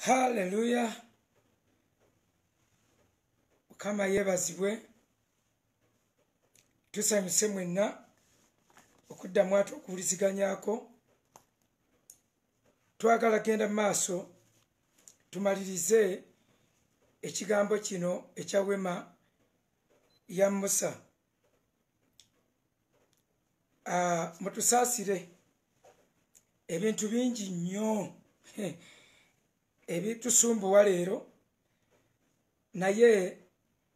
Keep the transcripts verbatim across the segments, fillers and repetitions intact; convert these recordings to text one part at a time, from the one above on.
Hallelujah. Kama yebazibwe tusanyuse mwenna okuddamu ate okuwuliziganyako. Twagala genda maaso tumalirize ekigambo kino ekya Wema ya Musa. Uh, mutusaasire ebintu bingi nnyo ebitusumbuwa leero, naye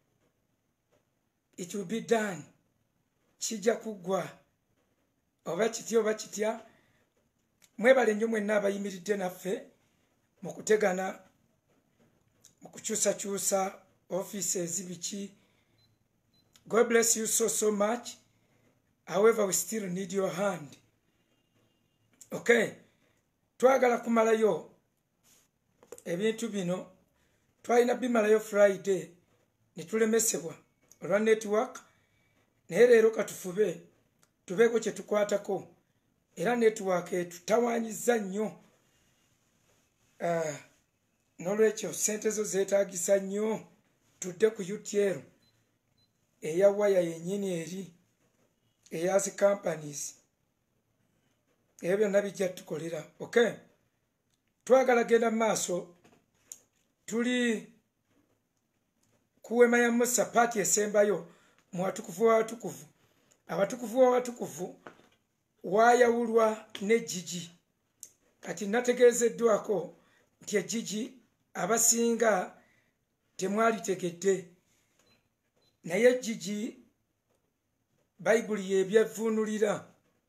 it will be done. Kijja kuggwa oba kitya oba kitya. Mwebale nnyo mwenna abayimiridde naffe mu kutegana mu kukyusakyusa offices biki. God bless you so so much. However, we still need your hand. Okay, twagala kumalayo ebintu bino. Twalina bimalayo Friday netulemesebwa olwa network, naye leero katufube tubeeko kye tukwatako. Era network etutawanyiza nnyo, uh, n'olwekyo sente zo zeetaagisa nnyo. Tudde ku U T L eya waya yennyini eri eyazi companies. Ebyo byonna bijja tukolera. Okay, twagala genda maaso. Tuli ku Wema ya Musa paati esembayo mu watukuvu wa watukuvu. Abatukuvu wa watukuvu wayawulwa ne Gigi. Kati nategeezeddwako nti eGigi abasinga temwalitegedde, naye Gigi Bayibuli yebyevvuunulira.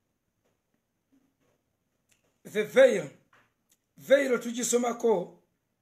The veil. Veil tugisomako.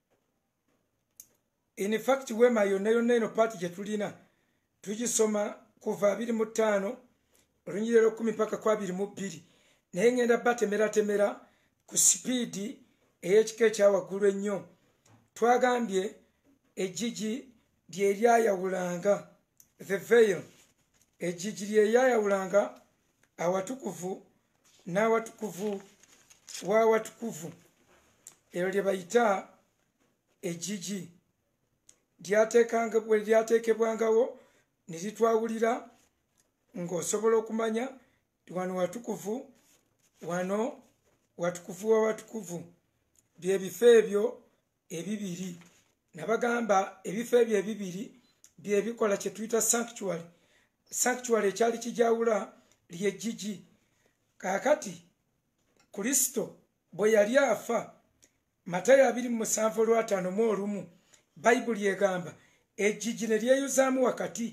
In fact, Wema yonna yonna eno paati gye tulina tugisoma kuva abiri mu ttaano olunyiriro lukumi paka ku abiri mu bbiri, naye ngenda batemeratemera ku sipiidi ey'ekika ekyawaggulu ennyo. Twagambye eGigi lyeryayawulanga, the veil. EGigi lyeryayawulanga awatukuvu n'awatukuvu wa watukuvu. Eryo lye bayita eGigi. Lyateekanga bwe lyateekebwangawo ne litwawulira ng'osobola okumanya wano watukuvu, wano watukuvu wa watukuvu. Bye bifo ebyo ebibiri. Nabagamba ebifo ebyo ebibiri bye bikola kye tuyita sanctuary. Sanctuary ekyali kijawula lye Gigi. Kaakati Kristo bwe yali afa, Matayo abiri mu musanvu olwataano mu olumu, Bayibuli egamba eGigi ne lyeyuzaamu wakati.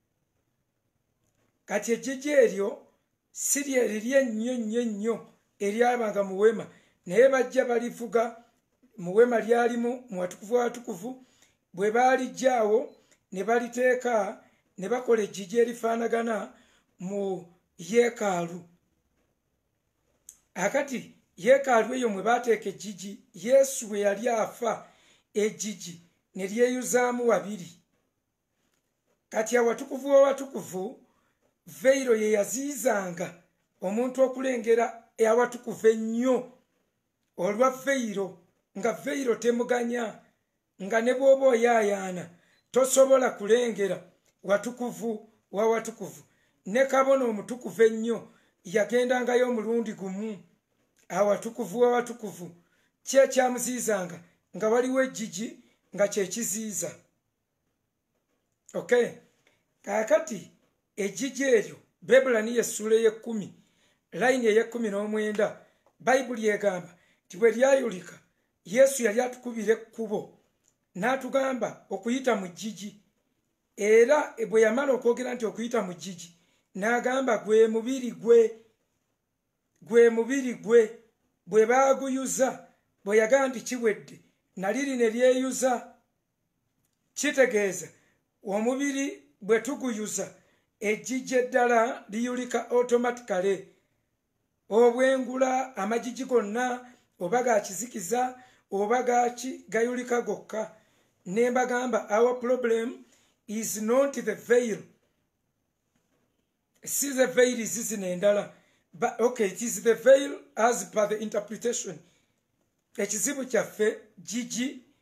Kati eGigi eryo si lyeri ennyo nnyo nnyo eryabanga mu Wema, naye bajja balivuga mu Wema lyalimu mu watukuvu wa watukuvu. Bwe baalijjaawo ne baliteeka ne bakola eGigi erifaanagana mu yeekaalu. Akati yeekaalu eyo mwe baateeka eGigi, Yesu bwe yali afa, eGigi ne lyeyuzaamu wabiri. Kati awatukuvu wa watukuvu, veiro ye yaziizanga omuntu okulengera awatukuvu ennyo olwa veiro, nga veiro temuganya, nga ne bw'oba oyaayaana tosobola kulengera watukuvu wa watukuvu. Ne kabona omutukuvu ennyo yagendangayo omulundi gumu awatukuvu wa watukuvu. Kye ekyamuziizanga? Nga waliwo eGigi nga kyekiziiza. Okay, kaakati eGigi eryo Bebulani y'essuula ey'ekkumi layini ey'ekkumi n'omwenda, Bayibuli egamba nti bwe lyayulika Yesu yali atukubira ekkubo n'atugamba okuyita mu Gigi. Era bwe yamala okwogera nti okuyita mu Gigi n'agamba gwe mubiri gwe, gwe mubiri gwe. Bwe baaguyuza, bwe yagamba nti kiwedde, naliri ne lyeyuza. Kitegeeza omubiri bwe tuguyuza, eGigi eddala liyulika automatically. Obwengula, amagigi gonna oba ga kizikiza oba gaki gayulika gokka. Ne mbagamba our problem is not the veil. Si the veil is zino endala. But okay, it is the veil as per the interpretation. Ekizibu kyaffe Gigi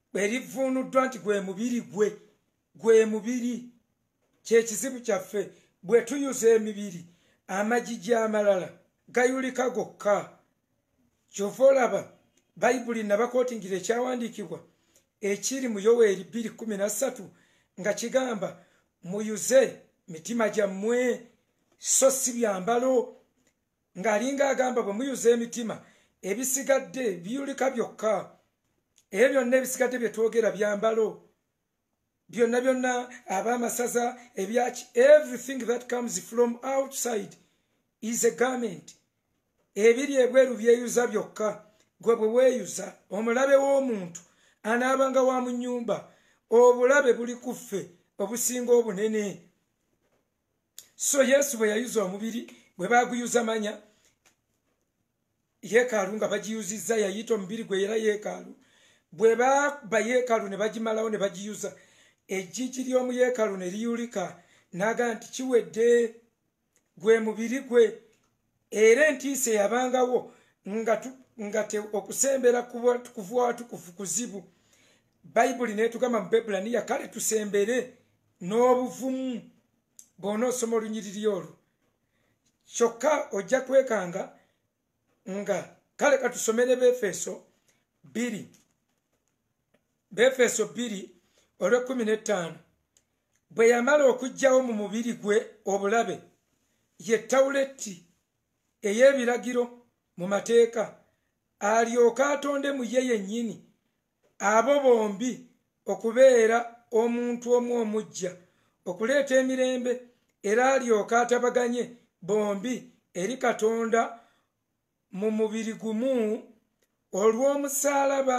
berivunuddwa nti gwe mubiri gwe gwe mubiri kyekizibu kyaffe bwe tuyuza emibiri amagigi amalala gayulika gokka kyova olaba bayibuli nabakootingira ekyawandiikibwa ekiri mu Yoweeri bbiri kumi na ssatu nga kigamba muyuze mitima gyammwe so si byambalo ng'alinga agamba bwe muyuza emitima ebisigadde biyulika byokka ebyo byonna ebisigadde bye twogera byambalo byonna byonna ab'amasaza ebyaki everything that comes from outside is a garment ebiri ebweru byeyuza byokka gwe bwe weeyuza omulabe w'omuntu anaabanga wa mu nnyumba obulabe buli kuffe obusinga obunene so Yesu bwe yayuza omubiri bwe baguyuza manya yeekaalu nga bagiyuzizza yayita omubiri gwe era yeekaalu bwe baba yeekaalu ne bagimalawo ne bagiyuza ejjigi ly'omu yeekaalu ne liyulika n'aga nti kiwedde gwe mubiri gwe era entiisa yabangawo nga, nga okusembera kuva watukuvu kuzibu bayibuli netugamba mu Bebulaniya kale tusembere n'obuvumu bw'onoosoma olunyiriri olwo kyokka ojja kwekanga nga kale katusomere Befeso bbiri Befeso bbiri olw'ekkumi n'ettaano bwe yamala okuggyawo mu mubiri gwe obulabe ye tawuleti ey'ebiragiro mu mateeka alyoke atonde mu ye yennyini abo bombi okubeera omuntu omu omujja okuleeta emirembe era alyoke atabaganye bombi eri Katonda mu mubiri gumu olw'omusaalaba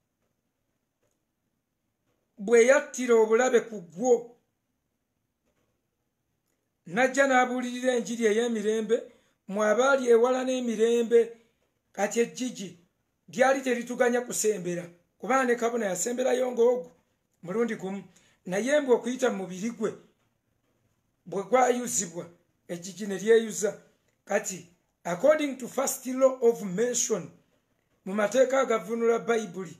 bwe yattira obulabe ku gwo najja n'abuulirira enjiri ey'emirembe mu abaali ewala n'emirembe kati ejjigi lyali terituganya kusembera kubanga ne kabona yasemberayo ng'ogwo mulundi gumu naye mbwe okuyita mu mubiri gwe bwe gwayuzibwa ejjigi ne lyeyuza kati according to first law of mention mu mateeka agavunula bayibuli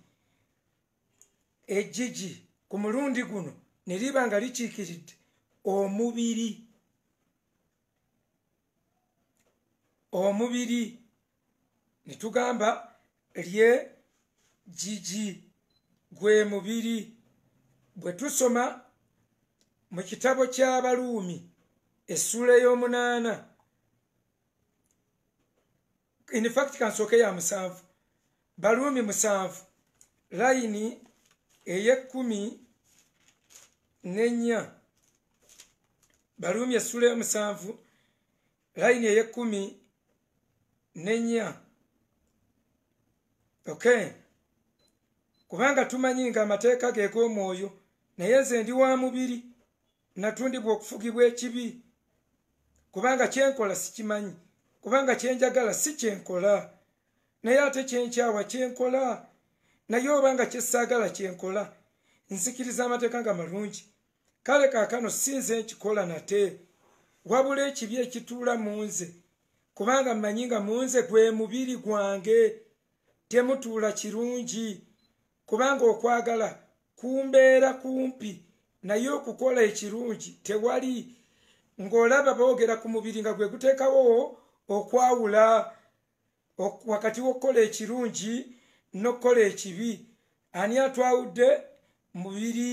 ejjigi ku mulundi guno ne liba nga likiikiridde omubiri omubiri ne tugamba lye jjigi gwe mubiri bwe tusoma mu kitabo ky'Abaluumi essula ey'omunaana in fact kansooke ya musanvu Baluumi musanvu layini ey'ekkumi n'ennya Baluumi essula ey'omusanvu layini ey'ekkumi n'ennya okay kubanga tumanyi nga amateeka ge g'omwoyo naye nze ndi wa mubiri natundibwa okufugibwa ekibi kubanga kyenkola sikimanyi kubanga kyenjagala si kyenkola naye ate kyenkyawa kyenkola naye obanga kyessaagala kyenkola nzikiriza amateeka nga malungi kale kaakano si nze nkikola nate wabula ekibi ekituula mu nze kubanga mmanyi nga mu nze gwe mubiri gwange temutuula kirungi kubanga okwagala kumbeera kumpi naye okukola ekirungi tewali ng'olaba boogera ku mubiri nga gwe guteekawo okwawula wakati w'okukola ekirungi n'okukola ekibi ani atwawudde mubiri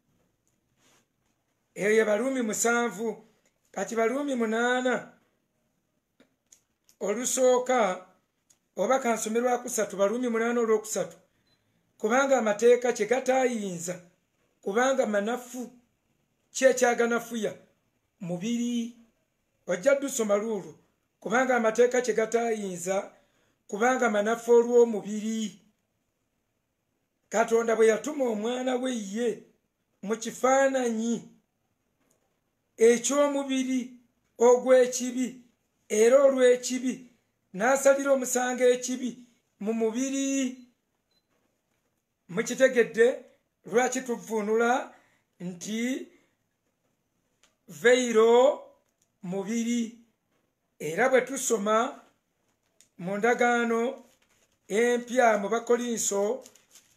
eyo ye Baluumi musanvu kati Baluumi munaana olusooka oba kansomerwa kusatu Baluumi munaana olwokusatu kubanga amateeka kye gataayinza kubanga manafu kyekyaganafuya mubiri ojja dusoma luulwo kubanga amateeka kye gataayinza kubanga manafu olw'omubiri Katonda bwe yatuma omwana we ye mu kifaananyi eky'omubiri ogw'ekibi era olw'ekibi n'asalira omusango ekibi mu mubiri mukitegedde lwaki tuvunula nti veiro mubiri era bwe tusoma mu ndagaano empya mu Bakolinso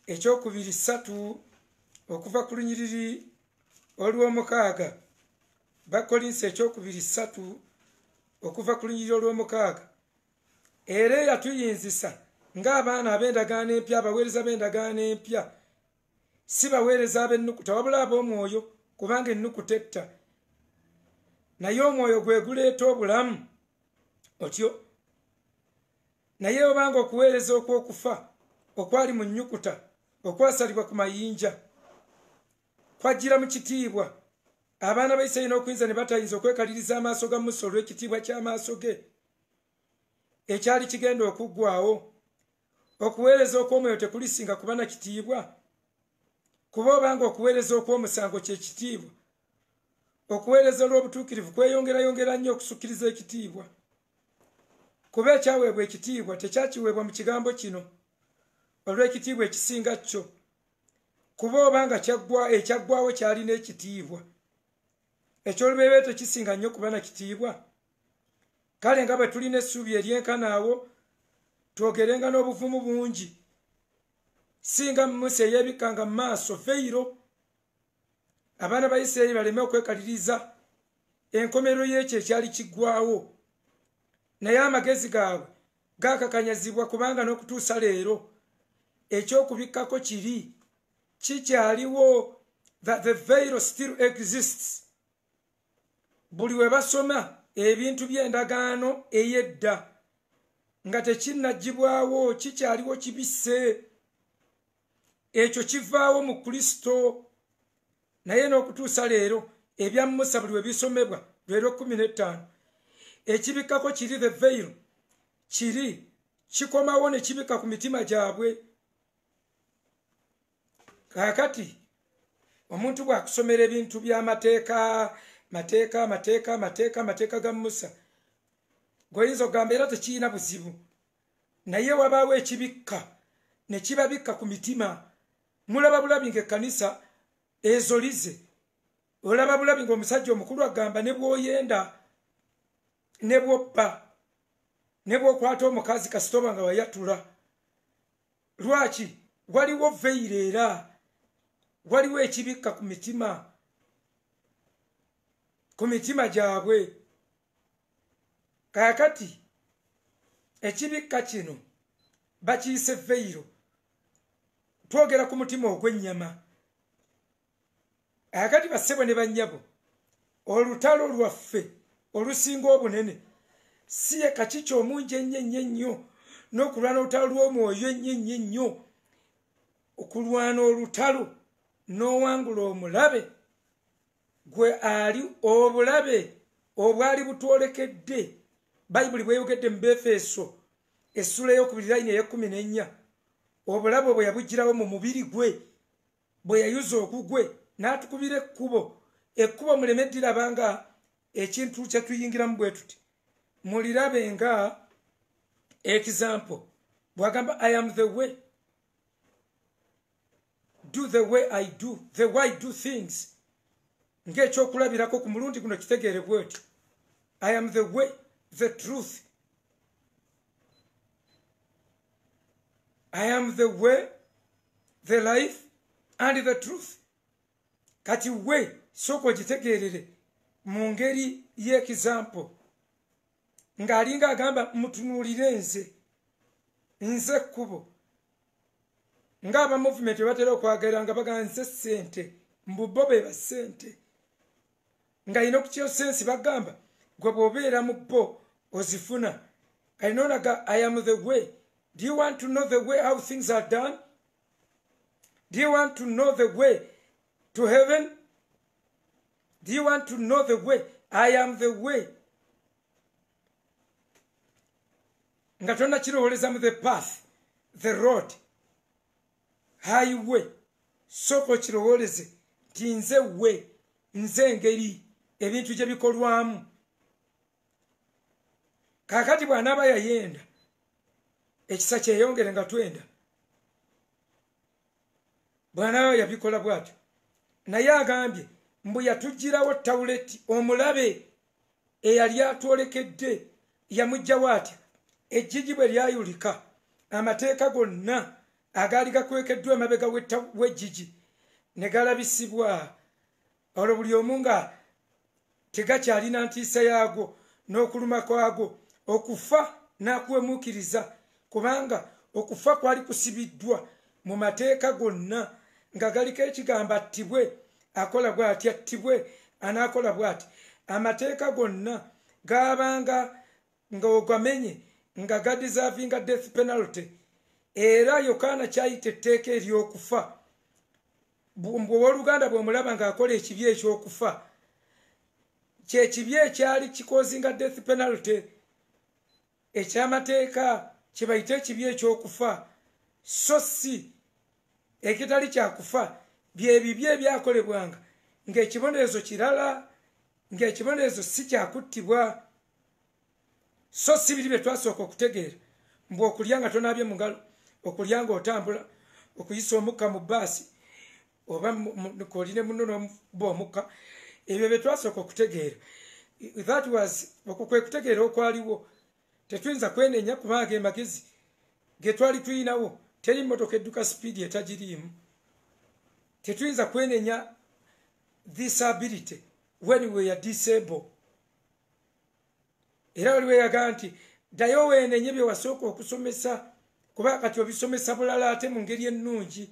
ekyokubiri ssatu okuva ku lunyiriri olw'omukaaga. Bakolinsi ekyokubiri ssatu okuva ku lunyiriri olw'omukaaga. Era yatuyinzisa ng'abaana ab'endagaano empya, abaweereza b'endagaano empya, si baweereza ab'ennukuta wabula ab'omwoyo, kubanga ennukuta etta, naye omwoyo gwe guleeta obulamu otyo. Naye obanga okuweereza okw'okufa okwali mu nnyukuta okwasalibwa ku mayinja kwajjira mu kitiibwa, abaana ba Isirayiri n'okuyinza ne batayinza okwekaliriza amaaso ga Musa olw'ekitiibwa ky'amaaso ge ekyali kigenda okuggwaawo. Okuweereza okw'omwoyo tekulisinga kuba na kitiibwa, kuba obanga okuweereza okw'omusango kye kitiibwa, okuweereza olw'obutuukirivu kweyongerayongera nnyo okusukkiriza ekitiibwa, kuba ekyaweebwa ekitiibwa tekyakiweebwa mu kigambo kino olw'ekitiibwa ekisinga kyo, kuba obanga ekyaggwawo kyalina ekitiibwa, eky'olubeerera tekisinga nnyo kuba na kitiibwa. Kale nga bwe tulina essuubi ery'enkanaawo, twogerenga n'obuvumu bungi, singa Musa eyeebikkanga mu maaso veyiro, abaana ba Isirayiri baleme okwekaliriza enkomerero y'ekyo ekyali kiggwaawo, naye amagezi gaabwe gaakakanyazibwa, kubanga n'okutuusa leero ekyokubikkako kiri kikyaliwo, that the veil still exists. Buli we basoma ebintu by'endagaano ey'edda nga tekinnagibwawo, kikyaliwo kibisse, ekyo kivaawo mu Kristo. Naye n'okutuusa leero ebya Musa buli we bisomebwa leero kumi n'ettaano, ekibikkako kiri, the veil kiri, kikomawo ne kibikka ku mitima gyabwe. Kaakati omuntu bw'akusomera ebintu by'amateeka, mateeka mateeka mateeka mateeka ga Musa, goyinza okugamba era tekiyina buzibu, naye wabaawo ekibikka ne kibabikka ku mitima. Mulaba bulabi ng'ekkanisa ezolize, olaba bulabi ng'omusajja omukulu agamba ne bw'oyenda ne bw'oppa ne bw'okwata omukazi kasitoba nga wayatula. Lwaki? Waliwo veyiro, era waliwo ekibikka ku mitima, ku mitima gyabwe. Kaakati ekibikka kino bakiyise veyiro, twogera ku mutima ogw'ennyama. Kaakati bassebwe ne bannyabo, olutalo lwaffe olusinga obunene si ye kakiiki omungi ennyo ennyo ennyo n'okulwana olutalo lw'omwoyo ennyo ennyo ennyo, okulwana olutalo n'owangula omulabe gwe ali obulabe obwali butwolekedde. Bayibuli bweyogedde mu Befeso essula ey'okubiri layini ey'ekkumi n'ennya, obulabe bwe yabugirawo mu mubiri gwe, bwe yayuza ogugwe n'atukubira ekkubo. Ekkubo muleme ddiraba nga ekintu kye tuyingiramu bwe tuti, mulirabe nga example. Bwagamba I am the way, do the way I do, the way I do things, ng'ekyokulabirako ku mulundi guno kitegeere bw'eti, I am the way, the truth, I am the way, the life and the truth. Kati we soko gitegeerere mu ngeri y'example, ng'alinga agamba mutunuulire nze, nze kkubo. Ng'aba movement batera okwagala nga bagamba nze ssente, mbubo be ba ssente, ng'alina okukyo sensi bagamba gwe bw'obeera mu bo ozifuna. Kalina onaga I am the way. Do you want to know the way how things are done? Do you want to know the way to heaven? Do you want to know the way? I am the way. Nga tonna kirowoleza mu the path, the road, highway. Soko kirowoleze nti nze we, nze engeri ebintu gye bikolwamu. Kaakati bw'anaaba yayenda ekisa kyeyongere nga twenda, bw'anaaba yabikola bw'atyo. Naye agambye mbu yatugirawo tawuleti, omulabe eyali atwolekedde yamugjawo atya. Ejjigi bwe lyayulika, amateeka gonna agaali gakwekeddwa emabega w'ejjigi ne galabisibwa olwo buli omu nga tegakyalina ntiisa yaago n'okuluma kwago okufa n'akwemuukiriza kubanga okufa kwali kusibiddwa mu mateeka gonna nga galiko ekigambo attibwe akola bw'ati attibwe anaakola bw'ati amateeka gonna gaabanga nga ogamenye nga gadisaavinga death penalty era Yokaana kyayita etteeka ery'okufa bw'owooluganda bw'omulaba ng'akola ekibi eky'okufa kyekibi ekyali kikozinga death penalty ekyamateeka kye bayita ekibi ekyokufa so si ekitali kyakufa byebibyo ebyakolebwanga ng'ekibonerezo kirala ng'ekibonerezo si kyakuttibwa so si biri bye twasooka okutegeera mbu okulya nga tonaabye mu ngalo okulya ng'otambula okuyisa omukka mu bbaasi oba koline muno n'omuba omukka ebyo bye twasooka okutegeera that was okwo kwe kutegeera okwaliwo tetuyinza kwenenya kubanga emagezi ge twali tuyinawo teri mmotoka edduka sipiidi etagiriimu tetuyinza kwenenya this ability when we are disabled era waliwo eyagaa nti ddayo weenenye bye wasooka okusomesa kuba kati obisomesa bulala ate mu ngeri ennungi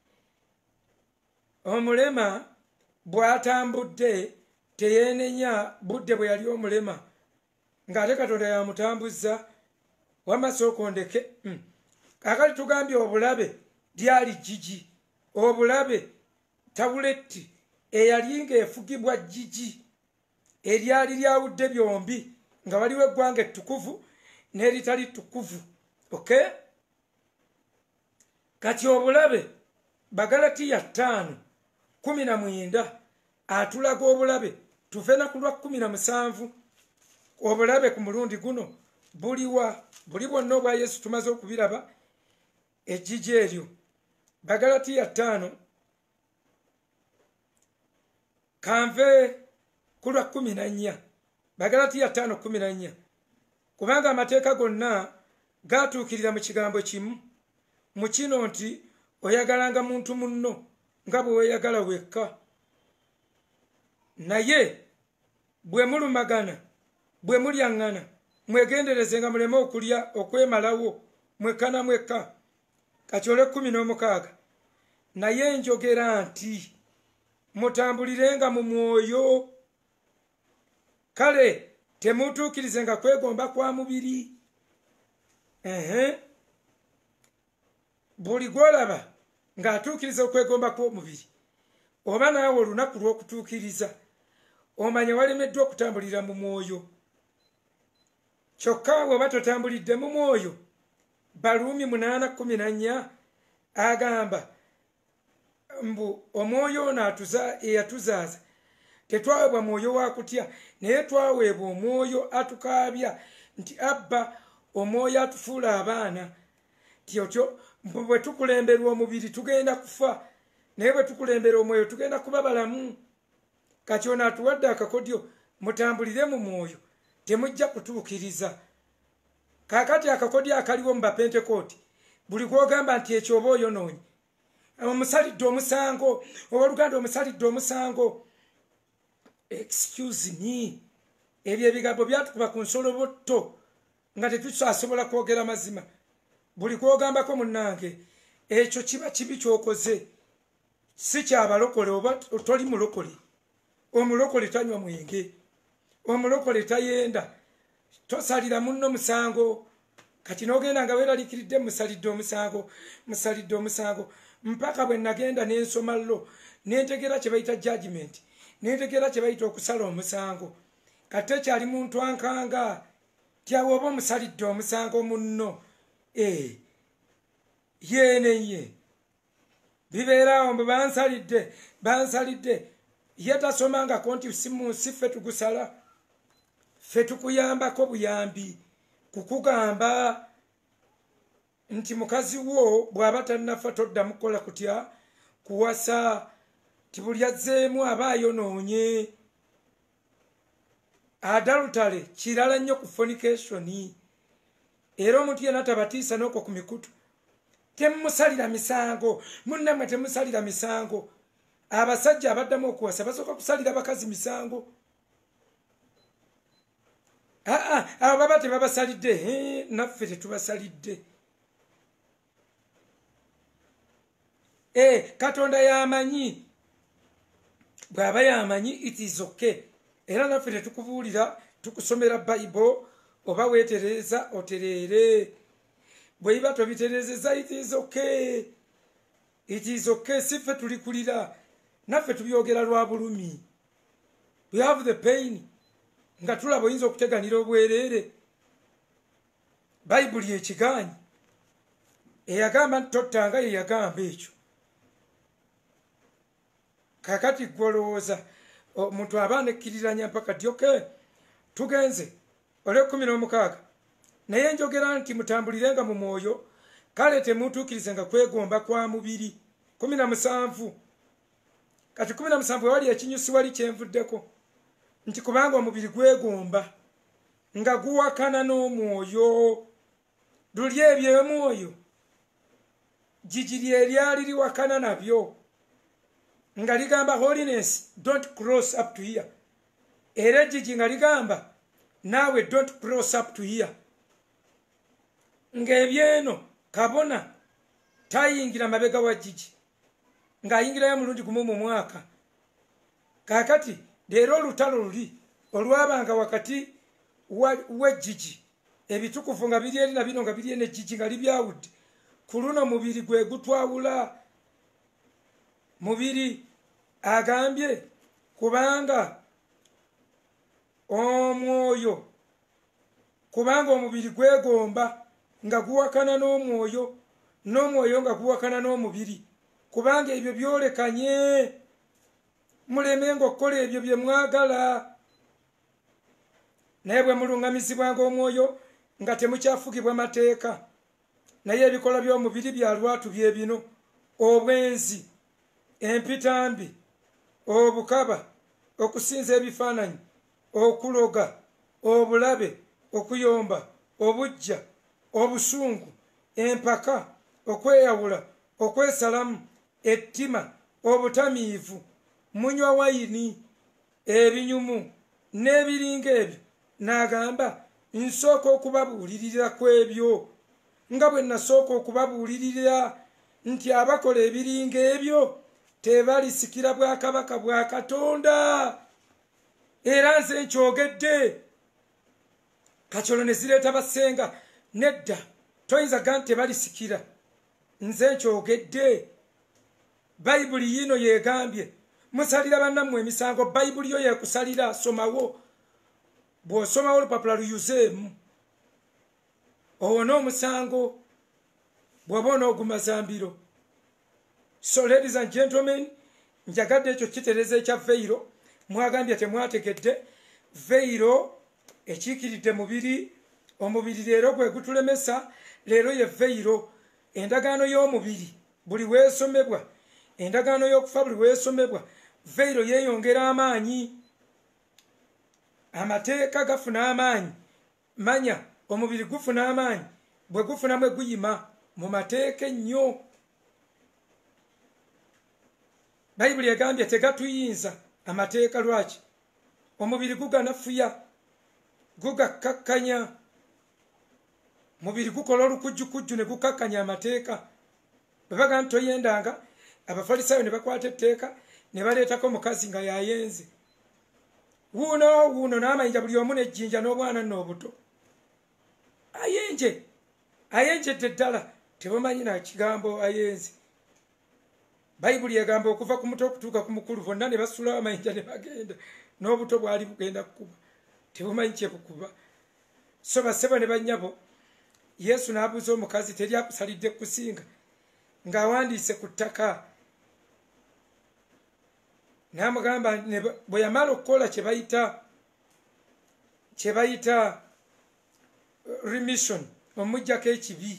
omulema bw'atambudde teyeenenya budde bwe yali omulema ng'ate Katonda yamutambuza wamasooka ondeke mm. kakati tugambye obulabe lyali jjigi obulabe tabuletti eyali ng'efugibwa jjigi eryali lyawudde byombi nga waliwo eggwanga ettukuvu n'eritali ttukuvu okay kati obulabe Bagalatiya ttaano kumi na mwenda atulaga obulabe tuve na ku lwa kumi na musanvu obulabe ku mulundi guno buliwa buli bwonna obwa Yesu tumaze okubiraba ejjigi eryo Bagalatiya ttaano kanve ku lwa kumi na nnya Bagalatiya ttaano kumi na nnya kubanga amateeka gonna gaatuukirira mu kigambo kimu mu kino nti oyagalanga muntu munno nga bwe weeyagala wekka naye bwe mulumagana bwe mulyaŋŋana mwegendereze nga muleme okulya okwemalawo mwekka na mwekka kati olwe kkumi n'omukaaga naye njogera nti mutambulirenga mu mwoyo kale temutuukirizenga kwegomba kwa mubiri ehe buli gwolaba ng'atuukiriza okwegomba kw'omubiri oba naawe olunaku lw'okutuukiriza omanya walemeddwa okutambulira mu mwoyo kyokka bw'oba totambulidde mu mwoyo Baluumi munaana kumi na nnya agamba mbu omwoyo ono eyatuzaaza tetwaweebwa mwoyo wa kutya naye twaweebwa omwoyo atukaabya nti abba omwoyo atufuula abaana tyotyo bwe tukulemberwa omubiri tugenda kufa naye bwe tukulembera omwoyo tugenda kuba balamu kati ono atuwadde akakodyo mutambulire mu mwoyo temujja kutuukiriza kaakati akakodyo akaliwo mu bapentekooti buli gwogamba nti ekyo oba oyonoonye omusalidde omusango owooluganda omusalidde omusango excuse me ebyo ebigambo byatukuba ku nsolobotto nga tetusasobola kwogera mazima buli kwogambako munnange ekyo kiba kibi kyokoze si kyabalokole oba toli mulokole omulokole tanywa mwenge omulokole tayenda tosalira munno musango kati n'ogenda nga weeraliikiridde musalidde omusango musalidde omusango mpaka bwe nagenda n'ensoma llo nentegera kye bayita judgment nentegera kye bayita okusala omusango kati tekyali muntu ankanga tyawe oba omusalidde omusango munno e yeneye bibeerawo mbu bansalidde bansalidde ye tasomangako nti si munsi ffe tugusala ffe tukuyambako buyambi kukugamba nti mukazi wo bw'aba tannafa toddamu kukola kutya kuwasa tibuli azzeemu aba ayonoonye adultery kirala nnyo ku fornication era omuntu yenna tabatiisa n'okwo ku mikutu temusalira misango munnamwe temusalira misango abasajja abaddamu okuwasa basooka kusalira bakazi misango aa abo baba tebabasalidde naffe tetubasalidde Eh, Katonda yamanyi bwaba yamanyi it is okay era naffe tetukubuulira tukusomera Bible oba weetereza oterere bwe iba tobiterezeza it is okay it is okay siffe tulikulira naffe tubyogera lwa bulumi we have the pain nga tulaba oyinza okuteganira obwereere Bible yekiganyi eyagamba tottanga ye yagamba ekyo kakati gwolowooza omuntu abaana ekkiriranya mpaka ti okay tugenze olw'ekkumi n'omukaaga naye njogera nti mutambulirenga mu mwoyo kale temutuukirizenga kwegomba kwa mubiri kumi na musanvu kati kumi na musanvu wali ekinyusi wali kyenvuddeko nti kubanga omubiri gwegomba nga guwakana n'omwoyo luli ebyo emwoyo jijiri eryali liwakana nabyo nga ligamba holiness don't cross up to here era jiji nga ligamba nawe don't cross up to here nga ebyeno kabona tayingira mabega wa jiji nga ayingirayo mulundi gumu mu mwaka kakati leero olutalo luli olwabanga wakati w'ejjigi ebitukuvu nga biri eri na bino nga biri ene jiji nga libyawudde ku luno mubiri gwe gutwawula mubiri agambye kubanga omwoyo kubanga omubiri gwegomba nga guwakana n'omwoyo n'omwoyo nga guwakana n'omubiri kubanga ebyo byolekanye mulemenga okukola ebyo bye mwagala naye bwe mulungamizibwanga omwoyo nga temukyafugibwa mateeka naye ebikola by'omubiri bya lwatu bye bino obwenzi empitambi obukaba okusinza ebifaananyi okuloga obulabe okuyomba obujja obusungu empaka okweyawula okwesalamu ettima obutamiivu munywa wayini ebinyumu n'ebiringa ebyo n'agamba nsooka okubabuulirira ku ebyo nga bwe nasooka okubabuulirira nti abakola ebiringa ebyo tebalisikira bwakabaka bwa Katonda era nze nkyogedde kakyolo ne zireeta basenga nedda toyinza ga nti tebalisikira nze nkyogedde bayibuli yino yegambye musalira bannammwe emisango bayibuli yo yekusalira somawo bw'osomawo olupapula luyuzeemu owona omusango bw'oba onoogumazambiro. So ladies and gentlemen, njagadde ekyo kitereza ekya veiro mwagambye temwategedde veiro ekiikiridde mubiri omubiri leero gwe gutulemesa leero ye veiro endagaano y'omubiri buli weesomebwa endagaano y'okufa buli weesomebwa veiro yeeyongera amaanyi amateeka gafuna amaanyi manya omubiri gufuna amaanyi bwe gufunamu guyima mu mateeka ennyo bayibuli egambye tegatuyinza amateeka lwaki omubiri guganafuya gugakkakkanya mubiri gukola olukujjukujju ne gukkakkanya amateeka bwe bagamba toyendanga abafalisaayo ne bakwata etteeka ne baleetako mukazi nga yayenze wuuno wuuno n'amayinja buli omu nejjinja n'obwana n'obuto ayenje ayenjedde ddala tebumanyi na kigambo ayenze bayibuli egamba okuva ku muto okutuuka ku mukulu bonna ne basulawo amayinja ne bagenda n'obuto bwali bugenda kukuba tebumanyi kyebukuba so bassebo ne bannyabo yesu n'abuuza omukazi teri akusalidde kusinga ng'awandiise ku ttaka n'amugamba bwe yamala okukola kye bayita kye bayita remission omujjako ekibi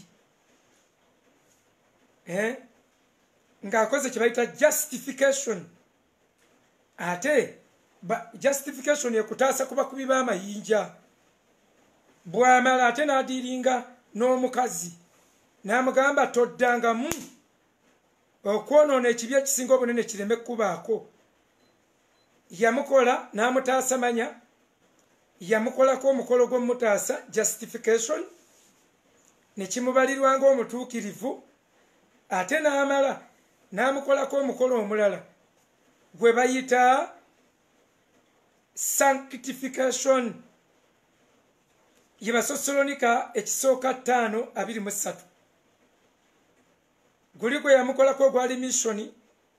eh? ng'akoze kye bayita justification ate justification ekutaasa ku bakubi b'amayinja bw'amala ate n'adiiringa n'omukazi n'amugamba toddangamu okwonoona ekibi ekisinga obunene kireme kubaako. Yamukola n'amutaasa manya, yamukolako omukolo gw'omutaasa justification, ne kimubalirwa ng'omutuukirivu, ate n'amala n'amukolako omukolo omulala gwe bayita sanctification. Ye Basosolonika ekisooka ttaano abiri mu ssatu. Guli gwe yamukolako ogwali missioni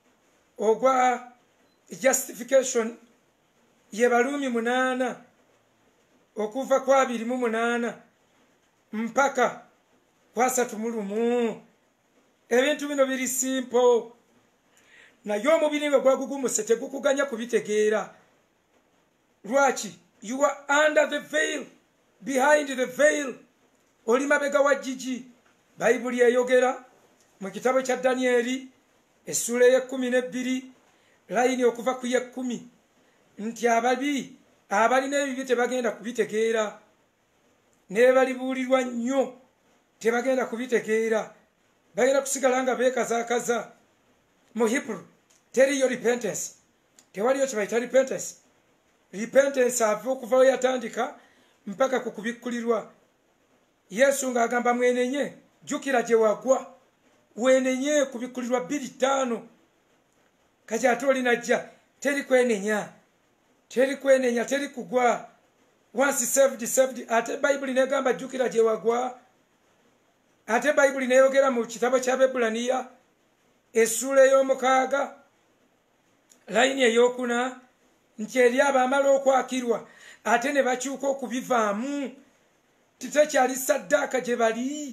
ogwa justification ye Baluumi munaana okuva ku abiri mu munaana mpaka ku asatu mu lumu. Ebintu bino biri simple, naye omubiri gwe gwagugumuse tegukuganya kubitegeera. Lwaki? You are under the veil, behind the veil. Oli mabega wa jiji. Bayibuli eyogera mu kitabo kya Danyeri essula ey'ekkumi n'ebbiri layini okuva ku y'ekkumi nti ababi abalina ebibi tebagenda kubitegeera, ne balibuulirwa nnyo tebagenda kubitegeera, bagenda kusigala nga beekazaakaza. Mu Hebrew teriyo repentance, tewaliyo kye bayita repentance. Repentance ava okuva we yatandika mpaka ku kubikkulirwa. Yesu ng'agamba mwenenye, jjukira gye wagwa, wenenye kubikkulirwa bbiri ttaano. Kati ate olinajja teri kwenenya, teri kwenenya, teri kugwa. Once saved, saved. Ate Bayibuli negamba jjukira gye wagwa. Ate Bayibuli neyogera mu kitabo ky'Abebulaniya essula ey'omukaaga layini ey'okuna nti eri abaamala okwakirwa ate ne bakyuka okubivaamu titekyali saddaaka gye bali.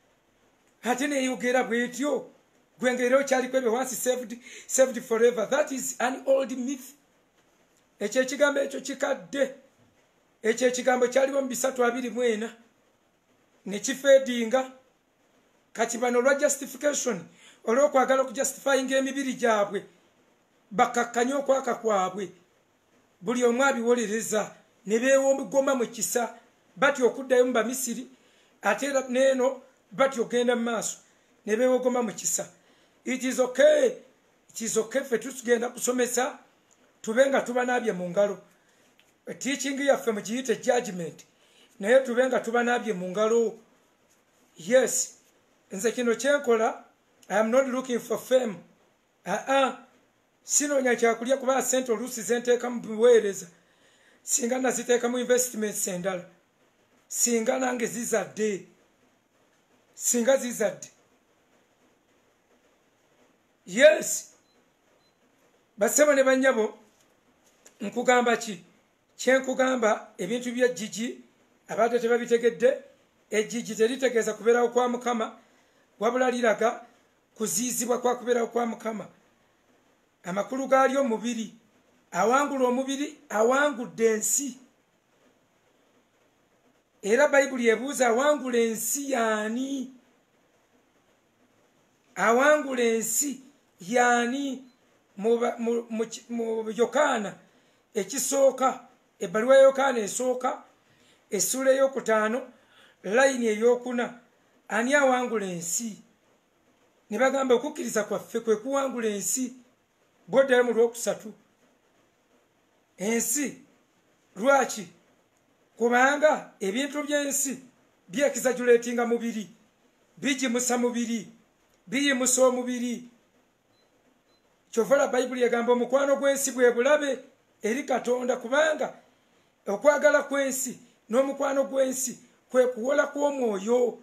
Ate neyogera bwetyo gwe ng'era okyaliko ebyo once saved, saved forever. That is an old myth. Ekyo ekigambo ekyo kikadde. Ekyo ekigambo kyaliwo mu bisatu abiri mu ena ne kifeedinga. Kati bano olwa justification olw'okwagala okujustifyinga emibiri gyabwe bakakkanye okwaka kwabwe, buli omu abiwolereza ne beewomugoma mu kisa batyo okuddayo mu Bamisiri, ate era neeno batyo ogenda mu maaso ne beewogoma mu kisa. It is okay, it is okay ffe tugenda kusomesa tube nga tubanaabye mu ngalo. Teaching yaffe mugiyite judgment, naye tube nga tubanaabye mu ngalo. Yes, nze kino kyenkola, I am not looking for fame. Aa, sinoonya kyakulya kuba sente oluusi zenteeka mu buweereza singa naziteeka mu investments endala, singa nange zizadde, singa zizadde. Yes, basebo ne bannyabo, nkugamba ki? Kyenkugamba ebintu bya jiji abadde tebabitegedde. Ejjiji teritegeeza kubeerawo kwa Mukama, wabula liraga kuziizibwa kwa kubeerawo kwa Mukama. Amakulu gaalyo omubiri, awangula omubiri awangudde ensi. Era Bayibuli ebuuza awangula ensi yaani? Awangula ensi yaani? Mu Yokaana ekisooka, ebbaluwa ya Yokaana esooka essula ey'okutaano layini ey'okuna, ani awangula ensi? Ne bagamba okukkiriza kwaffe kwe kuwangula ensi. Bwoddayo mu lwokusatu ensi. Lwaki? Kubanga ebintu by'ensi byekizajulatinga mubiri, bigimusa mubiri, biyimusa omubiri. Kyovala Bayibuli egamba omukwano gw'ensi bwe bulabe eri Katonda, kubanga okwagala kw'ensi n'omukwano gw'ensi kwe kuwola kw'omwoyo.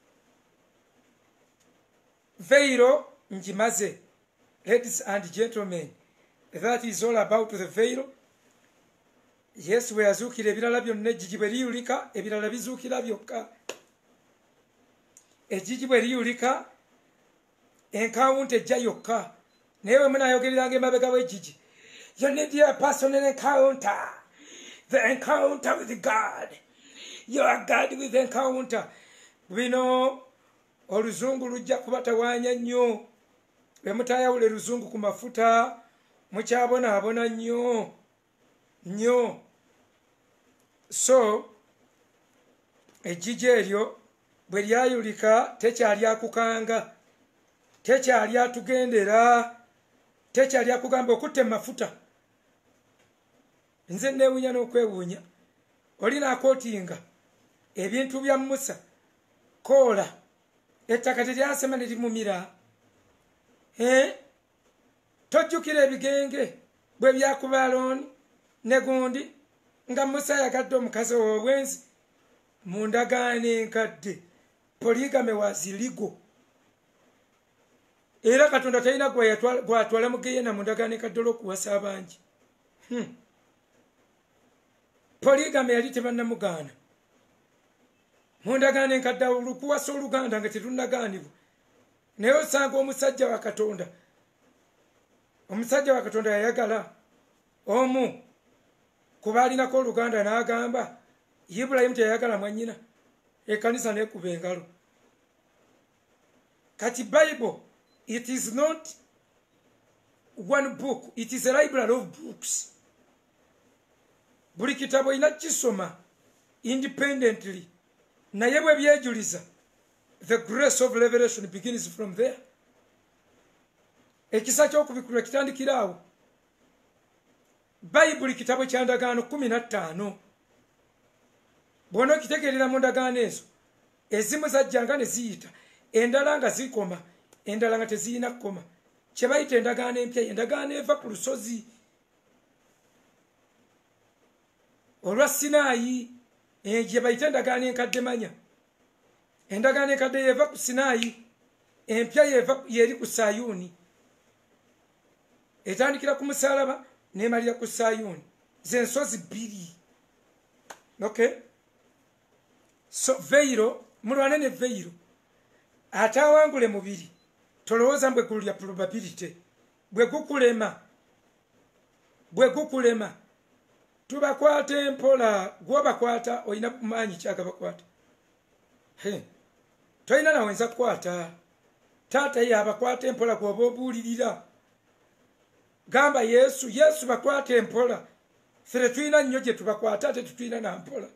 Veiro ngimaze. Ladies and gentlemen, that is all about the veil. Yesu bwe yazuukira ebirala byonna ejjiji bwe liyulika ebirala bizuukira byokka. Ejjiji bwe liyulika enkawunti ejja yokka. Naye bwe munaayogereranga emabega w'ejjiji, you need a personal encounter. The encounter with God. You are God with the encounter. Bino oluzungu lujja kubatawaanya nnyo. Bwe mutaayawula luzungu ku mafuta mukyabonaabona nnyo nnyo. So ejjiji eryo bwe lyayulika tekyali akukanga, tekyali atugendera, tekyali akugamba okutte mafuta. Nze neewuunya n'okwewuunya. Olina akootinga ebintu bya Musa koola ettaka teryasema ne limumira. Eh? Tojjukira ebigenge bwe byakuba Alooni ne gundi nga Musa yagadde omukazi ow'obwenzi mu ndagaano enkadde. Poligame was illegal. Era Katonda talina gwatwala mu Geyeena mu ndagaano enkadde olw'okuwasa abangi. Hmm. Poligame yali tebannamugaana. Mu ndagaano enkadde olukuwasa Oluganda nga terunnagaanibwa. Naye osanga omusajja wa Katonda. Omusajja wa Katonda yayagala omu kuba alinako Oluganda n'agamba Ibulayimu teyayagala mwannyina. Ekkanisa n'ekuba engalo. Kati Bible, it is not one book, it is a library of books. Buli kitabo ina kisoma independently. Naye bwe byejuliza, the grace of revelation begins from there. Ekisa ky'okubikula kitandikira awo. Bible kitabo kya ndagaano kumi na ttaano. Bw'ono kitegeerera mu ndagaano ezo, ezimu zajjanga ne ziyita, endala nga zikoma, endala nga teziyina kukoma. Kye bayita endagaano empya, endagaano eva ku lusozi olwa Sinaayi, gye bayita endagaano enkadde manya. Endagaano enkadde yeva ku Sinaayi, empya yeva yeri ku Sayuuni. Etandikira ku musaalaba n'emalira ku Sayuuni. Ze nsozi bbiri. Okay? So veiro, mulwane ne veiro. Ate awangule mubiri. Tolowooza mbwe gulu lya probability. Bwe gukulema. Bwe gukulema. Tubakwata empola, gwobakwata oyina maanyi kyaka bakwata. He. Toyina nawenza kukwata. Taata ye abakwata empola gwoba obuulirira. Gamba Yesu, Yesu bakwata empola. Fere tuyina nnyo gye tubakwata ate tutuyina na mpola.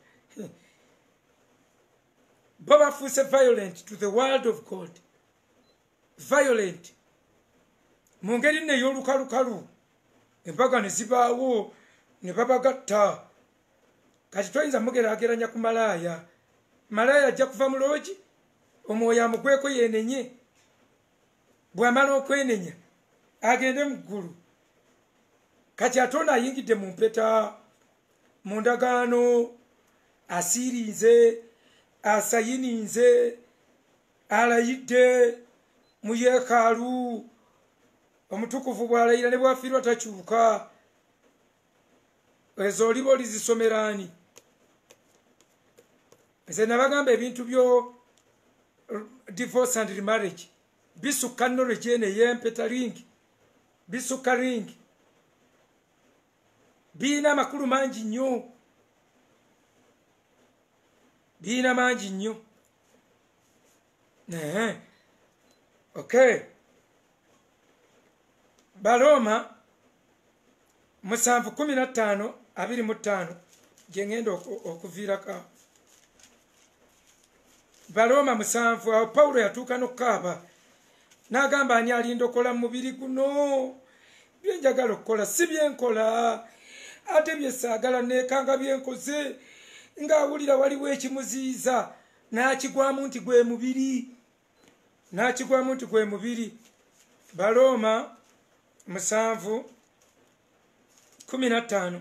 Bo bafuuse violent to the word of God. Violent. Mu ngeri nno ey'olukalukalu. Embaga ne zibaawo ne babagatta. Kati toyinza mugeraageranya ku malaaya. Malaaya ajja kuva mu loogi, omwoyo amugweko yeenenye. Bw'amala okwenenya agende mu ggulu. Kati ate ono ayingidde mu mpeta, mu ndagaano, asiirinze, asayininze, alayidde mu yeekaalu, omutukuvu bw'alayira ne bw'afiirwa takyuka. Ezo oliba olizisomeraani. Nze nabagamba ebintu byo divorce and remarriage bisukka knowledge eno ey'empeta ringi, bisukka ringi, biina amakulu mangi nnyo, biina mangi nnyo. Ehe. Okay. Baroma musanvu kumi na ttaano abiri mu ttaano gye ngenda okuviirako. Baroma musanvu awo Pawulo yatuuka n'okukaaba n'agamba ani alindokola mu mubiri guno, bye njagala okukola si byenkola, ate bye saagala neekanga byenkoze, ng'awulira waliwo ekimuziyiza n'akigwamu nti gwe mubiri, n'akigwamu nti gwe mubiri. Baroma musanvu kumi na ttaano.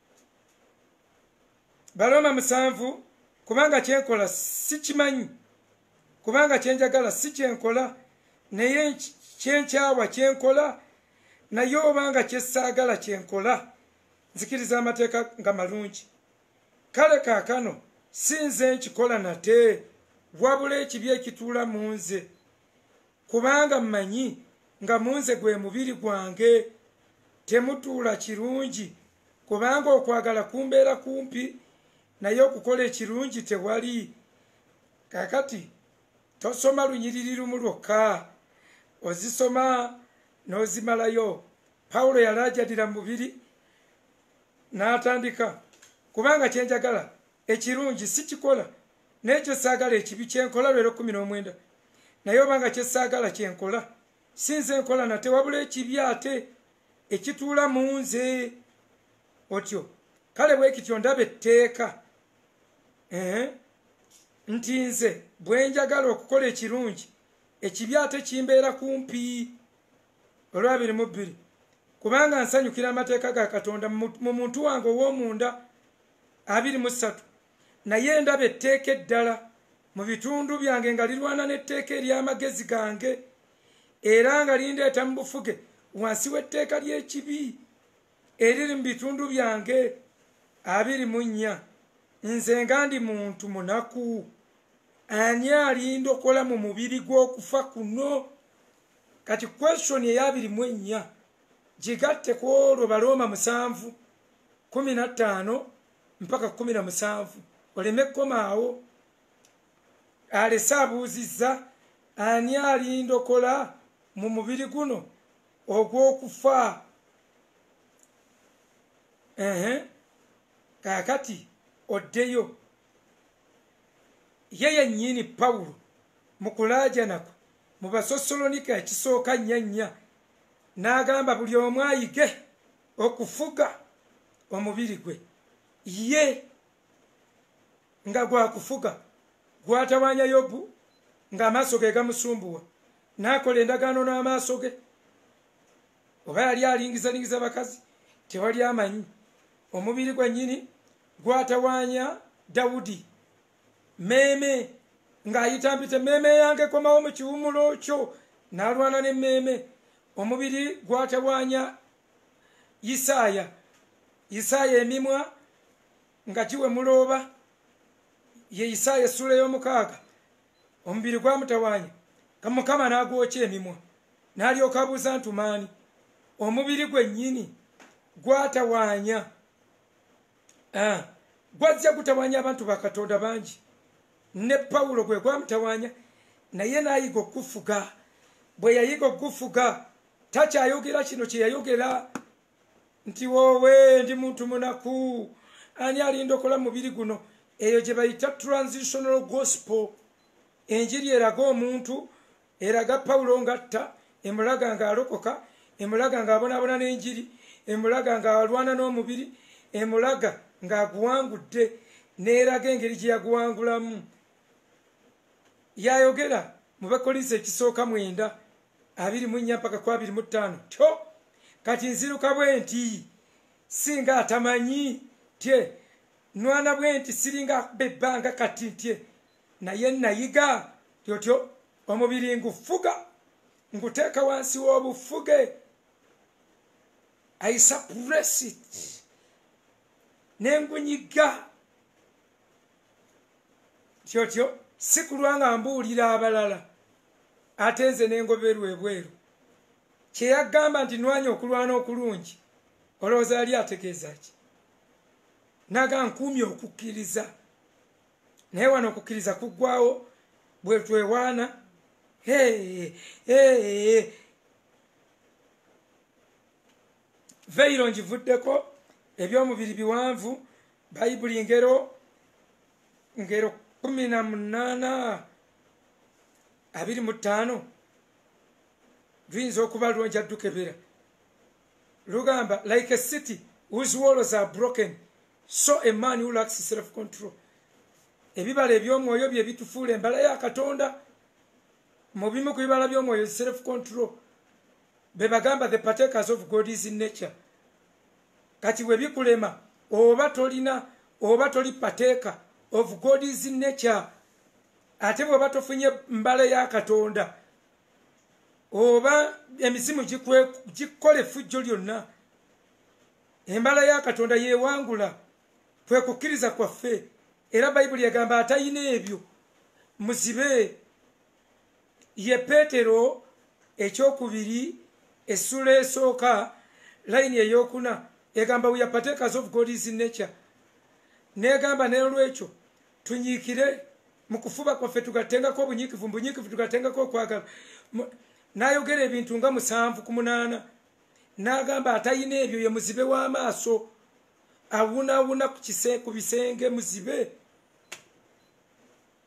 Baroma musanvu, kubanga kyenkola si kimanyi, kubanga kyenjagala si kyenkola, naye kyenkyawa kyenkola, naye obanga kyessaagala kyenkola, nzikiriza amateeka nga malungi. Kale kaakano si nze nkikola nate, wabula ekibi ekituula mu nze, kubanga mmanyi nga mu nze gwe mubiri gwange temutuula kirungi, kubanga okwagala kumbeera kumpi, naye okukola ekirungi tewali. Kakati tosoma lunyiriri lumu lwokka, ozisoma n'ozimalayo. Pawulo yalaajadira mu mubiri n'atandika, kubanga kyenjagala ekirungi si kikola, nekyo saagala ekibi kyenkola lwero kumi n'omwenda naye obanga kyesaagala kyenkola sinze nkola nate wabula ekibi ate ekituula mu nze otyo kale bwe kityo ndaba etteeka eh? nti nze bwe njagala okukola ekirungi ekibi ate kimbeera kumpi olwabiri mu bbiri kubanga nsanyukira amateeka ga Katonda mu muntu wange ow'omunda abiri mu ssatu naye ndaba etteeka eddala mu bitundu byange nga lirwana n'etteeka ery'amagezi gange era nga lindeeta mu bufuge wansi w'etteeka ly'ekibi eriri mu bitundu byange abiri mu nnya nze nga ndi muntu munaku ani alindokola mu mubiri gw'okufa kuno kati question eyabiri mu ennya gigatte ku olwo Balooma musanvu kumi na ttaano mpaka kumi na musanvu oleme kkomaawo alese abuuzizza ani alindokola mu mubiri guno ogw'okufa ehe kaakati oddeyo ye yennyini Pawulo mu kulaajanako mu Basosolonika ekisooka nnya nnya n'agamba buli omu ayige okufuga omubiri gwe ye nga gwakufuga gwatawaanya Yobu ng'amaaso ge gamusumbuwa n'akola endagaano n'amaaso ge oba yali alingizalingiza bakazi tewali amanyi omubiri gwennyini gwatawaanya Dawudi meeme ng'ayita mpite meeme yange komawo mu kiwumulo kyo n'alwana n'emmeeme omubiri gwatawaanya Isaaya Isaaya emimwa nga giwe mulooba ye Isaaya essula y'omukaaga omubiri gwamutawaanya Mukama n'agwokya emimwa n'alyoka abuuza ntumaani omubiri gwennyini gwatawaanya ah, gwajja gutawaanya abantu ba Katonda bangi ne Pawulo gwe gwamutawaanya naye n'ayiga okufuga bwe yayiga okufuga takyayogera kino kye yayogera nti woowe ndi muntu munaku ani alindokola mubiri guno eyo gye bayita transitional gospel enjiri eraga omuntu eraga Pawulo ngatta emulaga ng'alokoka emulaga ng'abonaabona n'enjiri emulaga ng'alwana n'omubiri emulaga ng'aguwangudde n'eraga engeri gye yaguwangulamu yayogera mu Bakolinso ekisooka mwenda abiri mu nnya mpaka ku abiri mu ttaano tyo kati nziruka bwe nti singa atamanyi tye nwana bwe nti siringa bebbanga kati tye naye nayiga tyotyo omubiri ngufuga nguteeka wansi w'obufuge I suppress it nengunyiga tyotyo si kulwa nga mbuulira abalala ate nze n'engoberwa ebweru kye yagamba nti nwanya okulwana okulungi olowooza yali ategeeza ki naga nkuumye okukkiriza naye wano okukkiriza kuggwawo bwe twewaana hey, hey. Veiro ngivuddeko ebyomubiri biwanvu bayibuli ngero ngero kumi na munaana abiri mu ttaano luyinza okuba lwonja ddukebera lugamba like a city whose walls are broken so a man who lacks self control ebibala ebyomwoyo bye bitufuula embala ya Katonda mu bimu ku bibala by'omwoyo self control be bagamba the partakers of God is in nature kati we bikulema oba tolina oba toli partaker of God is in nature ate bw'oba tofunye mbala ya Katonda oba emizimu gikole effujjo lyonna embala ya Katonda yeewangula kwe kukkiriza kwaffe era bayibuli yagamba atayina ebyo muzibe ye Peetero ekyokubiri essula esooka layini eyokuna egamba we are partakers of God is in nature negamba n'olwekyo tunyiikire mu kufuba kwaffe tugatengako obunyiikivu mbunyiikivu tugatengako okwagala n'ayogera ebintu nga musanvu ku munaana n'agamba atayina ebyo ye muzibe w'amaaso awunaawuna ku bisenge muzibe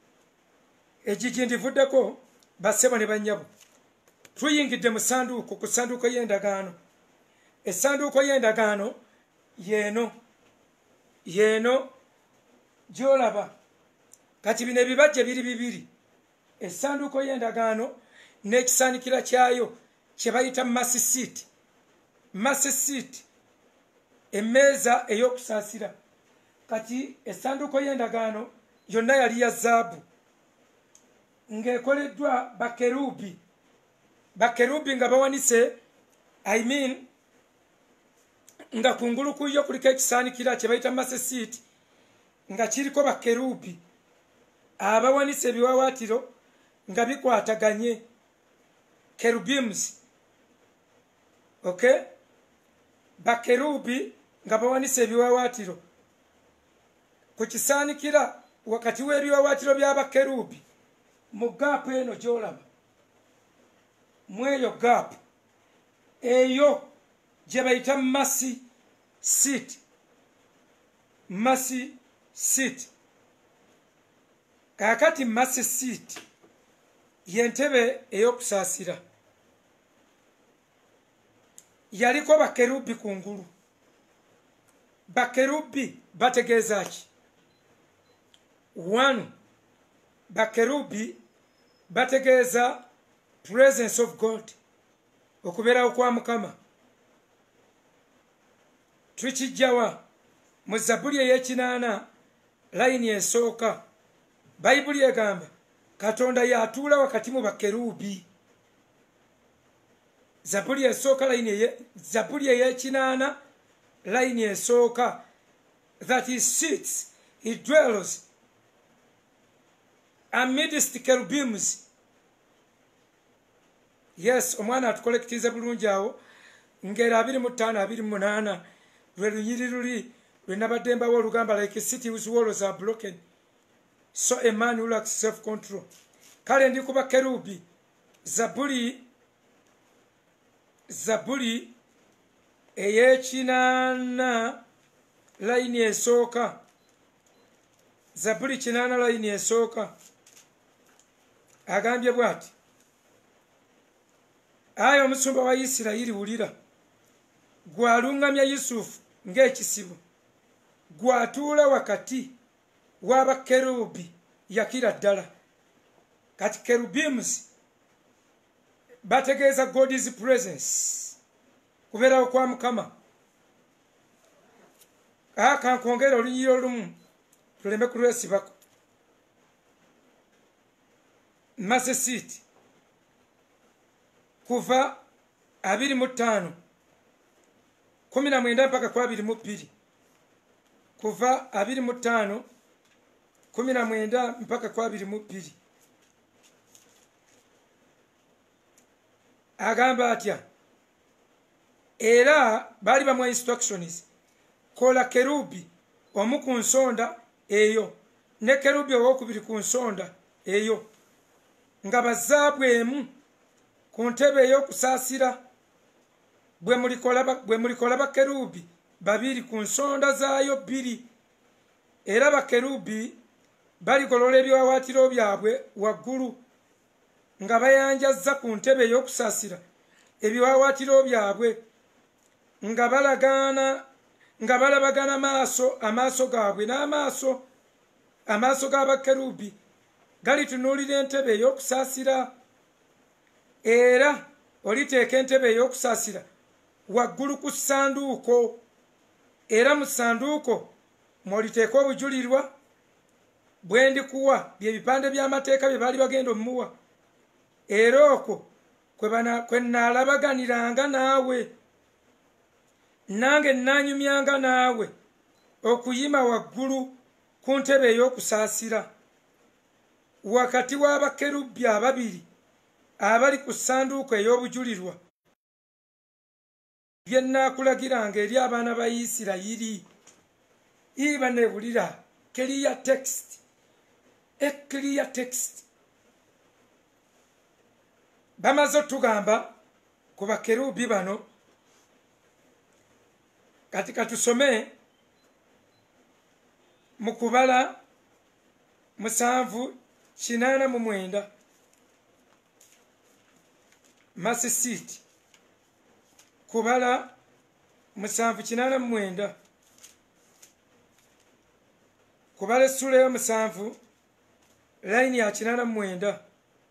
ejiji ndivuddeko basebo ne banyabo tuyingidde mu sanduuko ku sanduuko y'endagaano essanduuko y'endagaano yeeno yeeno gyolaba kati bino ebibajje biri bibiri essanduuko y'endagaano n'ekisaanikira kyayo kye bayita masisiiti masisiiti emmeeza ey'okusaasira kati essanduuko y'endagaano yonna yali ya zaabu ng'ekoleddwa bakerubi bakerubi nga bawanise I mean nga kungulu kuyo kuliko ekisaanikira kye bayita masisiiti nga kiriko bakerubi abawanise ebiwawaatiro nga bikwataganye kerubims okay bakerubi nga bawanise ebiwawaatiro ku kisaanikira wakati w'ebiwawaatiro by'abakerubi mu gaapu eno gy'olaba mweyo gaapu eyo gye bayita masi siiti masi siiti kaakati masi siiti yentebe ey'okusaasira yaliko bakerubi kungulu bakerubi bategeeza ki one bakerubi bategeeza presence of God okubeerawo kwa mukama tukijjawa mu zabbuli ey'ekinaana layini esooka bayibuli egamba katonda yatuula wakati mu bakerubi zabbuli esooka layini zabbuli ey'ekinaana layini esooka that he sits he dwells amidst kerubims yes omwana atukolekitize bulungi awo ngero abiri mu ttaano abiri mu munaana lwe lunyiri luli lwe nabadde mbawo olugamba like a city whose walls are broken so a man who lacks self control kale ndi ku bakerubi zabbuli zabbuli ey'ekinaana layini esooka zabbuli kinaana layini esooka agambye bw'ati ayi omusumba wa Isirayiri wulira gwaluŋŋamya Yusufu ng'ekisibo gwatuula wakati w'abakerubi yakira ddala kati kerubims bategeeza God's presence kubeerawo kwa mukama akankongera olunyiri olumu tuleme kulwesibako masisiiti kuva abiri mu ttaano kumi na mwenda mpaka ku abiri mu bbiri kuva abiri mu ttaano kumi na mwenda mpaka ku abiri mu bbiri agamba atya era baali bamuwa instructions kola kerubi omu ku nsonda eyo ne kerubi owokubiri ku nsonda eyo nga bazaabu emu ku ntebe ey'okusaasira bwe mulikola bakerubi babiri ku nsonda zaayo bbiri era bakerubi baligolola ebiwawaatiro byabwe waggulu nga bayanjazza ku ntebe ey'okusaasira ebiwawaatiro byabwe nga balagaana nga balabagana maaso amaaso gaabwe n'amaaso amaaso g'abakerubi galitunuulira entebe ey'okusaasira era oliteeka entebe ey'okusaasira waggulu ku ssanduuko era mu ssanduuko mwoliteeka obujulirwa bwe ndikuwa byebipande by'amateeka bye baali bagenda omuwa era okwo kwe nnaalabaganiranga naawe nange nnaanyumyanga naawe okuyima waggulu ku ntebe ey'okusaasira wakati w'abakerubi ababiri abali ku ssanduuko ey'obujulirwa bye nnaakulagiranga eri abaana ba Isirayiri iba nebulira clear text a clear text bamaze otugamba ku bakerubi bano kati katusome mu kubala musanvu kinaana mu mwenda masisiti kubala musanvu kinaana mu mwenda kubala essula y'omusanvu layini ya kinaana mu mwenda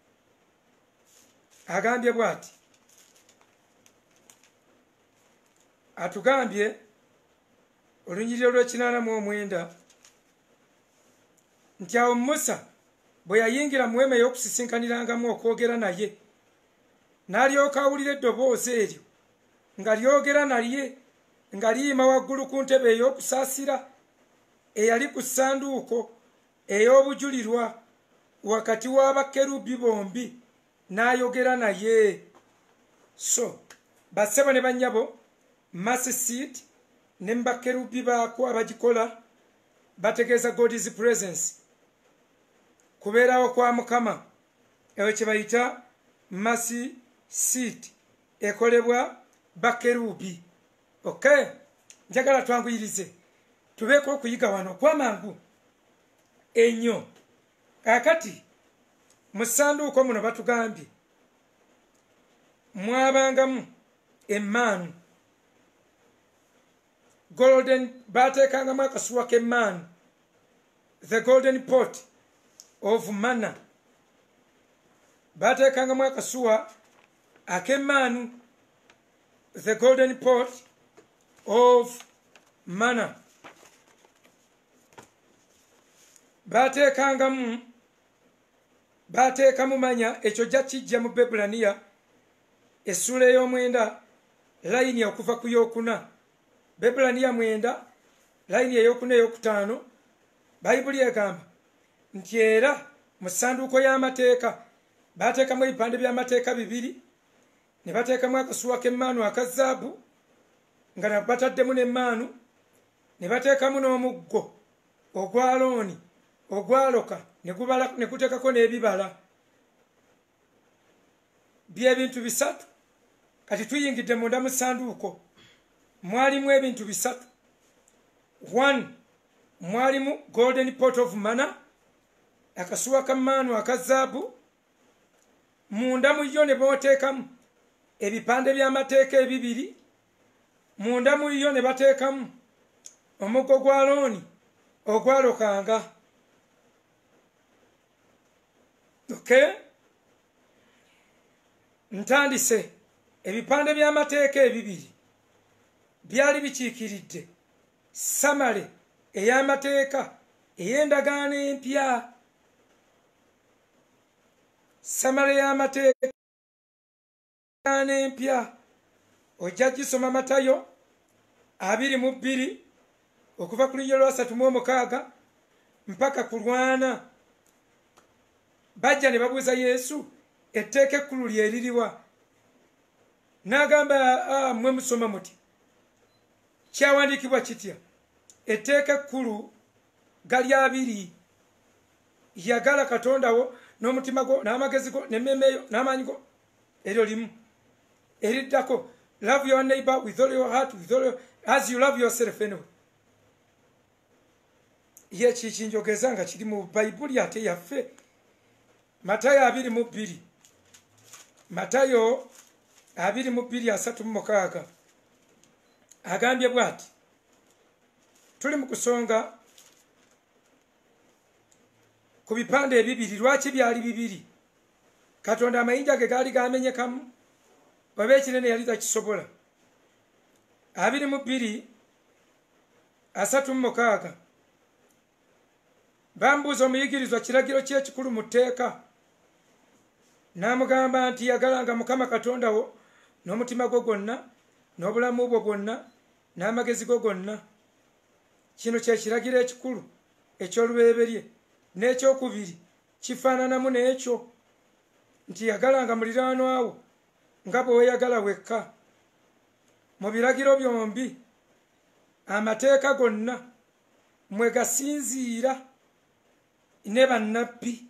agambye bw'ati atugambye olunyiriro lw'ekinaana mu omwenda nti awo Musa bwe yayingira mu weema ey'okusisinkaniramu okwogera naye n'alyoka awulira eddoboozi eryo nga lyogera naye nga liyima waggulu ku ntebe ey'okusaasira eyali ku ssanduuko ey'obujulirwa wakati w'abakerubi bombi n'ayogera naye. So bassebo ne bannyabo masisiti ne mubakerubi baako abagikola bategeeza God is presence, kubeerawo kwa Mukama. Eyo kye bayita masisiti ekolebwa bakerubi. Okay, njagala twanguyirize tubeeko okuyiga wano kwamangu ennyo. Kakati mu ssanduuko muno batugambye mwabangamu emmaanu golden, bateekangamu akasuwa k'emmaanu, the golden pot of manna, bateekangamu akasuwa ak'emmaanu, the golden pot of manna, bateekangamu bateekamu manya. Ekyo jja kijja mu Bebulaniya essula ey'omwenda layini okuva ku yokuna. Bebulaniya mwenda layini eyokuna eyokutaano. Bayibuli egamba nti era mu ssanduuko y'amateeka bateekamu ebipande by'amateeka bibiri, ne bateekamu akasuwa k'emmaanu aka zaabu nga nabo bataddemu n'emmaanu, ne bateekamu n'omuggo ogwa Alooni ogwaloka ne guteekako n'ebibala. By'ebintu bisatu. Kati tuyingidde munda mu ssanduuko mwalimu ebintu bisatu. One, mwalimu golden pot of manna, akasuwa ka mmaanu aka zaabu. Munda mu yo ne booteekamu ebipande by'amateeka ebibiri. Munda mu yo ne bateekamu omuggo gwa Alooni ogwalokanga. Okay, ntandise. Ebipande by'amateeka ebibiri byali bikiikiridde samale ey'amateeka ey'endagaano empya. Samale y'amateeka empya ojja gisoma Matayo abiri mu bbiri okuva ku lunyiriro lwa ssatu mu omukaaga mpaka ku lwana. Bajja ne babuuza Yesu etteeka ekkulu lyeririwa. N'agamba ah, mmwe musoma muti kyawandiikibwa kitya? Etteeka ekkulu gali abiri, yagala Katonda wo n'omutima gwo n'amagezi go n'emmeeme yo n'amaanyi go. Eryo limu. Eriddako love your neighbor with all your heart, with all your, as you love yourself anyway. Ye kikinjogeza nga kiri mu Bayibuli ate yaffe. Matayo abiri mu bbiri. Matayo abiri mu bbiri asatu mu mukaaga agambye bw'ati. Tuli mu kusonga ku bipande ebibiri. Lwaki byali bibiri? Katonda amayinja ge gaali gamenyekamu oba ekinene yali takisobola. Abiri mu bbiri asatu mu mukaaga bambuuza omuyigirizwa kiragiro ky'ekikulu mu tteeka. N'amugamba nti yagalanga Mukama Katonda wo n'omutima gwo gwonna n'obulamu bwo bwonna n'amagezi go gonna. Kino kye kiragiro ekikulu eky'olubereberye. N'ekyokubiri kifaananamu n'ekyo nti yagalanga muliraanwa wo nga bwe weeyagala wekka. Mu biragiro byombi amateeka gonna mwe gasinziira ne bannabbi.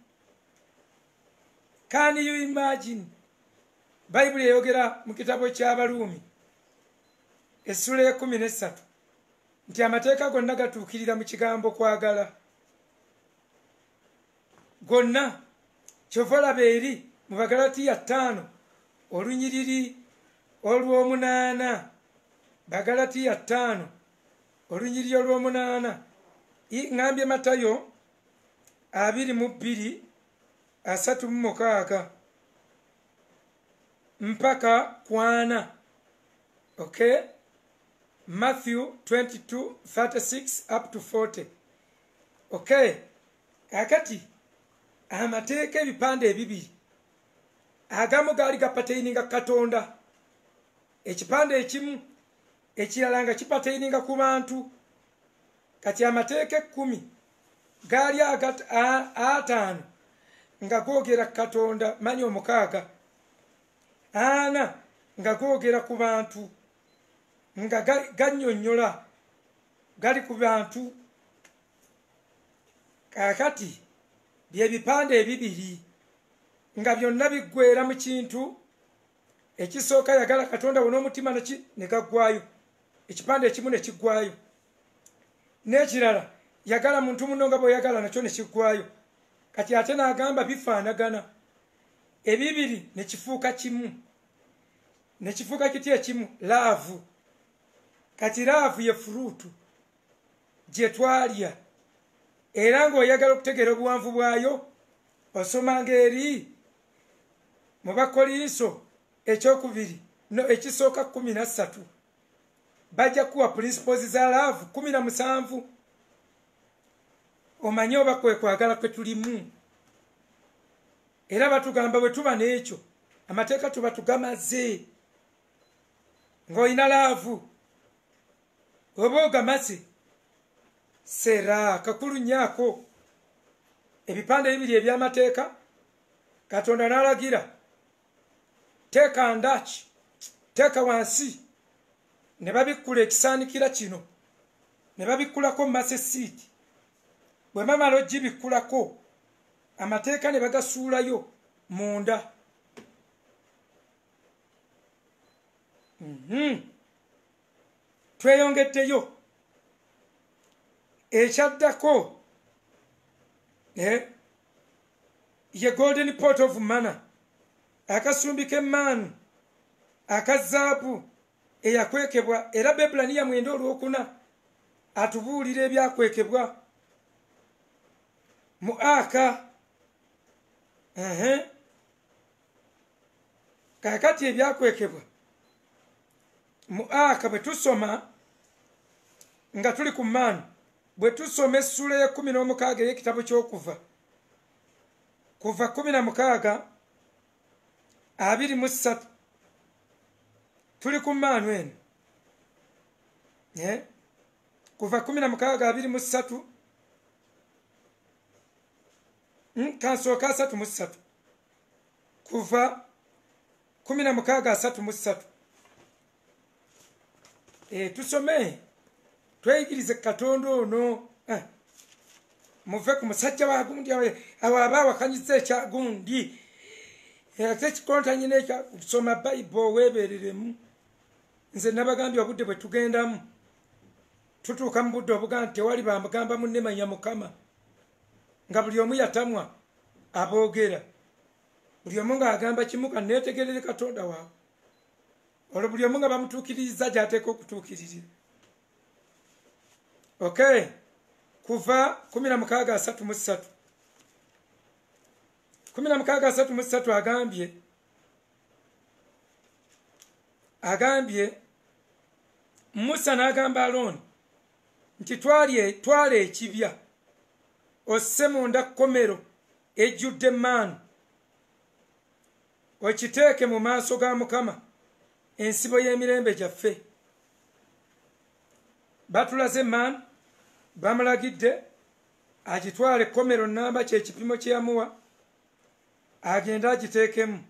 Can you imagine? Bayibuli eyogera mu kitabo ky'Abaluumi essula y'ekkumi n'essatu nti amateeka gonna gatuukirira mu kigambo kwagala. Gonna kyovola beeri mu Bagalatiya ttaano olunyiriri olw'omunaana. Bagalatiya ttaano olunyiriri olw'omunaana. Ngambye Matayo abiri mu bbiri asatu mu mukaaga mpaka kwana. Okay, Matthew twenty-two thirty-six up to forty. Okay, kakati amateeka ebipande ebibiri agamu gaali gapateininga Katonda, ekipande ekimu ekirala nga kipateininga ku bantu. Kati amateeka ekkumi gaali ataano nga googera Katonda, manyi omukaaga ana nga googera ku bantu, nga gannyonnyola gali ku bantu. Kakati bye bipande ebibiri nga byonna biggweera mu kintu ekisooka yagala Katonda wona omutima ne gaggwayo, ekipande ekimu ne kiggwayo, n'ekirala yagala muntu muno nga bw'oyagala nakyo ne kiggwayo. Kati ate n'agamba bifaanagana, ebibiri ne kifuuka kimu, ne kifuuka kiti ekimu, laavu. Kati laavu ye furuutu gye twalya, era ng'oyagala okutegeera obuwanvu bwayo osomanga eri mu Bakolinso ekyokubiri no ekisooka kumi na ssatu. Bajja kuwa principles za laavu kumi na musanvu. Omanye oba kwe kwagala kwe tulimu. Era batugamba bwe tuba n'ekyo amateeka tuba tugamaze. Ng'olina laavu oba ogamaze sera kakulu nyaako. Ebipande ebibiri eby'amateeka Katonda n'alagira teeka ndaki, teeka wansi, ne babikkula ekisaanikira kino, ne babikkulako masesiiti. Bwe bamala ogibikkulako amateeka ne bagasuulayo munda. Mm-hmm. Tweyongeddeyo ekyaddako eh? ye golden pot of manna, akasumbi k'emmaanu akazaabu eyakwekebwa. Era Bebulaniya mwenda olwokuna atubuulira ebyakwekebwa mu Aka. uh-huh. Kakati ebyakwekebwa mu Aka bwe tusoma nga tuli ku mmaanu, bwe tusoma essula y'ekkumi n'omukaaga ey'ekitabo ky'Okuva, kuva kumi na mukaaga abiri mu ssatu, tuli ku mmaanu eno eh? Kuva kumi na mukaaga abiri mu ssatu mm, kansooka asatu mu ssatu, kuva kumi na mukaaga asatu mu ssatu. E, tusome tweyigirize Katonda ono. eh. Muve ku musajja wa gundi awo aba wakanyiza ekyagundi ate ekikontanye n'ekyasoma Bayibuli weebereremu. Nze nabagambye obudde bwe tugendamu tutuuka mu budde obuga nti tewali bamugamba munne manya Mukama, nga buli omu yatamwa aboogera, buli omu ng'agamba kimu ka neetegerere Katonda waawe. Olwo buli omu nga bamutuukiririza gy'ateeka okutuukiririra. Okay, kuva kumi na mukaaga asatu mu ssatu. kumi na mukaaga asatu mu ssatu agambye agambye Musa n'agamba Alooni nti twalye twala ekibya osse munda kkomero ejjudde emmaanu, okiteeke mu maaso ga Mukama ensibo y'emirembe gyaffe. Batulaze emmaanu, bamulagidde agitwale ekkomero nnamba kyekipimo kye yamuwa, agenda agiteekemu.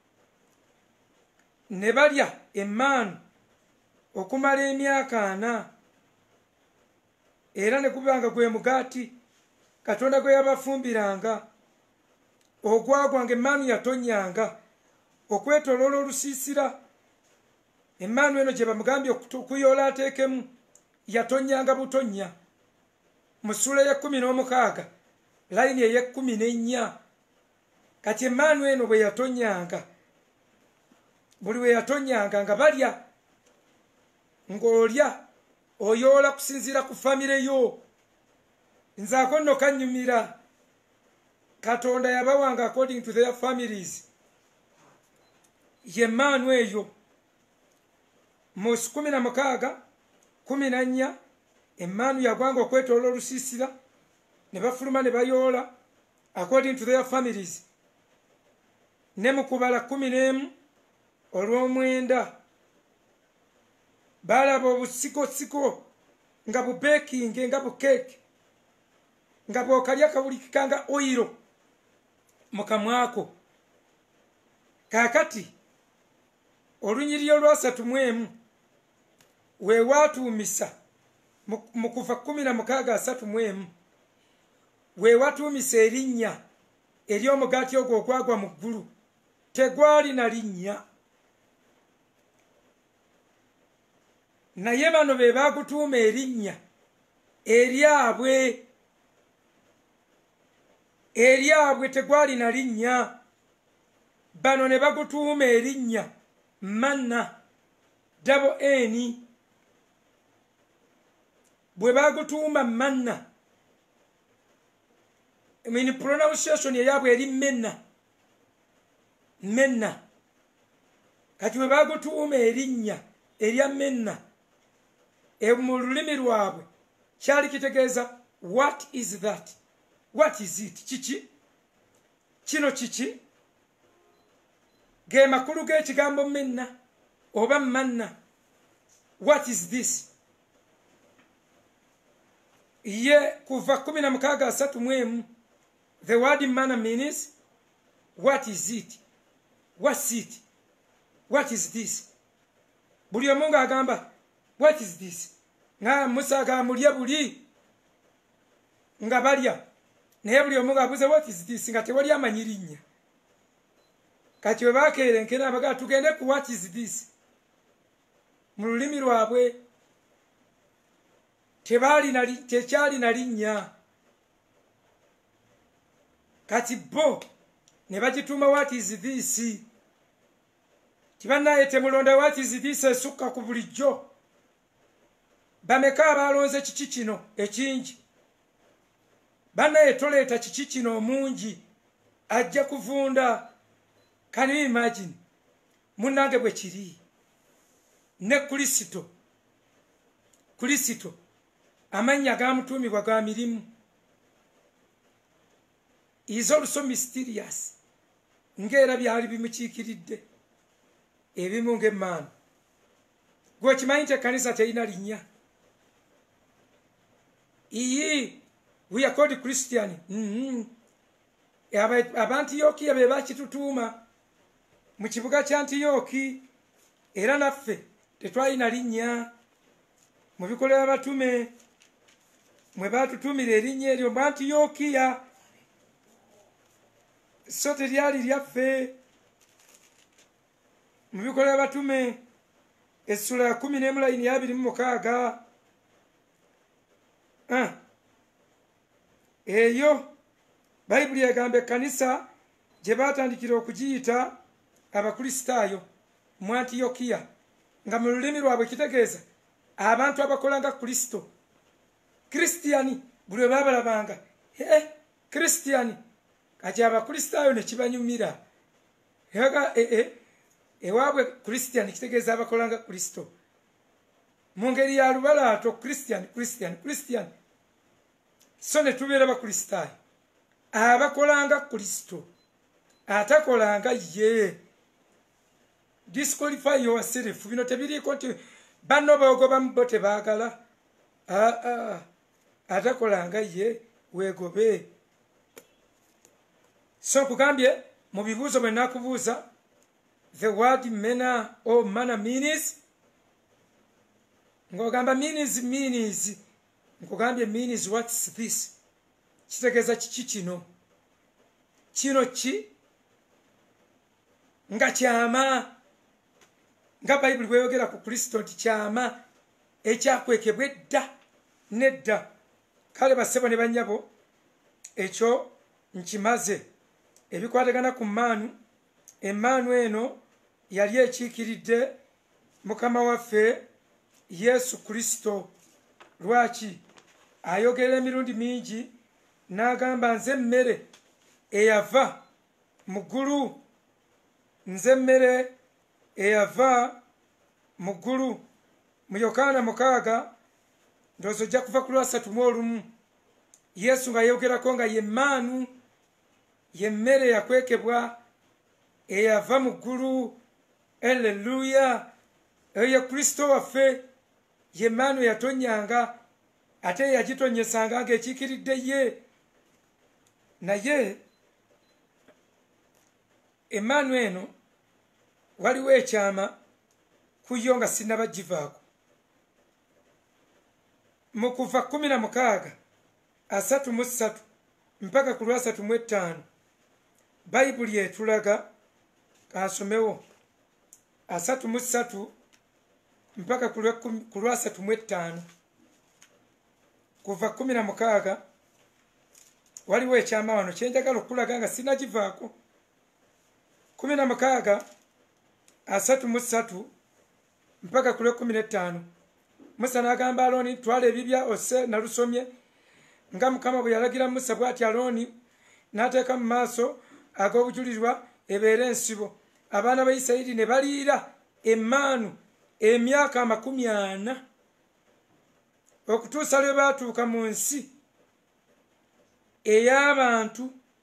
Ne balya emmaanu okumala emyaka ana, era ne gubanga gwe mugaati Katonda gwe yabafumbiranga, ogwagwanga emmaanu yatonnyanga okwetoloola olusiisira. Emmaanu eno gye bamugambye okuyoola ateekemu yatonnyanga butonnya. Mu ssula y'ekkumi n'omukaaga layini ey'ekkumi n'ennya kati emmaanu eno bwe yatonyanga buli we yatonyanga nga balya ng'olya oyoola kusinziira ku famire yo nzaako nno kanyumira katonda yabawanga according to their families ye mmaanu eyo mu kumi na mukaaga kumi na nnya emmaanu yagwanga okwetoola olusiisira ne bafuluma ne bayoola according to their families ne mu kubala kumi n'emu olw'omwenda balaba obusikosiko nga bubekinge nga bukeeke nga bw'okalya kawulikika nga oyiro mu kamwako kaakati olunyiriri olwasatu mu emu weewatuumisa mu kuva kumi na mukaaga asatu mu emu weewatuumisa erinnya ery'omugaati ogwo ogwagwa mu ggulu tegwali na linnya naye bano be baagutuuma erinnya eryabwe eryabwe tegwali na linnya bano ne bagutuuma erinnya manna dabo eni bwe bagutuuma manna I mean pronunciation eyabwe eri menna menna kati bwe bagutuuma erinnya erya menna e mu lulimi lwabwe kyali kitegeeza what is that what is it kiki kino kiki ge makulu g'ekigambo menna oba manna what is this ye kuva kumi na mukaaga asatu mu emu the word manna means what is it what's it what is this buli omu ng'agamba what is this nga Musa agamulya buli nga balya naye buli omu ng'abuze what is this nga tewali amanyi linnya kati we baakeerenkera abagaa tugende ku what is this mu lulimi lwabwe tekyali na linnya kati bo ne bagituuma what is this tibannaye temulonda what is this esukka ku bulijjo bameka abalonze kiki kino ekingi bannaye toleeta kiki kino omungi ajja kuvunda. Can you imagine munange bwe kiri ne Kristo Kristo amanya gamutuumibwa ga mirimu is also mysterious ngera byali bimukiikiridde ebimu ng'emmaanu gwe kimanyi nti ekkanisa terina linnya iyi we are called Christian mm -hmm. Abantiyokiya be bakitutuuma mu kibuga kya Antiyoki era naffe tetwalina linnya mu bikolwa by'abatume mwe baatutumira erinnya eryo mu Antiyokiya so teryali lyaffe mu bikolwa by'abatume essula ya kumi n'emu layini ya abiri mu mukaaga ah. eyo bayibuli egamba ekkanisa gye baatandikira okugiyita abakristaayo mu Antiyokiya nga mu lulimi lwabwe kitegeeza abantu abakola nga Kristo Kristiyani buli we baabalabanga eh, Kristiyani kati abakristaayo ne kibanyumira ewaga eh, eh, ewaabwe Kristiyani kitegeeza abakola nga Kristo mu ngeri ya lubalaato Kristiyani Kristiyani Kristiyani so ne tubeera bakristaayo abakolanga Kristo atakolanga ye disqualify yourself bino tebiriiko nti banno beogobamu bo tebaagala aa atakolanga ye weegobe so kugambye mu bibuuzo bwe nakubuuza the word manna or manna means ng'ogamba means means nkugambye means what's this kitegeeza kiki kino kino ki nga kyama nga bayibuli bweyogera ku Kristo nti kyama ekyakwekebwa edda nedda kale basebo ne bannyabo ekyo nkimaze ebikwatagana ku mmaanu. Emmaanu eno yali ekiikiridde mukama waffe Yesu Kristo. Lwaki? Ayogera emirundi mingi n'agamba nze mmere eyava mu ggulu, nze mmere eyava mu ggulu. Mu Yokaana mukaaga ndowooza ojja kuva ku lwasatu mu olumu, Yesu nga yeyogerako nga ye mmaanu, ye mmere yakwekebwa eyava mu ggulu. Alleluya! Eyo ye Kristo waffe, ye mmaanu yatonyanga ate yagitonyesanga ng'ekiikiridde ye. Naye emmaanu eno waliwo ekyama ku yo nga sinnabagivaako. Mu Kuva kumi na mukaaga asatu mu ssatu mpaka ku lwasatu mu ettaano bayibuli etulaga, kansomewo, asatu mu ssatu mpaka ku lwasatu mu ettaano. Kuva kumi na mukaaga waliwo ekyama wano kyenjagala okulaga nga sinnagivaako. kumi na mukaaga asatu mu ssatu mpaka ku lwekumi n'ettaano. Musa n'agamba Alooni, twala ebibya ose nalusomye nga Mukama bwe yalagira Musa, bw'ati Alooni n'ateeka mu maaso ag'obujulirwa ebeere ensibo. Abaana ba Isirayiri ne baliira emmaanu emyaka amakumi ana okutuusa lwe baatuuka mu nsi ey'abantu,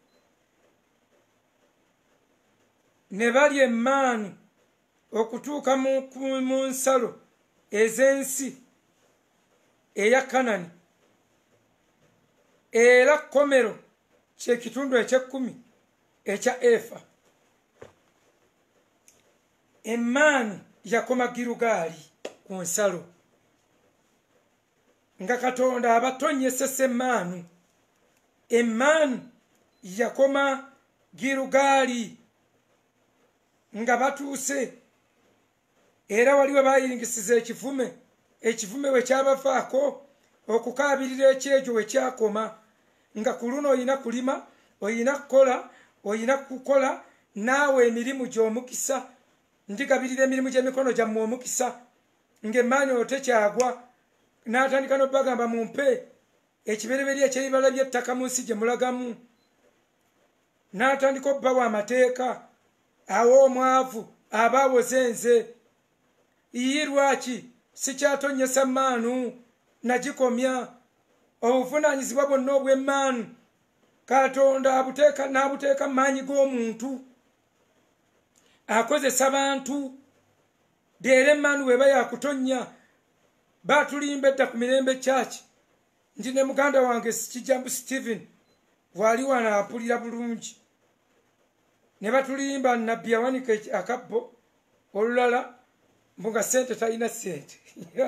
ne balya emmaanu okutuuka mu nsalo ez'ensi eya Kanani. Era kkomero kye kitundu eky'ekkumi ekya efa. Emmaanu yakoma Girugaali ku nsalo, nga Katonda abatonyesesa emmaanu. Emmaanu yakoma Girugaali nga batuuse, era waliwo bayiringisiza ekivume, ekivume we kyabavaako okukaabirira ekyejo we kyakoma, nga ku luno oyina kulima, oyina kukola, oyina kukola naawe emirimu gy'omukisa. Ndigabirira emirimu gy'emikono gyammwe omukisa, ng'emmaanu tekyagwa. N'atandika n'obbagamba mumpe ekibereberye eky'ebibala by'ettaka mu nsi gye mulagamu. N'atandika obbawa amateeka, awo omwavu aba awoze nze. Iyi lwaki sikyatonyesa mmaanu, nagikomya. Obuvunaanyizibwa bwonna obw'emmaanu Katonda abuteeka n'abuteeka mu maanyi g'omuntu, akozesa bantu. Deera emmaanu bw'eba yakutonya. Baatulimba edda ku mirembe kyaki, nti ne muganda wange Kijambu Stephen bw'ali wano ampulira bulungi, ne batulimba nabbi yawanika akabbo olulala mbu nga ssente talina ssente.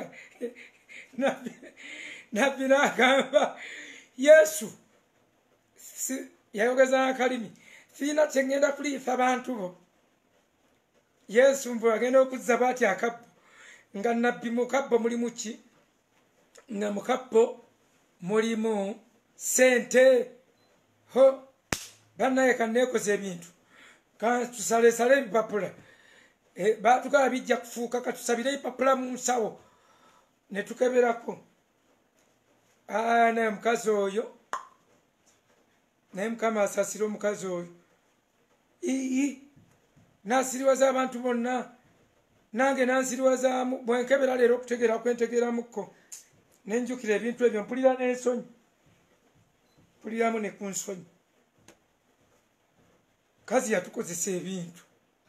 Nabbi n'agamba Yesu yayogeza akalimi, siina kyengenda kuliisa bantu bo. Yesu mbu agenda okuzza bw'ati akabbo, nga nabbi mu kabbo mulimu ki? Nga mu kabbo mulimu ssente. Ho bannaye kanneekoza ebintu, katusaleesale ebipapula. Baatugaba bijja kufuuka katusabire ebipapula mu nsawo ne tukeberako. Naye mukazi oyo, naye Mukama asaasira omukazi oyo. Ii n'asiriwaza abantu bonna, nange nansiriwazaamu. Bwenkebera leero okutegeera kwentegeeramukko, ne njukira ebintu ebyo, mpulira n'ensonyi, mpuliramu ne ku nsonyi. Kazi yatukozesa ebintu.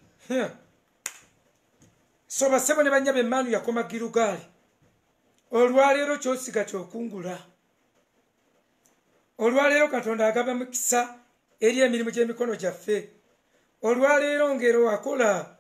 So bassebo ne bannyaba emmaanu yakoma Girugaali. Olwaleero kyosiga kyokungula. Olwaleero Katonda agaba mukisa eri emirimu gy'emikono gyaffe. Olwaleero ngero akola,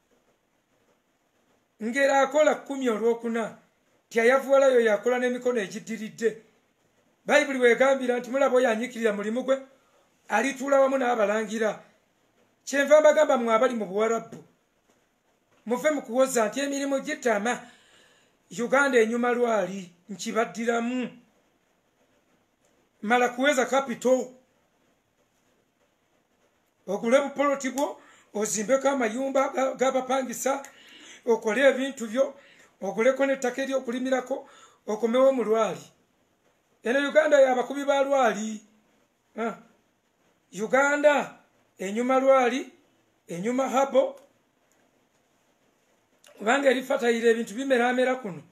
ngero akola kkumi olwokuna, tyayavuwalayo yakola n'emikono egiddiridde. Bayibuli weegambira nti mulaba oyo anyiikirira mulimu gwe alituula wamu n'abalangira. Kyenva mbagamba mmwe abali mu Buwarabu, muve mu kuwoza nti emirimu gitama, Uganda enyuma lwali nkibaddiramu. Mala kuweza capital. ogule bupoloti bwo ozimbeko amayumba g'abapangisa okole ebintu byo oguleko n'ettaka ery'okulimirako okomewo mu lwali. eno Uganda y'abakubi ba lwali. ah. Uganda enyuma lwali enyuma habo kubanga erifatayira ebintu bimeramera kuno.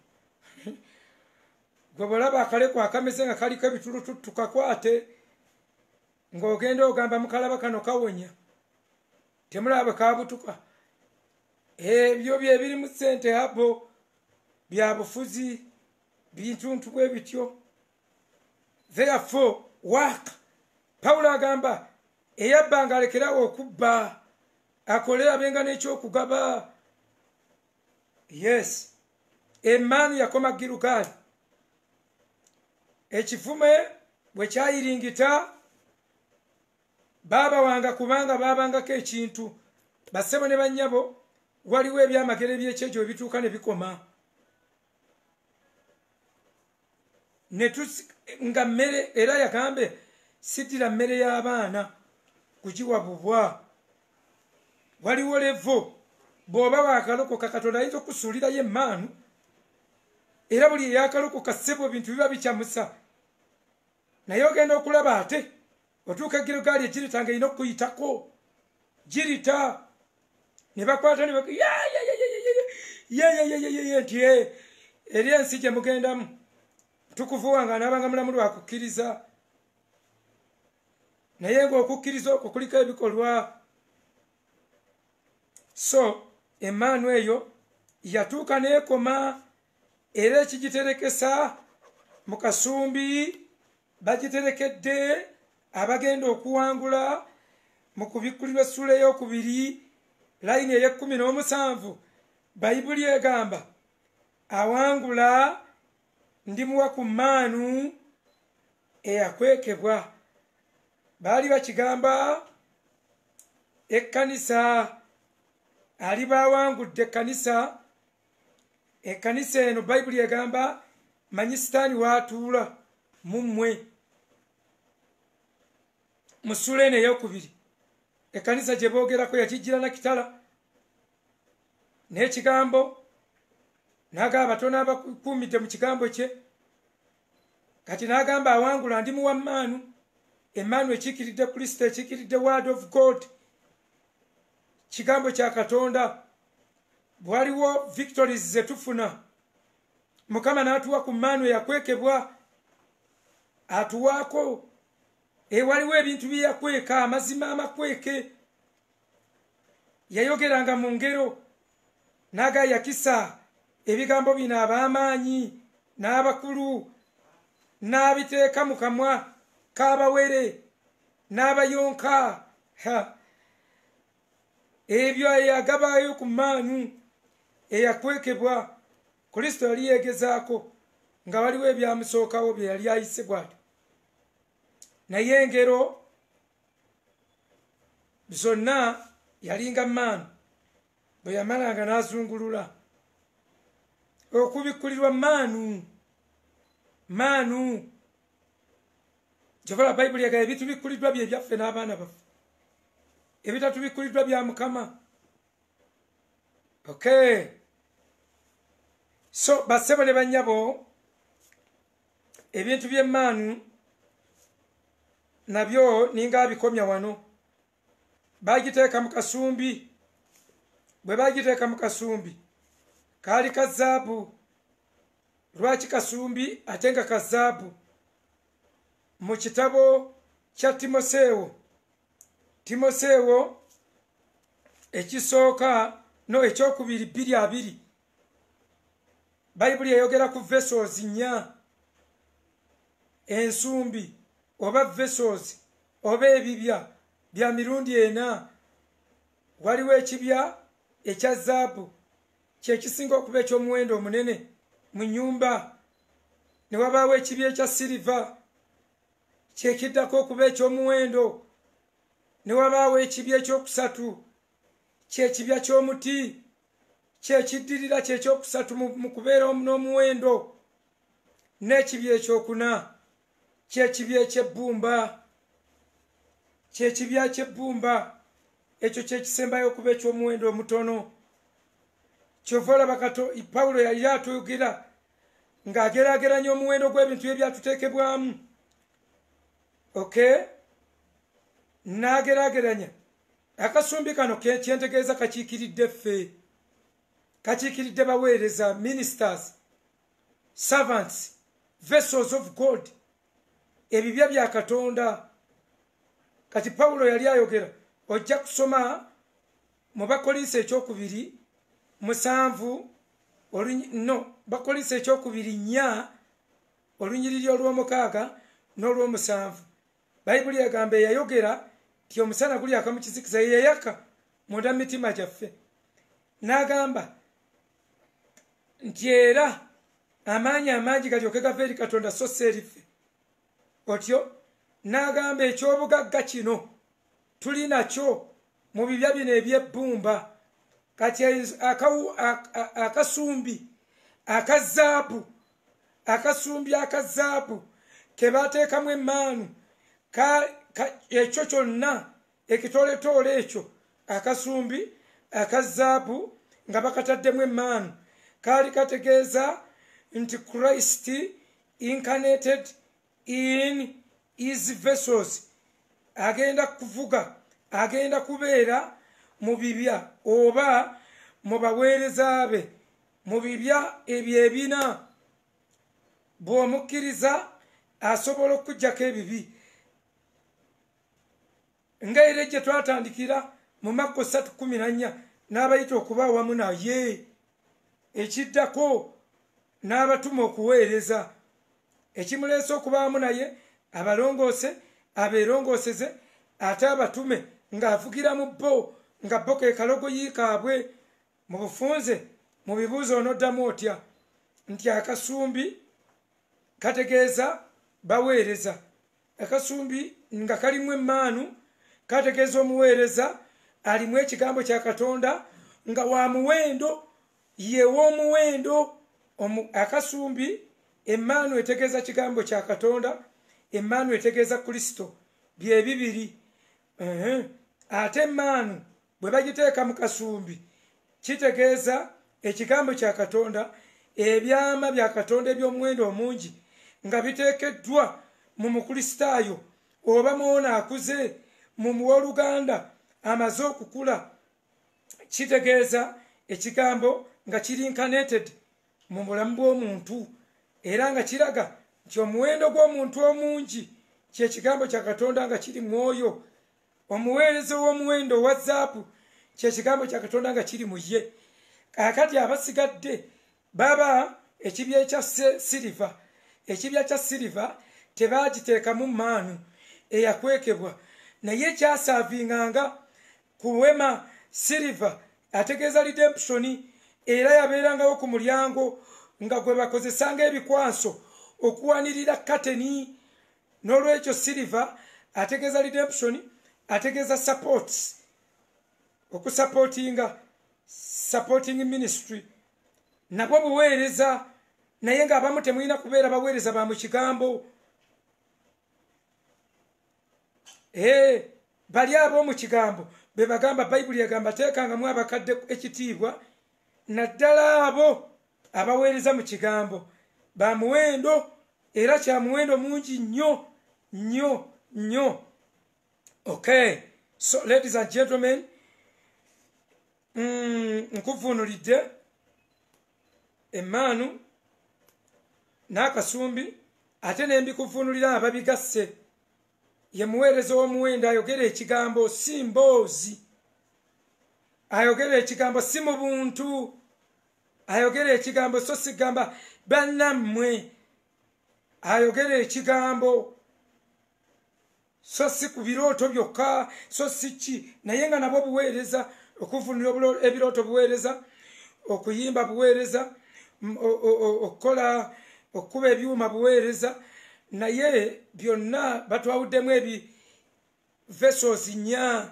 gwe bwolaba akaleko akameze nga kaliko ebitulutu tukakwate ng'ogenda ogamba mukalaba kano kawonya temulaba kabutuka. ebyo byebiri mu ssente habo bya bufuzi bintuntu bwe bityo. Therefore work. Paulo agamba eyabbanga alekerawo okubba akole abenga n'ekyokugaba. Yes, emmaanu yakoma Girugaali. Ekivume bwe kyayiringita baaba wanga kubanga baabangako ekintu. Bassebo ne bannyabo waliwo ebyamagero ebyekyejo ebituuka ne bikoma. nga mmere era yagambe sidira mmere y'abaana kugiwa bubwa. Waliwo levo bw'oba waakalokoka Katonda ayinza okusuulirayo emmaanu era buli eyakalokoka ssebo ebintu biba bikyamusa. Naye ogenda okulaba ate otuuka Girugaali egiritanga erina okuyitako girita ne bakwata ne nti eri ensi gye mugendamu tukuvu wange anaabanga mulamu lwakukkiriza. Naye ng'okukkiriza okwo kuliko ebikolwa. So emmaanu eyo yatuuka n'ekoma era ekigiterekesa mu kasumbi bagiterekedde abagenda okuwangula mu kubikkulirwa essula ey'okubiri layini ey'ekkumi n'omusanvu. Bayibuli egamba awangula ndimuwa ku mmaanu eyakwekebwa. Baali bakigamba ekkanisa aliba awangudde ekkanisa. Ekkanisa eno Bayibuli egamba manyi sitaani waatuula mu mmwe. Mu ssula eno ey'okubiri ekkanisa gye boogerako yakijjira na kitala n'ekigambo n'agamba batono abakuumidde mu kigambo kye. Kati n'agamba awangula ndimuwa mmaanu. Emmaanu ekiikiridde Kristo, ekiikiridde word of God, kigambo kya Katonda. Bwaliwo victories ze tufuna Mukama n'atuwa ku mmaanu eyakwekebwa atuwaako. Ewaliwo ebintu bye yakweka amazima amakweke. Yayogeranga mu ngero n'agayakisa ebigambo bino ab'amaanyi n'abakulu n'abiteeka mu kamwa k'abawere n'abayonka. Ebyo yagabayo ku mmaanu eyakwekebwa. Kristo yali yeegezaako nga waliwo ebyamusookawo bye yali ayise bw'atyo. Naye engero zonna yalinga mmaanu bwe yamalanga n'azungulula. Okubikkulirwa mmaanu mmaanu kyovala Bayibuli egamba ebitubikkuliddwa bye byaffe n'abaana baffe, ebitatubikkuliddwa bya Mukama. Okay, so bassebo ne bannyabo ebintu by'emmaanu nabyo ninga abikomya wano. Bagiteeka mu kasumbi. Bwe bagiteeka mu kasumbi kaali ka zaabu. Lwaki kasumbi ate nga ka zaabu? Mu kitabo kya Timoseewo, Timoseewo ekisooka no ekyokubiri bbiri abiri, Bayibuli eyogera ku vessels nnya. Ensumbi oba vessels oba ebibya bya mirundi ena. Waliwo ekibya ekya zaabu kyekisinga okuba ekyomuwendo omunene mu nnyumba. Ne wabaawo ekibya ekya siliva kyekiddako okuba ekyomuwendo. Ne wabaawo ekibya ekyokusatu kyekibya ky'omuti kyekiddirira kyekyokusatu mu kubeera n'omuwendo. N'ekibya ekyokuna kyekibya ekyebbumba. Kyekibya ky'ebbumba ekyo kyekisembayo okuba ekyomuwendo omutono. Kyova olaba kato Pawulo yali atuyogera ng'ageraageranya omuwendo gw'ebintu ebyatuteekebwamu. Okay, n'ageraageranya akasumbi kano kyentegeeza kakiikiridde ffe, kakiikiridde baweereza, ministers, servants, vessels of God, ebibya bya Katonda. Kati Pawulo yali ayogera, ojja kusoma mu Bakolinso ekyokubiri musanvu no Bakolinso ekyokubiri nnya olunyiriri olw'omukaaga n'olw'omusanvu. Bayibuli egamba eyayogera ti omusana guli akamukizikiza yeyaka munda mitima gyaffe, n'agamba nti era amaanyi amangi galyoke gava eri Katonda so si eri ffe. Otyo n'agamba ekyobugagga kino tuli nakyo mu bibya bino ebyebbumba. Kati akasumbi akazaabu akasumbi akazaabu ke bateekamu emmaanu ekyo kyonna ekitooletoole ekyo akasumbi akazaabu nga bakataddemu emmaanu kaali kategeeza nti Christ incarnated in his vessels, agenda kuvuga, agenda kubeera mu bibya oba mu baweereza be mu bibya ebyo ebina. Bw'omukkiriza asobola okuggyako ebibi. Nga era gye twatandikira mu Makko ssatu kumi na nnya n'abayita okuba awamu naye, ekiddako n'abatuma okuweereza. Ekimuleese okuba awamu naye abalongoose, abeerongooseze, ate abatume ng'avugira mu bo, nga bo ke kalogoyi kaabwe. Mu bufunze mu bibuuzo onoddamu otya nti akasumbi kategeeza baweereza. Akasumbi nga kalimu emmaanu kategeeza omuweereza alimu ekigambo kya Katonda nga wa muwendo, ye w'omuwendo. Akasumbi emmaanu etegeeza kigambo kya Katonda, emmaanu etegeeza Kristo, bye bibiri. Ate emmaanu bwe bagiteeka mu kasumbi kitegeeza ekigambo kya Katonda, ebyama bya Katonda eby'omuwendo omungi nga biteekeddwa mu mukristaayo oba muwona akuze mu muwoluganda amaze okukula. Kitegeeza ekigambo nga kiri incarnated mu bulamu bw'omuntu, era nga kiraga nti omuwendo gw'omuntu omungi kyekigambo kya Katonda nga kiri mwoyo. Omuweereza w'omuwendo owa zaabu kyekigambo kya Katonda nga kiri mu ye. Kakati abasigadde baba ekibya ekya siliva. Ekibya kya siliva tebaagiteekamu mmaanu eyakwekebwa, naye kyasaavinganga ku wema siliva ategeeza redemption, era yabeerangawo ku mulyango nga gwe bakozesanga ebikwaso okuwanirira kateni. N'olwekyo siliva ategeeza redemption, ategeeza supports, okusupportinga, supporting ministry. Nabwo buweereza, naye ng'abamu temulina kubeera baweereza ba mu kigambo. Eh, bali ab'omu kigambo be bagamba, Bayibuli egamba teekangamu abakadde ekitiibwa, naddala abo abaweereza mu kigambo. Ba muwendo, era kya muwendo mungi nnyo nnyo nnyo. Okay, so ladies and gentlemen, mm, nkuvuunulidde emmaanu n'akasumbi, ate ne mbikuvuunulira ababigasse. Ye muweereza w'omuwendo ayogera ekigambo si mboozi, ayogera ekigambo si mu buntu, ayogera ekigambo so si gamba bannammwe, ayogera ekigambo so si ku birooto byokka, so si ki, naye nga nabwo buweereza. Okuvuunula ebirooto buweereza, okuyimba buweereza, okukola okukuba ebyuma buweereza, naye byonna batwawuddemu ebi vessels nnya,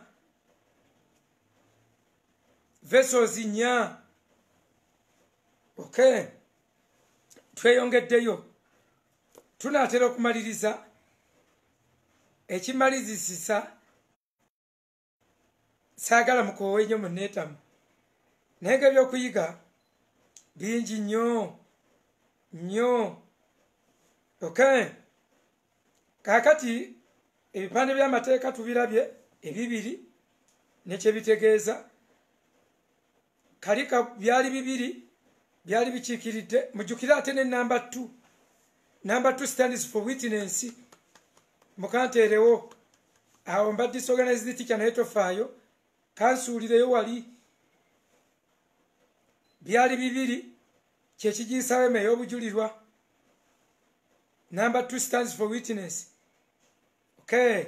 vessels nnya. Okay, tweyongeddeyo, tunaatera okumaliriza ekimalizisisa saagala mukoowe nnyo munneetamu naye nga ebyokuyiga bingi nnyo nnyo. Okay, kaakati ebipande by'amateeka tubirabye ebibiri nekyebitegeeza. Kalika byali bibiri byali bikiikiridde. Mujjukire ate ne namba two. Number two stands for witness. Mukanteerewo awo mba disorganized teacher naye tofaayo kansuulireyo wali. Byali bibiri kyekigiisawo ema ey'obujulirwa. Number two stands for witness. Okay,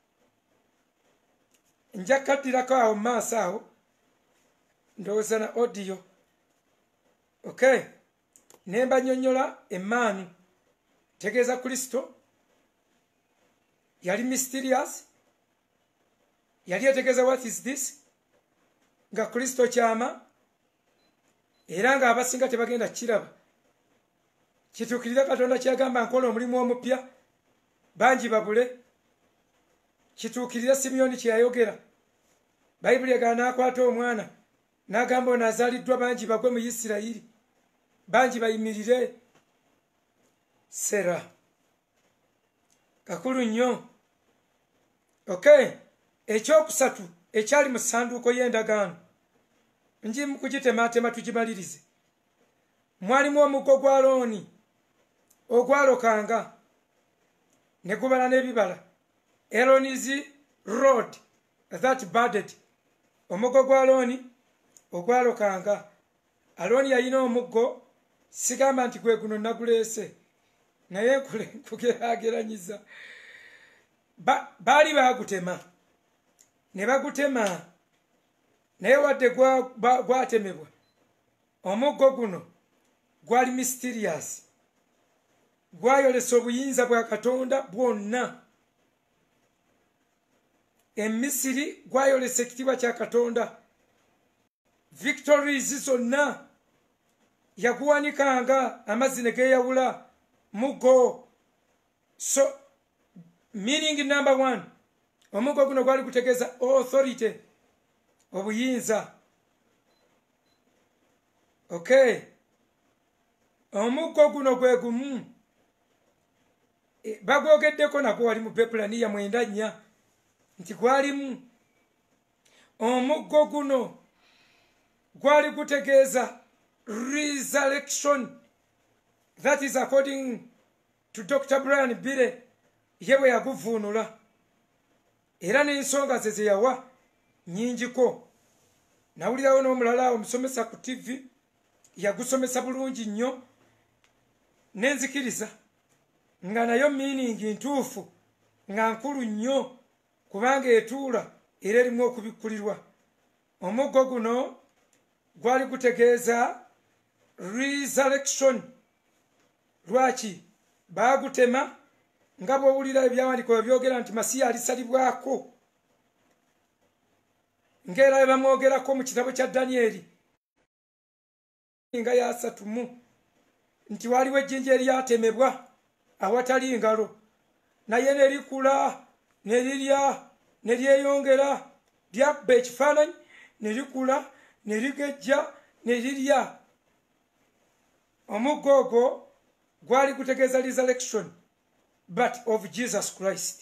nja kaddirako awo mu maaso awo ndowooza na audio. Okay, nemba nnyonnyola emmaanu. Tegeeza Kristo yali mysterious. Yali yategeeza what is this, nga Kristo kyama era nga abasinga tebagenda kiraba. Kituukirira Katonda kyagamba nkola omulimu omupya bangi babule. Kituukirira Simyoni kyeyayogera. Bayibuli egana n'akwata omwana n'agamba ono azaaliddwa bangi bagwe mu Isirayiri, bangi bayimirire. Sera kakulu nnyo. Okay, ekyokusatu ekyali mu ssanduuko y'endagaano njimu kugitemaatema tugimalirize. Mwalimu omuggo gwa Alooni ogwalokanga ne gubala n'ebibala. Aaron's rod that budded. Omuggo gwa Alooni ogwalokanga. Alooni yalina omuggo, sigamba nti gwe guno naguleese naye nkugerageranyiza. Baali baagutema ne bagutema naye wadde gwatemebwa omuggo guno gwali mysterious, gwayolesa obuyinza bwa Katonda bwonna. Emisiri gwayolesa ekitiibwa kya Katonda. Victories zonna yaguwanikanga amazzi ne geeyawula muggo. So meaning number one, omuggo guno gwali gutegeeza authority, obuyinza. Okay, omuggo guno gwe gumu bagwogeddeko nagwo wali mu Bepulaniya mwenda nnya nti gwalimu. Omuggo guno gwali gutegeeza resurrection. That is according to Doctor Brian Bire, ye bwe yaguvuunula. Era n'ensonga ze ze yawa nnyingiko. Nawulirawo n'omulala omusomesa ku T V yagusomesa bulungi nnyo nenzikiriza nga nayo meaning ntuufu nga nkulu nnyo kubanga etuula era erimu okubikkulirwa. Omuggo guno gwali gutegeeza resurrection. Lwaki baagutema? Nga bw'owulira ebyawandiikibwa byogera nti Masiya alisalibwako, ng'era bamwogerako mu kitabo kya Danyeri nga yasatumu nti waliwo ejjinja eryatemebwa awatali ngalo, naye ne likula ne lirya ne lyeyongera, lyabba ekifaananyi ne likula ne ligejja ne lirya. Omuggo ogwo gwali gutegeeza resurrection but of Jesus Christ.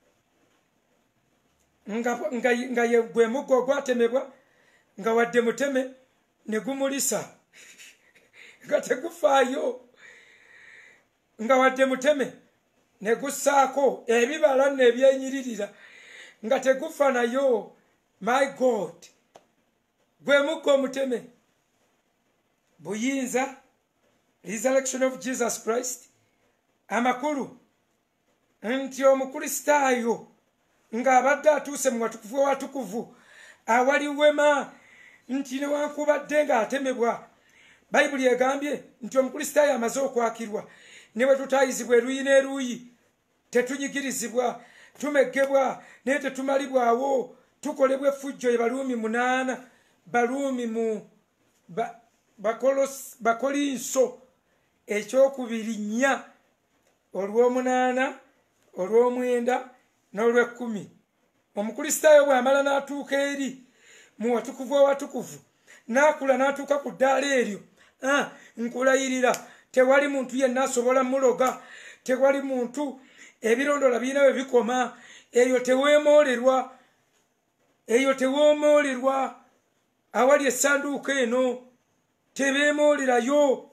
Nga, nga, nga ye gwe muggo gwatemebwa nga wadde muteme ne gumulisa nga tegufaayo, nga wadde muteme ne gussaako ebibala n'ebyenyiririra nga tegufa nayo. My God, gwe muggo omuteme. Buyinza, resurrection of Jesus Christ. Amakulu nti omukristaayo ng'abadde atuuse mu watukuvu w'awatukuvu awali wema nti newankubadde ng'atemebwa, Bayibuli egambye nti omukristaayo amaze okwakirwa ne bwe tutaayizibwa eruuyi n'eruuyi, tetunyigirizibwa, tumeggebwa naye tetumalibwawo, tukolebwa effujjo. Ye Baluumi munaana, Baluumi mu ba, Bakolinso ekyokubiri nnya olw'omunaana olw'omwenda n'olw'ekkumi. Omukristaayo bw'amala n'atuuka eri mu watukuvu watukuvu nakula natuuka ku ddaala eryo ah, nkulayirira tewali muntu yenna asobola muloga tewali muntu ebirondola birina bwe bikoma eyo teweemoolerwa eyo teweemoolerwa awali essanduuko eno tebeemoolerayo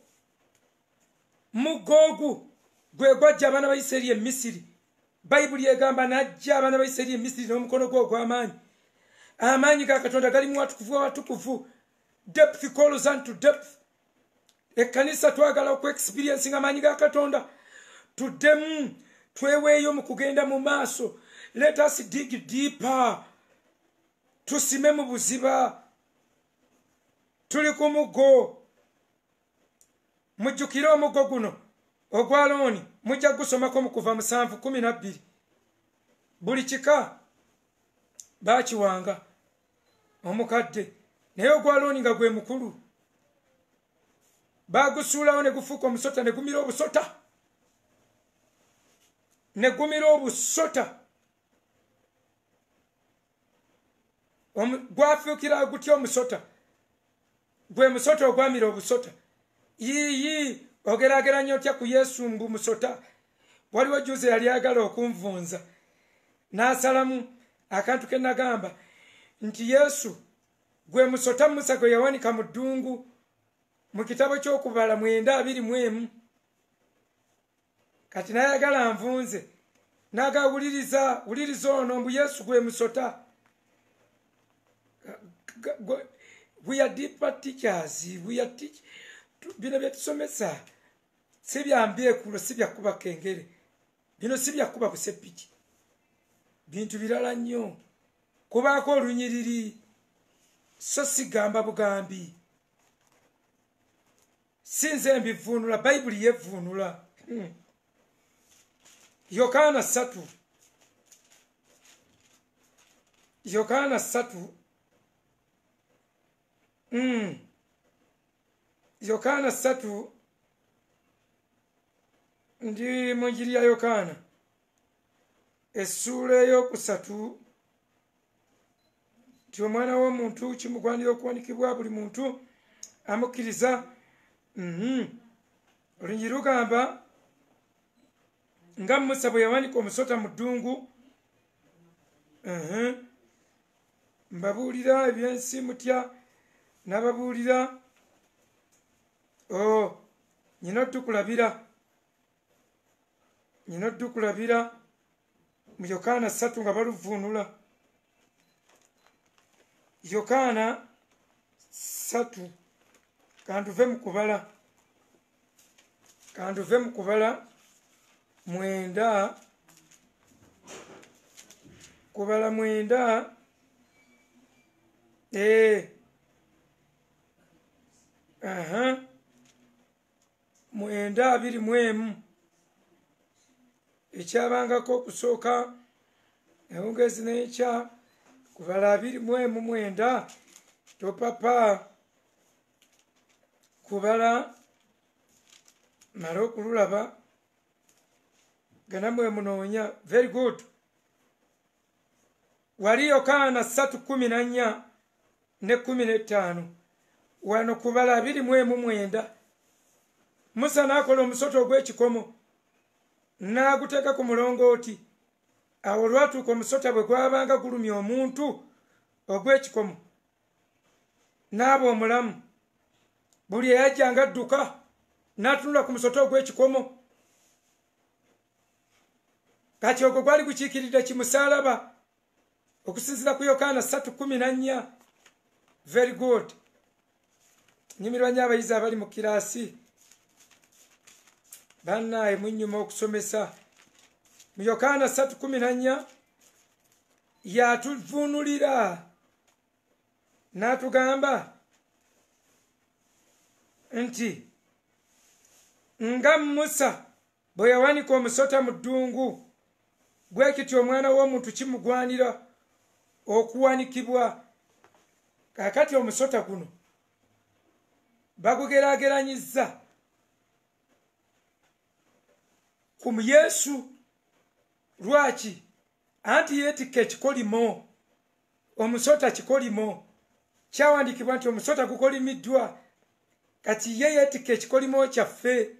mugoogu gwe gwajja abaana ba Isirayiri e Misiri bayibuli egamba najja abaana ba Isirayiri e Misiri n'omukono gwe ogw'amaanyi amaanyi ga Katonda gali mu watukuvu watukuvu depth calls unto depth ekkanisa twagala okuexperiencinga amaanyi ga Katonda tuddemu tweweeyo mu kugenda mu maaso let us dig deeper tusime mu buziba tuli ku muggo mujjukire omuggo guno ogwa Alooni mujja gusomako mu Kuva musanvu kumi na bbiri buli kika baakiwanga omukadde naye ogwa Alooni nga gwe mukulu baagusuulawo ne gufuuka omusota ne gumira obusota ne gumira obusota gwafuukira gutya omusota gwe musota ogwamira obusota yiyi ogerageranya otya ku Yesu mbu musota waliwo juze yali agala okunvunza n'asalamu akantu ke nagamba nti Yesu gwe musota Musa gwe yawanika mu ddungu mu kitabo ky'okubala mwenda abiri mu emu kati nayagala nvunze nagawuliriza wuliriza ono mbu Yesu gwe musota. We are deeper teachers. We are teach. Bino byetusomesa si byambyekulo si byakuba kengere bino si byakuba busepiki bintu birala nnyo kubaako olunyiriri so sigamba bugambi sinze mbivuunula bayibuli yevuunula. hmm. Yokaana ssatu Yokaana ssatu mm. Yokaana ssatu ndi mu njiri ya Yokaana essuula ey'okusatu ti omwana w'omuntu kimugwanira okuwanikibwa buli muntu amukkiriza. mm-hmm. Olunyi lugamba nga Musa bwe yawanika omusota mu ddungu uh-huh. Mbabuulira ebyensi mutya nababuulira oh, nyina oddukulabira nyina oddukulabira mu Yokaana ssatu nga baluvuunula. Yokaana ssatu kanduve mu kubala kanduve mu kubala mwenda kubala mwenda eh aha mwenda abiri mu emu ekyabangako okusooka ewungezi n'ekya kubala abiri mu emu mwenda topapa kubala mala okululaba gana mwe munoonya. Very good. Wali Yokaana ssatu kumi na nnya ne kumi n'ettaano wano kubala abiri mu emu mwenda Musa n'akola omusota ogw'ekikomo n'aguteeka ku mulongooti. Awo olwatuuka omusota bwe gwabanga gulumya omuntu ogw'ekikomo n'aba omulamu buli eyajjanga adduka n'atunula ku musota ogw'ekikomo. Kati ogwo gwali gukiikiridde kimusaalaba okusinziira ku Yokaana ssatu kumi na nnya. Very good. Nnyumirwa nnyo abayizi abali mu kiraasi bannaye munnyuma okusomesa. Mu Yokaana ssatu kumi na nnya yatuvuunulira n'atugamba nti nga Musa bwe yawanika omusota mu ddungu bwe kityo omwana w'omuntu kimugwanira okuwanikibwa. Kaakati omusota guno bagugeraageranyizza ku Yesu. Lwaki? Anti yeetikka ekikolimo omusota kikolimo kyawandikibwa nti omusota gukolimiddwa kati ye yeetikka ekikolimo kyaffe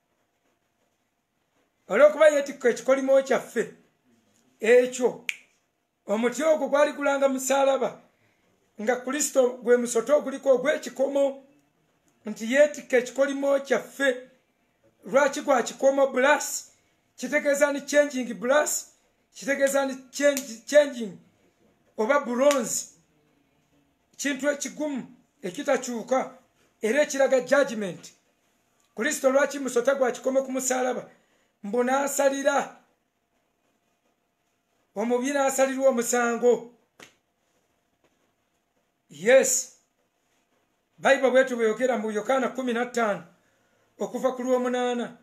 olw'okuba yeetikka ekikolimo kyaffe ekyo omuti ogwo gwali gulanga musaalaba nga Kristo gwe musota oguliko ogw'ekikomo nti yeetikka ekikolimo kyaffe lwaki gwa kikomo bulasi kitegeeza ni changing bulasi kitegeeza ni changing oba bronze kintu ekigumu ekitakyuka era ekiraga judgment. Kristo lwaki musota gwa kikomo ku musaalaba mbu n'asalira omubi n'asalirwa omusango. Yes, Bible bwetu bweyogera mu Yokaana kumi na ttaano okuva ku lw'omunaana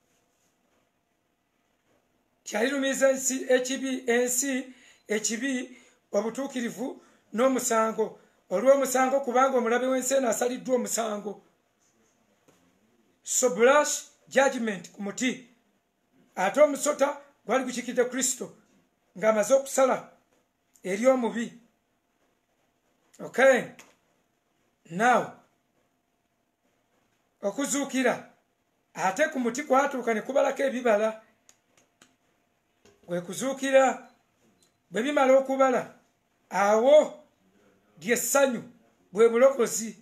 kyalirumiza ensi ekibi ensi ekibi obutuukirivu n'omusango olw'omusango kubanga omulabe w'ensi eno asaliddwa omusango. So brush judgment ku muti ate omusota gwali gukikidde Kristo ng'amaze okusala eri omubi. Okay, now okuzuukira ate ku muti kwatuuka ne kubalako ebibala. Gwe kuzuukira bwe bimala okubala awo lyessanyu bwe bulokozi.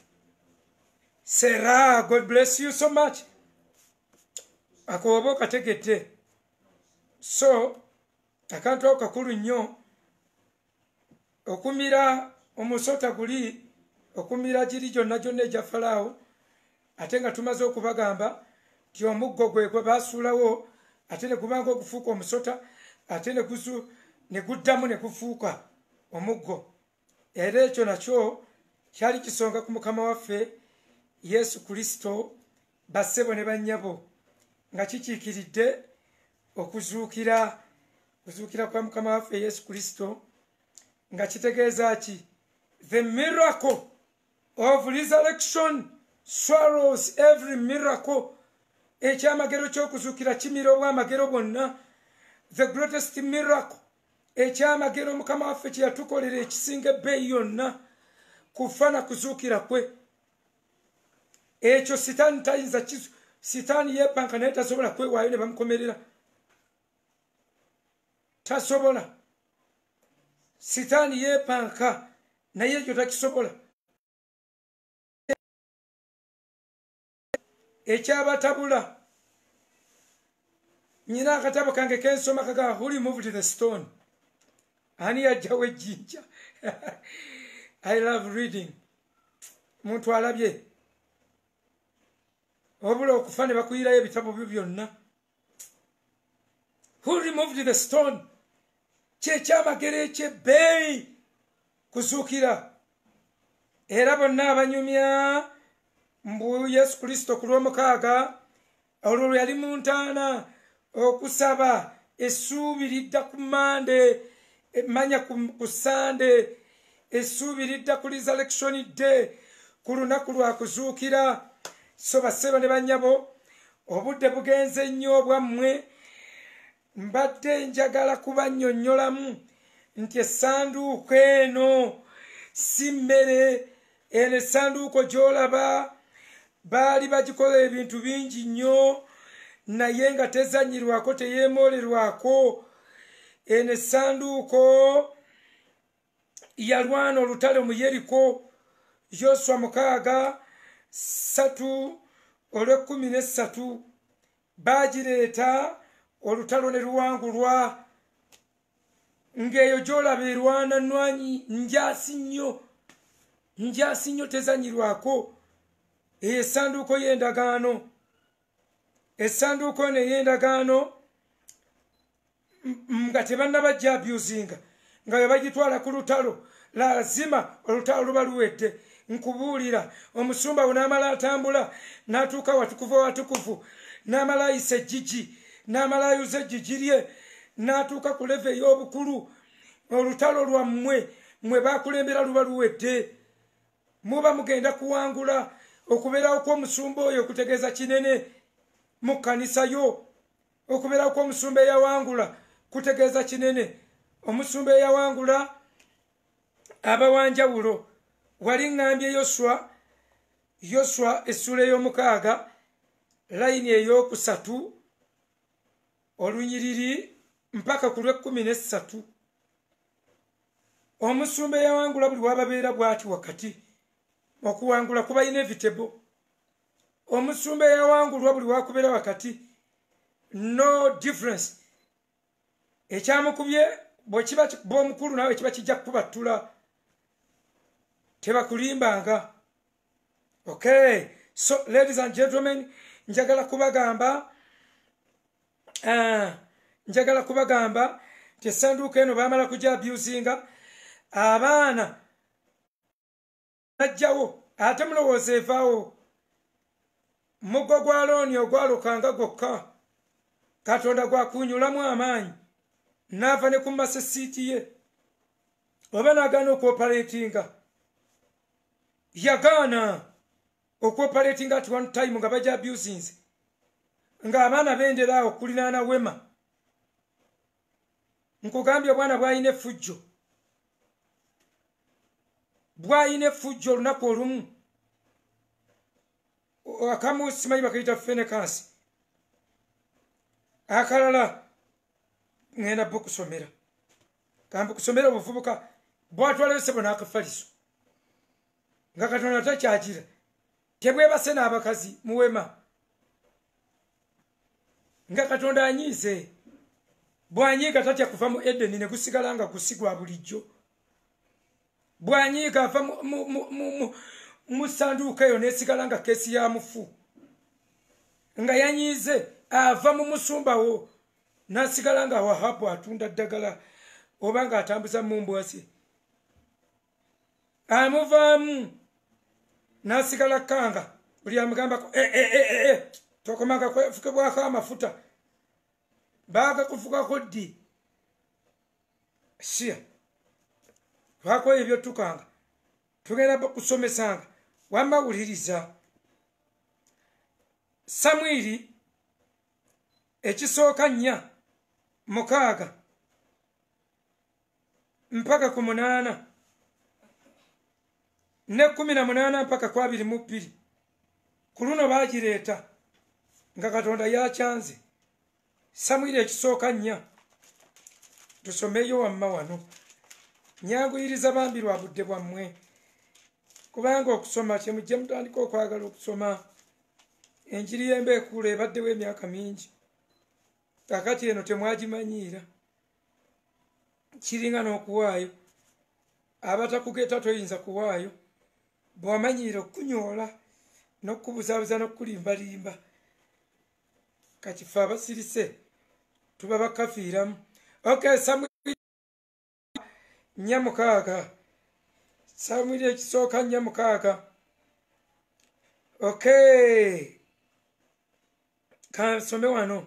Sarah, God bless you so much. Akooba okategedde. So akantu ako kakulu nnyo okumira omusota guli okumira giri gyonna gyonna egya Falaawo ate nga tumaze okubagamba nti omuggo gwe gwe baasuulawo ate ne gubanga okufuuka omusota ate ne gusu ne guddamu ne gufuuka omuggo. Era ekyo nakyo kyali kisonga ku Mukama waffe Yesu Kristo bassebo ne bannyabo nga kikiikiridde okuzuukira kuzuukira kwa Mukama waffe Yesu Kristo nga kitegeeza ki? The miracle of resurrection swallows every miracle. Ekyamagero ky'okuzuukira kimira obwamagero bwonna. The greatest miracle ekyamagero Mukama waffe kye yatukolera ekisinga ebbeeyi yonna kufa na kuzuukira kwe. Ekyo sitaani tayinza kizu sitaani yeepanka naye tasobola kwewaayo ne bamukomerera. Tasobola. Sitaani yeepanka naye ekyo takisobola. Ekyabatabula nyina akatabo kange kensoma kaga Who Removed the Stone. Ani yajjawo ejjinja. I love reading. Muntu alabye obula okufa ne bakuyirayo ebitabo byo byonna. Who removed the stone? Kyekyamagero ekyebbeeyi kuzuukira. Era bonna abanyumya mbu Yesu Kristo ku lw'omukaaga olwo lwe yali mu ntaana okusaba essuubi lidda ku Mande emmanya ku Sande essuubi lidda ku Resurrection Day ku lunaku lwa kuzuukira. So bassebo ne bannyabo obudde bugenze nnyo obwammwe mbadde njagala kubannyonnyolamu nti essanduuko eno si mmere. Eno essanduuko gy'olaba baali bagikola ebintu bingi nnyo naye nga tezannyirwako teyeemoolerwako. Eno essanduuko yalwana olutalo mu Yeriko. Yoswa mukaaga satu olw'ekkumi n'essatu baagireeta olutalo ne luwangulwa. Ng'eyo gy'olaba erwana nnwanyi njaasi nnyo njaasi nnyo tezannyirwako. Eyo essanduuko y'endagaano. Essanduuko eno ey'endagaano nga tebannabajja abusinga nga bwe bagitwala ku lutalo lazima olutalo luba luwedde. Nkubuulira omusumba we n'amala atambula n'atuuka watukuvu watukuvu n'amala ayisa ejjigi n'amala ayuza ejjigi lye n'atuuka ku leve ey'obukulu. Olutalo lwammwe mmwe baakulembera luba luwedde. Muba mugenda kuwangula. Okubeerawo kw'omusumba oyo kutegeeza kinene mu kkanisa yo. Okubeerawo kw'omusumba eyawangula kutegeeza kinene. Omusumba eyawangula aba wanjawulo. wali ngambye Yoswa Yoswa essula y'omukaaga layini ey'okusatu olunyiriri mpaka ku lw'ekkumi n'essatu. Omusumba eyawangula buli wababeera bw'ati wakati okuwangula kuba inevitable. Omusumba eyawangulwa buli wakubeera wakati no difference. Ekyamukubye bw'kiba bw'omukulu nawe kiba kijja kukubattula tebakulimbanga. Okay, so ladies and gentlemen, njagala kubagamba uh, njagala kubagamba tesanduuko eno baamala kujja abusinga abaana najjawo ate mulowooza evaawo muggo gwa looni ogwalukanga gwokka Katonda gwakunyulamu amaanyi n'ava ne ku masesiiti ye oba n'agaana okuoperatinga yagaana okuoperatinga at one time nga bajja abusinze ng'abaana bendera awo kulinaana wema. Nkugambye obwana bw'ayina effujjo bw'ayina effujjo olunaku olumu akamu simanyi bakayita fenekasi akalala ngenda bo kusomera kambu kusomera obuvubuka bwatwala sebo n'akafaliso nga Katonda takyagira tebwebase n'abakazi muwema nga Katonda anyize bwanyiga tatya kuva mu Edeni ne gusigala nga gusigwa bulijjo bwanyiga ava mu sanduuko eyo nesigala nga kesi ya mufu nga yanyize ava mu musumbawo nasigala nga Wahabu atunda ddagala oba nga atambuza mu mbwasi amuvaamu nasigala kanga buli amugambako e e e e tokomanga kwefuke bwako amafuta baga kufukako ddi siya twako ebyo tukanga tugenda kusomesanga wamawuliriza Samwiri ekisooka nnya mukaaga mpaka ku munaana ne kumi na munaana mpaka ku abiri mu bbiri ku luno baagireeta nga Katonda yakyanze. Samwiri ekisooka nnya tusomeyo wamma wano nyanguyiriza bambi lwa budde bwammwe kubanga okusoma kyemujje mutandika okwagala okusoma. Enjiri y'embeekuula ebaddewo emyaka mingi kakati eno temwagimanyiira kiringa n'okuwaayo abatakugeta toyinza kuwaayo bw'amanyiira okunyoola n'okubuzaabuza n'okulimbalimba kati ffe abasirise tuba bakafiiramu. Okay, Samwiri nnya mukaaga Samwiri ekisooka nnya mukaaga. Okay, kansome wano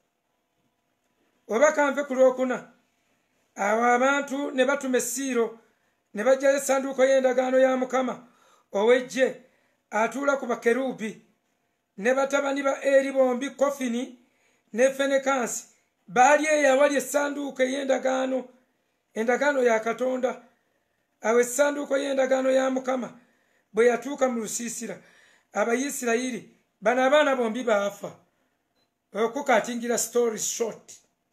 oba kanve ku lwokuna. Awo abantu ne batuma Siiro ne bajjayo essanduuko y'endagaano ya Mukama ow'eggye atuula ku bakerubi ne batabani ba Eri bombi Kofini ne Fenekasi baali eyo awali essanduuko ey'endagaano endagaano ya Katonda. Awo essanduuko y'endagaano ya Mukama bwe yatuuka mu lusiisira Abayisirayiri bano abaana bombi baafa. Okukatingira story short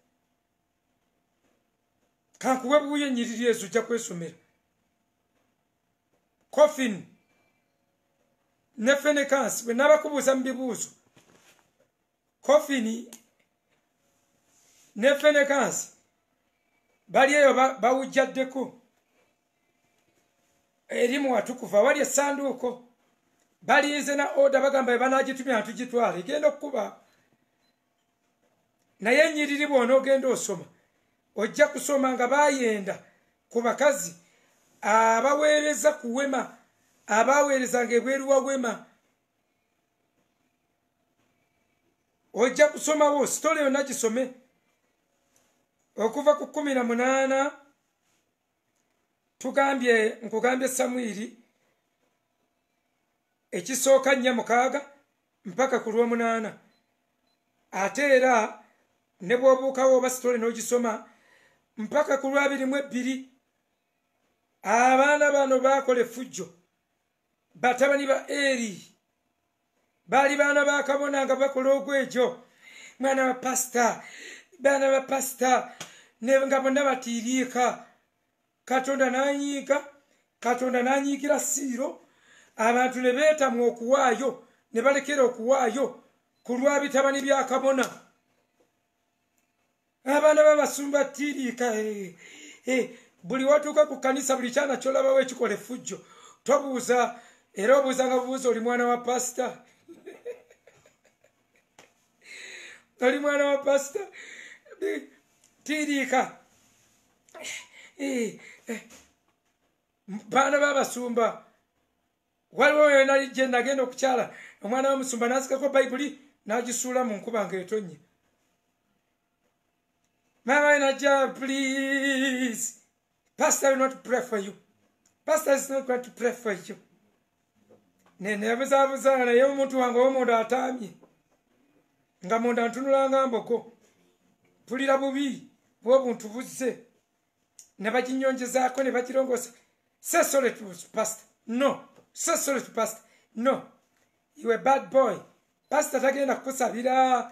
kankuwe buye nyiriri ezo ojja kwesomera. Kofini ne Fenekasi bwe nabakubuuza mu bibuuzo Kofini ne Fenekasi bali eyo bawujjaddeko eri mu watukuvu awali essanduuko balinze na oda bagamba banaagitumya tugitwala egenda okukuba. Naye ennyiriri bw'ona ogenda osoma ojja kusoma nga baayenda ku bakazi abaweereza ku wema abaweerezanga ebweru wa wema. Ojja kusomawo sitole yonna gisome okuva ku kumi na munaana tugambye nkugambye Samwiri ekisooka nnya mukaaga mpaka ku lw'omunaana. Ate era ne bw'obuukawo oba sitole n'ogisoma mpaka ku lw'abiri mu ebbiri abaana bano baakola effujjo batabani ba Eri bali baana ba kabona nga bakola ogwejo mwana wa pastor baana ba pastor ne nga bonna batiriika Katonda nanyiika Katonda nanyiikira Siiro abantu ne beetamwa okuwaayo ne balekera okuwaayo ku lwa bitabani bya kabona abaana b'abasumba tiriika eh, eh, buli watuuka ku kanisa buli kyana kyolabawo ekikola effujjo tobuuza era obuuza nga bubuuza oli mwana wa pastor oli mwana wa pastor tiriika baana b'abasumba waliwo oyo nali gye nagenda okukyala omwana w'omusumba n'azikako bayibuli n'agisuula mu nkuba ng'etonye mama najja please pastor will not pray for you pastor is not going to pray for you nene yabuzaabuza naye omuntu wange w'omunda ataamye nga munda ntunulanga mboko mpulira bubi bw'obuntu buzze ne baginyongezaako ne bagirongoosa say sorry to pastor no say sorry to pastor no you a bad boy pastor tagenda kukusabira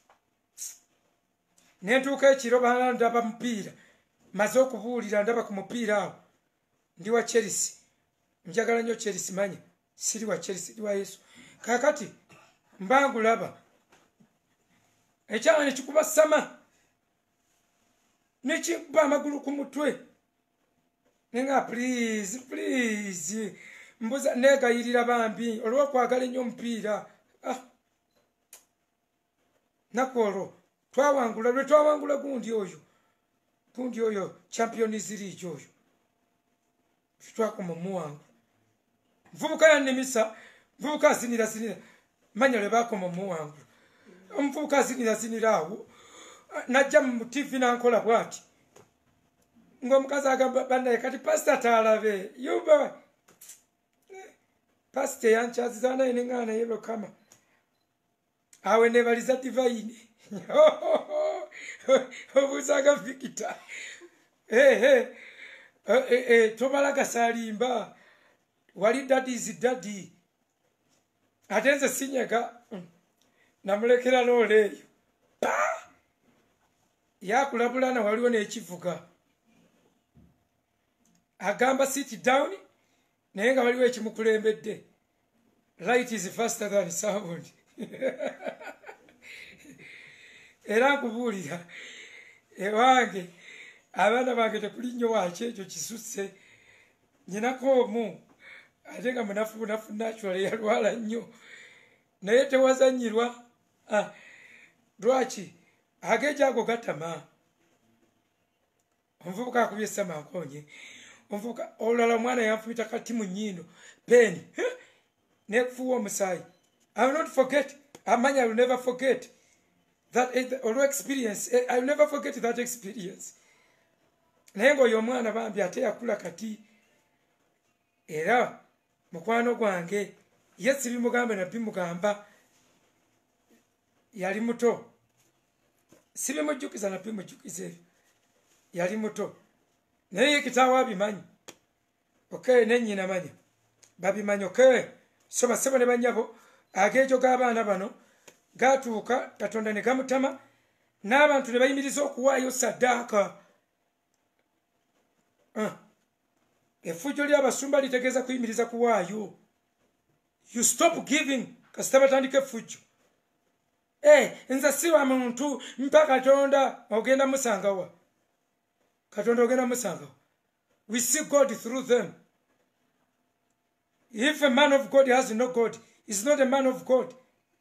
nentuuka ekiro bana ndaba mupiira maze okubuulira ndaba ku mupiira awo ndi wa Chelsea njagala nnyo Chelsea manya siri wa Chelsea ndi wa Yesu kakati mbangulaba ekyana ne kikuba sama ne kikuba amagulu ku mutwe nenga please please mbuza negayirira bambi olw'okwagala ennyo omupiira ah. Nakolo twawangula lwe twawangula gundi oyo gundi oyo Champions League oyo twakoma muwangu mvubuka yannemisa mvubuka azinira zinira manya lwe bakoma muwangu omuvubuka azinira zinira awo najja mu T V nankola bwati ng'omukazi agamba bannaye kati pastor taalabe yuba pastor yankyaziza naye neŋŋaana ye Lukama awe nebaliza divine obuuzaga Victor tobalaga salimba wali daddy's daddy ate nze sinyega namulekera looleeyo yakulabulana waliwo n'ekivuga agamba sit down naye nga waliwo ekimukulembedde right is faster than sound era nkubuulira ewange abaana bange tekuli nnyo waaki ekyo kisusse nyinako omu ate nga munafu bunafu natural yalwala nnyo naye tewazanyirwa lwaki agejo ago gatama omuvubuka akubye essamankonye omuvubuka olulala omwana yanfumita kati mu nnyindo peni nekufuwa omusaayi I will not forget amanya I will never forget that or experience I will never forget that experience naye ng'oyo omwana bambi ate yakula kati era mukwano gwange ye sibimugambe nabimugamba yali muto sibimujjukiza nabimujjukiza ebyo yali muto naye ye kitaawo abimanyi okay nennyina manya babimanyi okay so basebo ne banyabo agejo g'abaana bano gatuuka Katonda ne gamutama n'abantu ne bayimiriza okuwaayo saddaaka uh. effujjo ly'abasumba litegeeza kuyimiriza kuwaayo you stop giving kasita batandika effujjo eh nze siwa muntu mpa Katonda ogenda musangawa Katonda ogenda musangawa we see God through them. If a man of God has no God, he's not a man of God.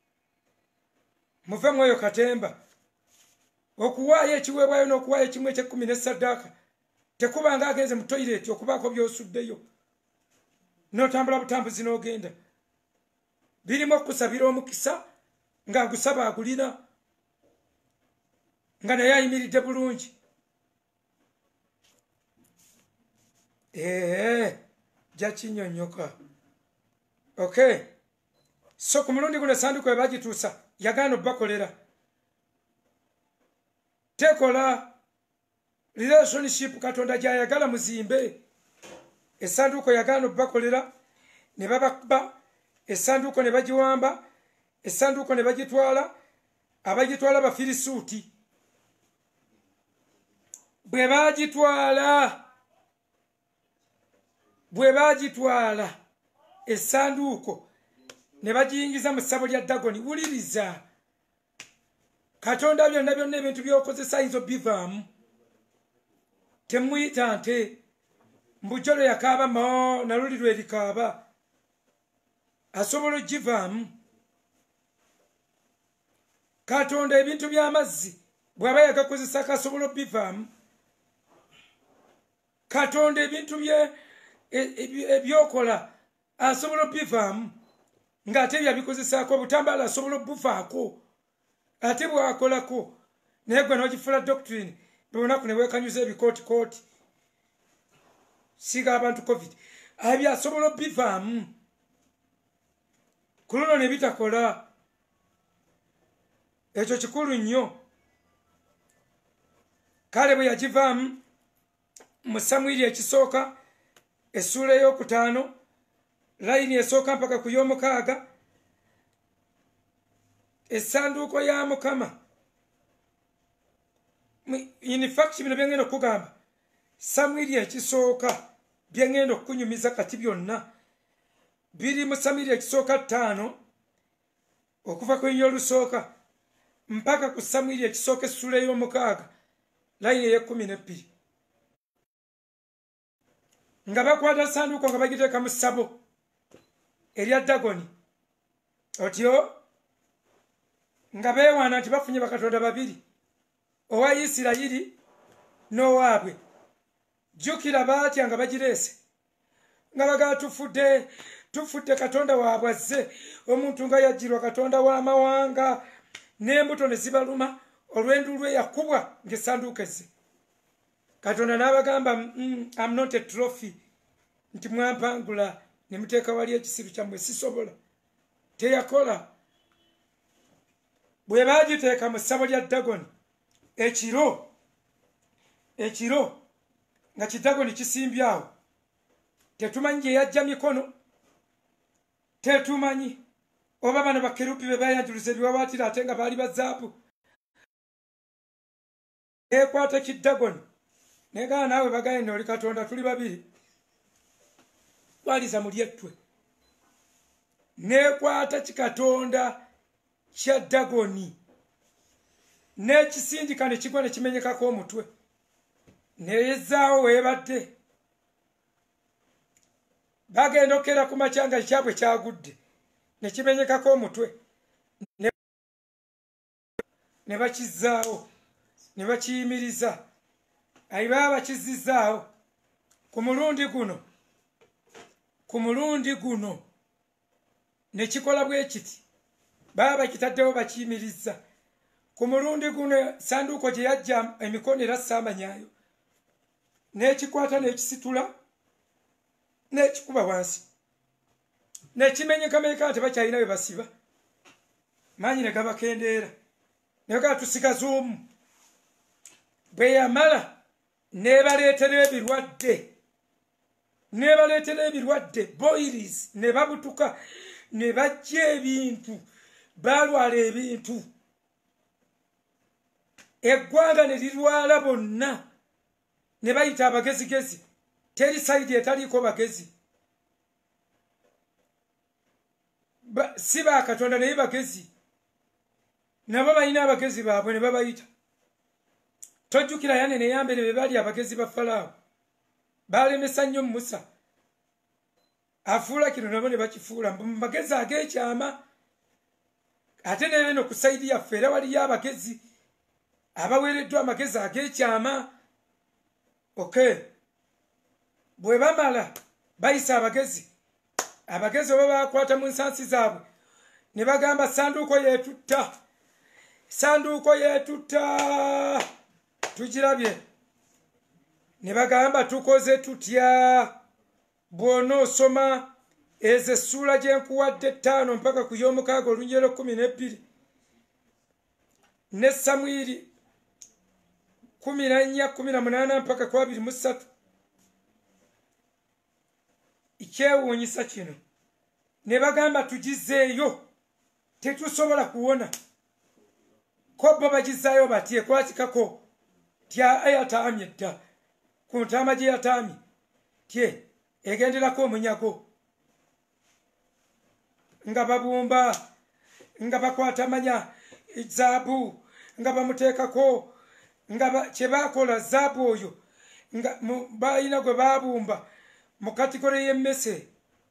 Muve mwoyo katemba okuwaayo ekiweebwayo n'okuwaayo ekimu eky'ekkumi n'essaddaaka tekubanga agenze mu toyireti okubaako by'osuddeyo n'otambula butambuzi n'ogenda birimu okusabira omukisa ng'agusaba agulina nga naye ayimiridde bulungi ee jakinyonyoka okay so ku mulundi guno essanduku we bagituusa yagaana obbakolera tekola relationship Katonda gy'ayagala muzimbe essanduku yagaana obbakolera ne babakuba essanduuko ne bagiwamba essanduuko ne bagitwala abagitwala bafirisuuti bwe bagitwala bwe bagitwala essanduuko ne bagiyingiza mu ssabo lya Dagoni. Wuliriza, Katonda byonna byonna ebintu by'okozesa ayinza bivaamu. Temuyita nte mbujolo yakaaba mo nalulirwa erikaaba, asobola ogivaamu. Katonda ebintu by'amazzi bw'aba yagakozesa akasobola obivaamu. Katonda ebintu bye ebyokola asobola obivaamu, ng'ate byabikozesaako obutambaala asobola obuvaako, ate bwakolako naye gwe n'ogifuula doctrine bwenaku ne weekanyuza ebikootikooti siga abantu covid abyo asobola obivaamu. Ku luno ne bitakola, ekyo kikulu nnyo. Kale bwe yagivaamu mu Samwiri ekisooka essuula ey'okutaano layini esooka mpaka ku y'omukaaga, essanduuko ya Mukama. In fact bino byengenda okugamba Samwiri ekisooka byengenda okunyumiza kati byonna biri mu Samwiri ekisooka ttaano okuva ku linnya olusooka mpaka ku Samwiri ekisooka essuula ey'omukaaga layini ey'ekkumi n'ebbiri, nga bakwata essanduuko nga bagiteeka mu ssabo erya Dagoni. Otyo nga beewaana nti bafunye bakatonda babiri, owa Isirayiri n'owaabwe. Jjukira baatya nga bagireese nga bagaa tufudde tufudde katonda waabwe azze, omuntu nga yajjirwa katonda w'amawanga, n'embuto ne zibaluma olw'endu lwe yakubwa ng'essanduuko ezze. Katonda n'abagamba mm, I'm not a trophy, nti mwampangula ne muteeka wali ekisiru kyammwe, sisobola. Teyakola. Bwe baagiteeka mu ssabo lya Dagoni ekiro ekiro nga kidagoni kisimbye awo, tetumanyi gye yajja mikono, tetumanyi oba bano bakerubi be bayanjuluza ebiwawaatiro ate nga baali bazaabu. Ekwata kidagoni negana naawe bagaye noli katonda tuli babiri twaliza muli ettwe. Nekwata kikatonda kya Dagoni n'ekisindika ne kigwa ne kimenyekako omutwe, neyezaawo weebadde. Bagenda okera ku makyanga kyabwe kyagudde ne kimenyekako omutwe, ne bakizaawo ne bakiyimiriza. Ayi baba bakizizaawo ku mulundi guno ku mulundi guno ne kikola bwe kiti, baba bakitaddewo bakiyimiriza. Ku mulundi guno sanduuko gye yajja emikono era saamanyayo, n'ekikwata n'ekisitula n'ekikuba wansi, n'ekimenyekamenyeka nga tebakyalina bwe basiba, maanyi ne gabakendeera naye gaa tusigaza omu. Bwe yamala n'ebaleetera ebirwadde n'ebaleetera ebirwadde boiris, ne babutuka ne bajja ebintu, baalwala ebintu, eggwanga ne lirwala bonna, ne bayita abagezigezi. Teri sayidi etaliiko bagezi, ba, si ba Katonda naye bagezi, nabo balina abagezi baabwe ne babayita. Tojjukira Yane ne Yambere be baali abagezi ba Falaawo, baalemesa nnyo Musa, afuula kino nabo ne bakifuula mu magezi ag'ekyama. Ate ne beno ku sayidi yaffe era waliyo abagezi abaweereddwa amagezi ag'ekyama. Okay, bwe bamala bayisa abagezi, abagezi oba bakwata mu nsansi zaabwe ne bagamba sanduuko yeetutta, sanduuko yeetutta, tugirabye. Ne bagamba tukoze tutya. Bw'onoosoma ezo essuula gye nkuwadde ettaano mpaka ku y'omukaaga olunyiro kkumi n'ebbiri, ne Samwiri kumi na nnya kumi na munaana mpaka ku abiri mu ssatu, ekyewuunyisa kino ne bagamba tugizeeyo tetusobola kuwona ko bo bagizaayo batye kwatikako tya ayataamye dda ku ntaama gye yataamye tye egenderako omunyago nga babumba nga bakwata manya zaabu nga bamuteekako nga kye baakola zaabu oyo nga balina gwe babumba mu katikole y'emmese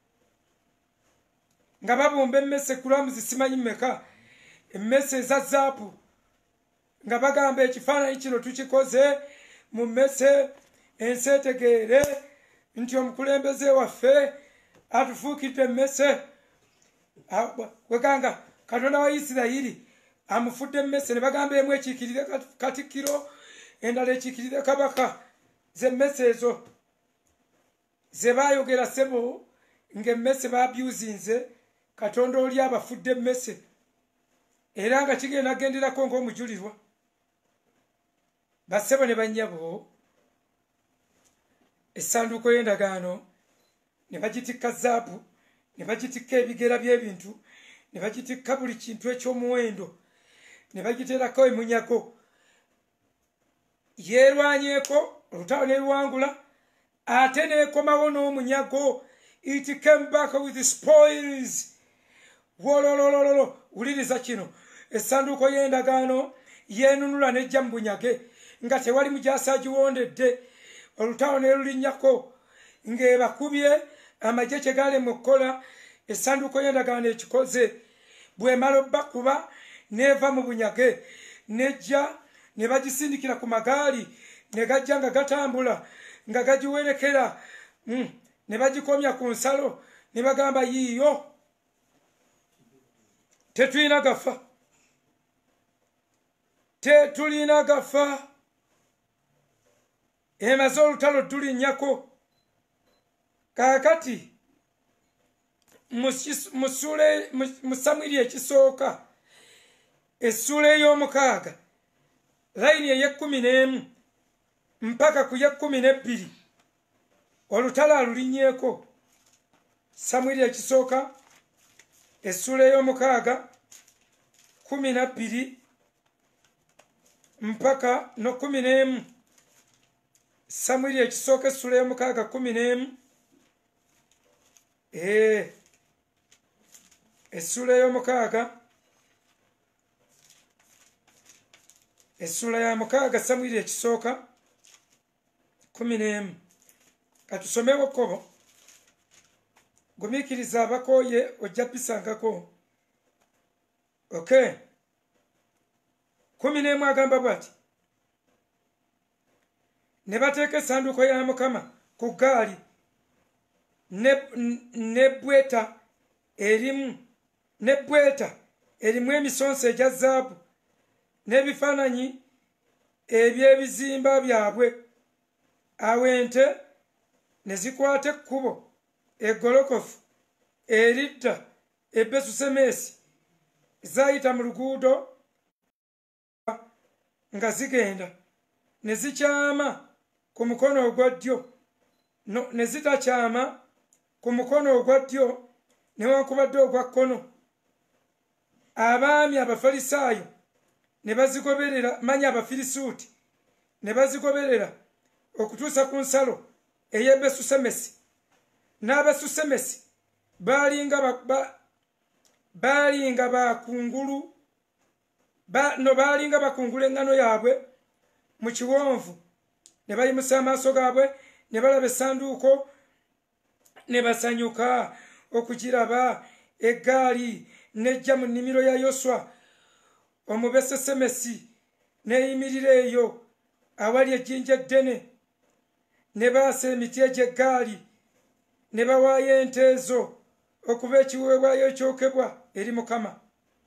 nga babumba emmese kulamuzi simanyi mmeka emmese eza zaabu nga bagamba ekifaananyi kino tukikoze mu mmese ensi etegeere nti omukulembeze waffe atufuukidde emmese weganga katonda wa isirayiri amufudde emmese ne bagamba emu ekiikirire katikkiro endala ekiikirire kabaka z'emmese ezo ze baayogera sebo ng'emmese baabyuzinze katonda oli abafudde emmese era nga kigenda genderako ng'omujulirwa basebo ne bannyabo essanduuko y'endagaano ne bagitikka zaabu ne bagitikka ebigera by'ebintu ne bagitikka buli kintu eky'omuwendo ne bagiteerako emunyago yeerwanyeeko olutalo ne luwangula ate neekomawo n'omunyago it came back with spoils wololololo wuliriza kino essanduuko y'endagaano yeenunula nejja mu bunyage nga tewali mujaasi agiwondedde olutalo ne lulinnyako ng'ebakubye amagye kye gaalema okukola essanduuko y'endagaano ekikoze bw'emala obbakuba neeva mu bunyage nejja ne bagisindikira ku magaali ne gajja nga gatambula nga gagiwerekera mm. ne bagikomya ku nsalo ne bagamba yiiyo tetulina gafa tetulina gafa emaze olutalo tulinnyako kaakati mu samwiri ekisooka essuula ey'omukaaga layini ey'ekkumi n'emu mpaka ku y'ekkumi n'ebbiri olutalo alulinnyeeko samwiri ekisooka essuula ey'omukaaga kumi na bbiri mpaka no kumi n'emu samwiri ekisooka essuula ey'omukaaga kumi n'emu ee essuula ey'omukaaga essuula ya mukaaga samwiri ekisooka kumi n'emu katusomewo kkobo gumiikiriza abakooye ojja bisangako okay kumi n'emu agamba bw'ati ne bateeka essanduuko ya mukama ku ggaali ne bweta erimu ne bweta erimu emisonso egya zaabu n'ebifaananyi eby'ebizimba byabwe awo ente ne zikwata ekkubo eggolokofu eridda e Besusemesi zayita mu luguudo nga zigenda ne zikyama ku mukono ogwa ddyo no, ne zitakyama ku mukono ogwa ddyo newankubadde ogwa kkono abaami abafalisaayo ne bazigoberera manya abafirisuuti ne bazigoberera okutuusa ku nsalo ey'e Besusemesi n'Abesusemesi baalinga ba, baalinga bakungulu ba, no baalinga bakungula eŋŋano yaabwe mu kiwonvu ne bayimusa amaaso gaabwe ne balaba essanduuko ne basanyuka okugiraba eggaali nejja mu nnimiro ya Yoswa Omubesusemesi neeyimirira eyo awali ejjinja eddene ne baasa emiti egy'eggaali ne bawaayo ente ezo okuba ekiweebwayo ekyokebwa eri Mukama.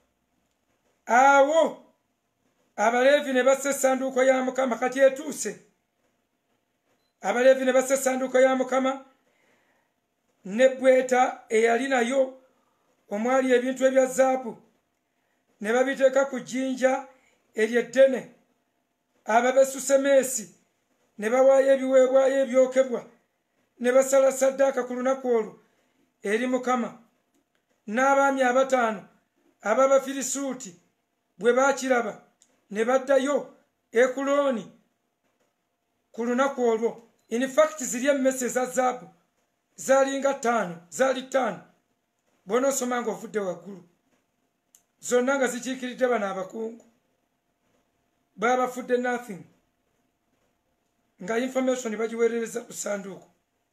Awo Abaleevi ne bassa essanduuko ya Mukama kati etuuse. Abaleevi ne bassa essanduuko ya Mukama ne bweta eyali nayo omwali ebintu ebya zaabu ne babiteeka ku jjinja eryeddene. Ababesusemesi ne bawaayo ebiweebwayo ebyokebwa ne basala ssaddaaka ku lunaku olwo eri Mukama. n'abaami abataano ab'Abafirisuuti bwe baakiraba ne baddayo Ekuloni ku lunaku olwo. In fact ziri emmese za zaabu zaalinga ttaano zaali ttaano bw'onoosoma ng'ovudde waggulu, zonna nga zikiikiridde bano abakungu baabafudde nothing, nga information bagiweerereza ku ssanduuko.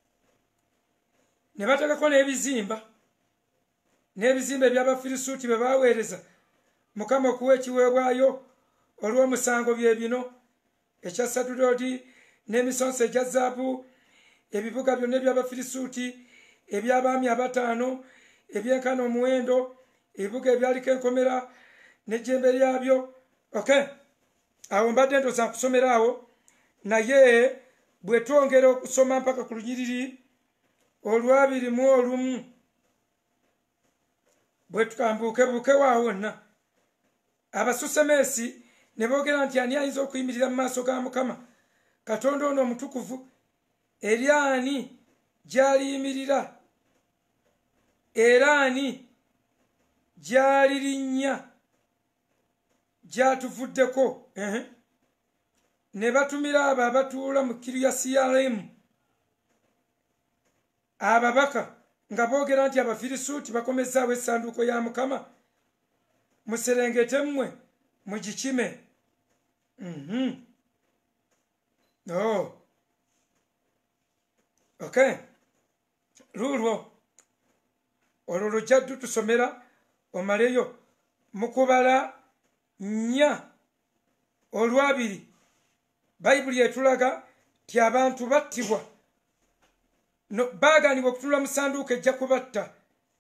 ne bategako n'ebizimba n'ebizimba eby'Abafirisuuti bye baaweereza Mukama okuwa ekiweebwayo olw'omusango bye bino: ekya Saduloodi n'emisonso egya zaabu, ebibuga byonna eby'Abafirisuuti, eby'abaami abataano, ebyenkana omuwendo, ebibuga ebyaliko enkomera n'ejjembe lyabyo. Okay, awo mbadde ndoza kusomera awo, naye bwe twongera okusoma mpaka ku lunyiriri olwabiri mu olumu bwe tukambuuke buuke waawo wonna, Abasusemeesi ne boogera nti ani ayinza okuyimirira mu maaso ga Mukama Katonda ono omutukuvu? Eri ani gy'aliyimirira? Era ani gy'alirinnya gy'atuvuddeko? uh-huh. Ne batumira abo abatuula mu Kiriyasiyalimu ababaka nga boogera nti Abafirisuuti bakomezaawo essanduuko ya Mukama, muserengete mmwe mugikime. mm-hmm. oh. Okay, luulwo olwo lujjaddu tusomera omaleyo mu kubala nnya olwabiri. Bayibuli etulaga ti abantu battibwa, no, baaganibwa okutunula mu ssanduuko ejja kubatta.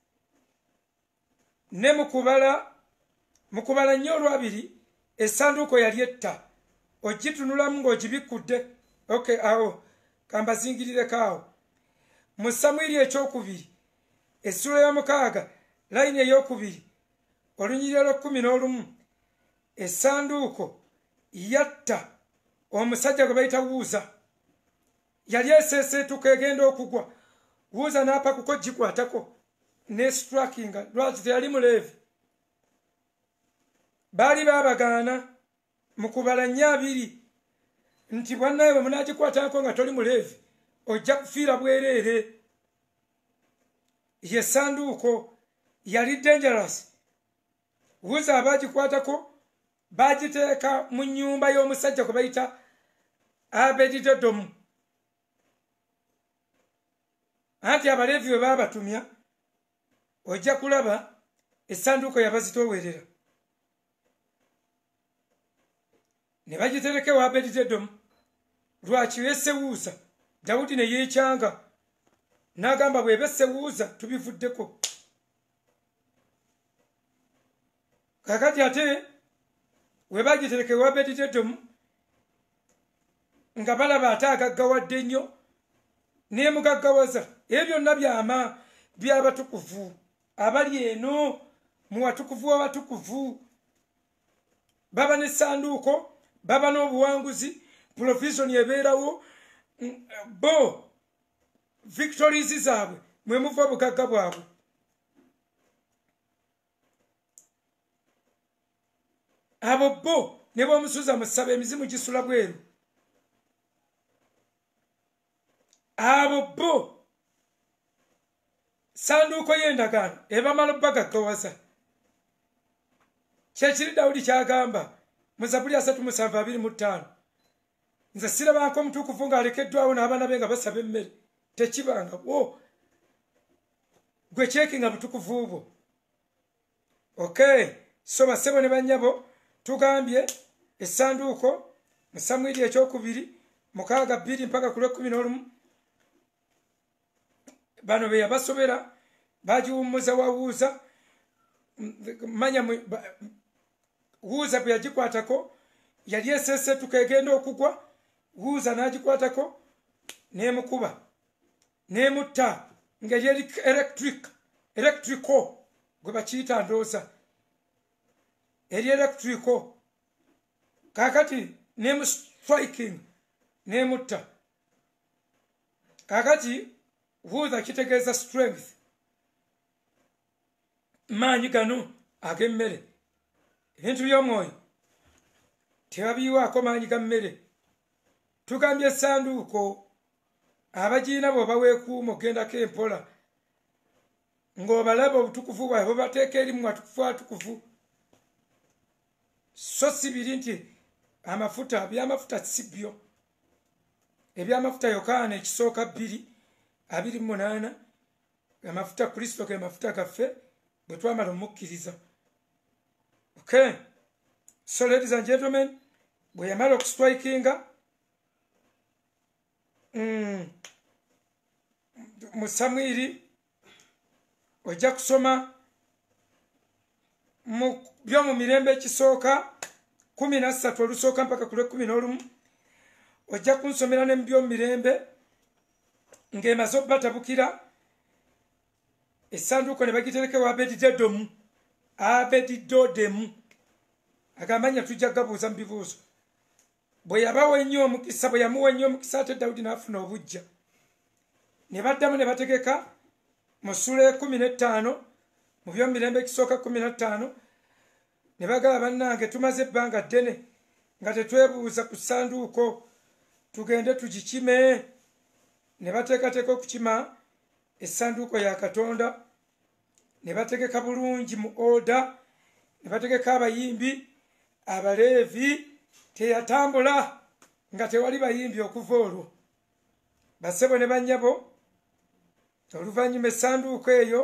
Ne mukubala mukubala nnyo olwabiri essanduuko yali etta, ogitunulamu ng'ogibikkudde. Okay, awo kambazingirireko awo. Mu Samwiri ekyokubiri essula ya mukaaga layini ey'okubiri olunyiriri olw'ekkumi n'olumu, essanduuko yatta omusajja gwe bayita Wuuza. Yali eseeseetuka egenda okugwa, Wuuza n'apakuko gikwatako n'esiturakinga lwaki teyali Muleevi. Baali baabagaana mu kubala nnya abiri nti bwannaye bwe munaagikwatako nga toli Muleevi ojja kufiira bwereere. Ye ssanduuko yali dangerous. Wuuza abaagikwatako baagiteeka mu nnyumba y'omusajja gwe bayita Abedidodomu. Anti Abaleevi bwe baabatumya ojja kulaba essanduuko yabazitoowerera. Ne bagitereka ewa Abedidodomu. Lwaki wesse Wuuza? Dawudi ne yeekyanga n'agamba bw'ebesse Wuuza tubivuddeko. Kakati ate we bagitereka ewa Abedidodomu nga balaba ate agaggawadde nnyo n'emugaggawaza. Ebyo byonna byama by'abatukuvu abali eno mu watukuvu w'abatukuvu. Baba n'essanduuko, baba n'obuwanguzi, provision ebeerawo, bo victories zaabwe mwe muva obugagga bwabwe. Abo bo ne b'omusuza mu ssaba emizimu gisula bweru. Abo bo ssanduuko y'endagaano ebamala obbagaggawaza. Kyekiri Dawudi kyagamba mu Zabbuli asatu mu sanvu abiri mu ttaano, nze sirabanko omutuukuvu ng'alekeddwawo n'abaana be nga basaba emmere. Tekibanga wo gwe kyeki nga butukuvu bwo. Okay, so bassebo ne bannyabo tugambye essanduuko mu Samwiri ekyokubiri mukaaga bbiri mpaka ku lw'ekkumi n'olumu. Bano be yabasobera bagiwummuza wa Wuuza. Manya Wuuza bwe yagikwatako yali eseeseetuka egenda okugwa. Wuuza n'agikwatako n'emukuba n'emutta ngeri electric electrico gwe bakiyita ndooza eri electrico. Kakati n'emu striking n'emutta. Kakati Wuuza kitegeeza strength. maanyi gano ag'emmere ebintu by'omwoyo tebabiyiwaako maanyi ga mmere. Tugambye essanduuko abagiina bw'oba weekuuma ogendako empola ng'obalaba obutukuvu bwabwe bateeka eri mu watukuvu atukuvu. So si biri nti amafuta byamafuta si byo. Ebyamafuta Yokaana ekisooka bbiri abiri munaana amafuta Kristo ge mafuta gaffe bwe twamala omukkiriza. Okay. So ladies and gentlemen, bwe yamala okustrikinga mm, mu Samwiri ojja kusoma mu byomu mirembe ekisooka kumi na ssatu olusooka mpaka ku lw'ekkumi n'olumu. Ojja kunsomera ne mu byomu mirembe ng'emaze okubatabukira essanduuko ne bagitereka wa Abedidodomu. Abedidodemu agamba nnya tujja gabuuza mu bibuuzo. Bwe yabawa ennyo omukisa bwe yamuwa ennyo omukisa ate Dawudi n'afuna obujja. Ne baddamu ne bategeka mu ssula ekumi n'ettaano mu byomu mirembe ekisooka kumi na ttaano ne bagala bannange tumaze ebbanga ddene nga tetwebuuza ku ssanduuko tugende tugikime. Ne bateekateeka okukima essanduuko ya Katonda ne bategeka bulungi mu oda ne bategeka abayimbi Abaleevi. Teyatambula nga tewali bayimbi okuva olwo. Basebo ne bannyabo oluvannyuma essanduuko eyo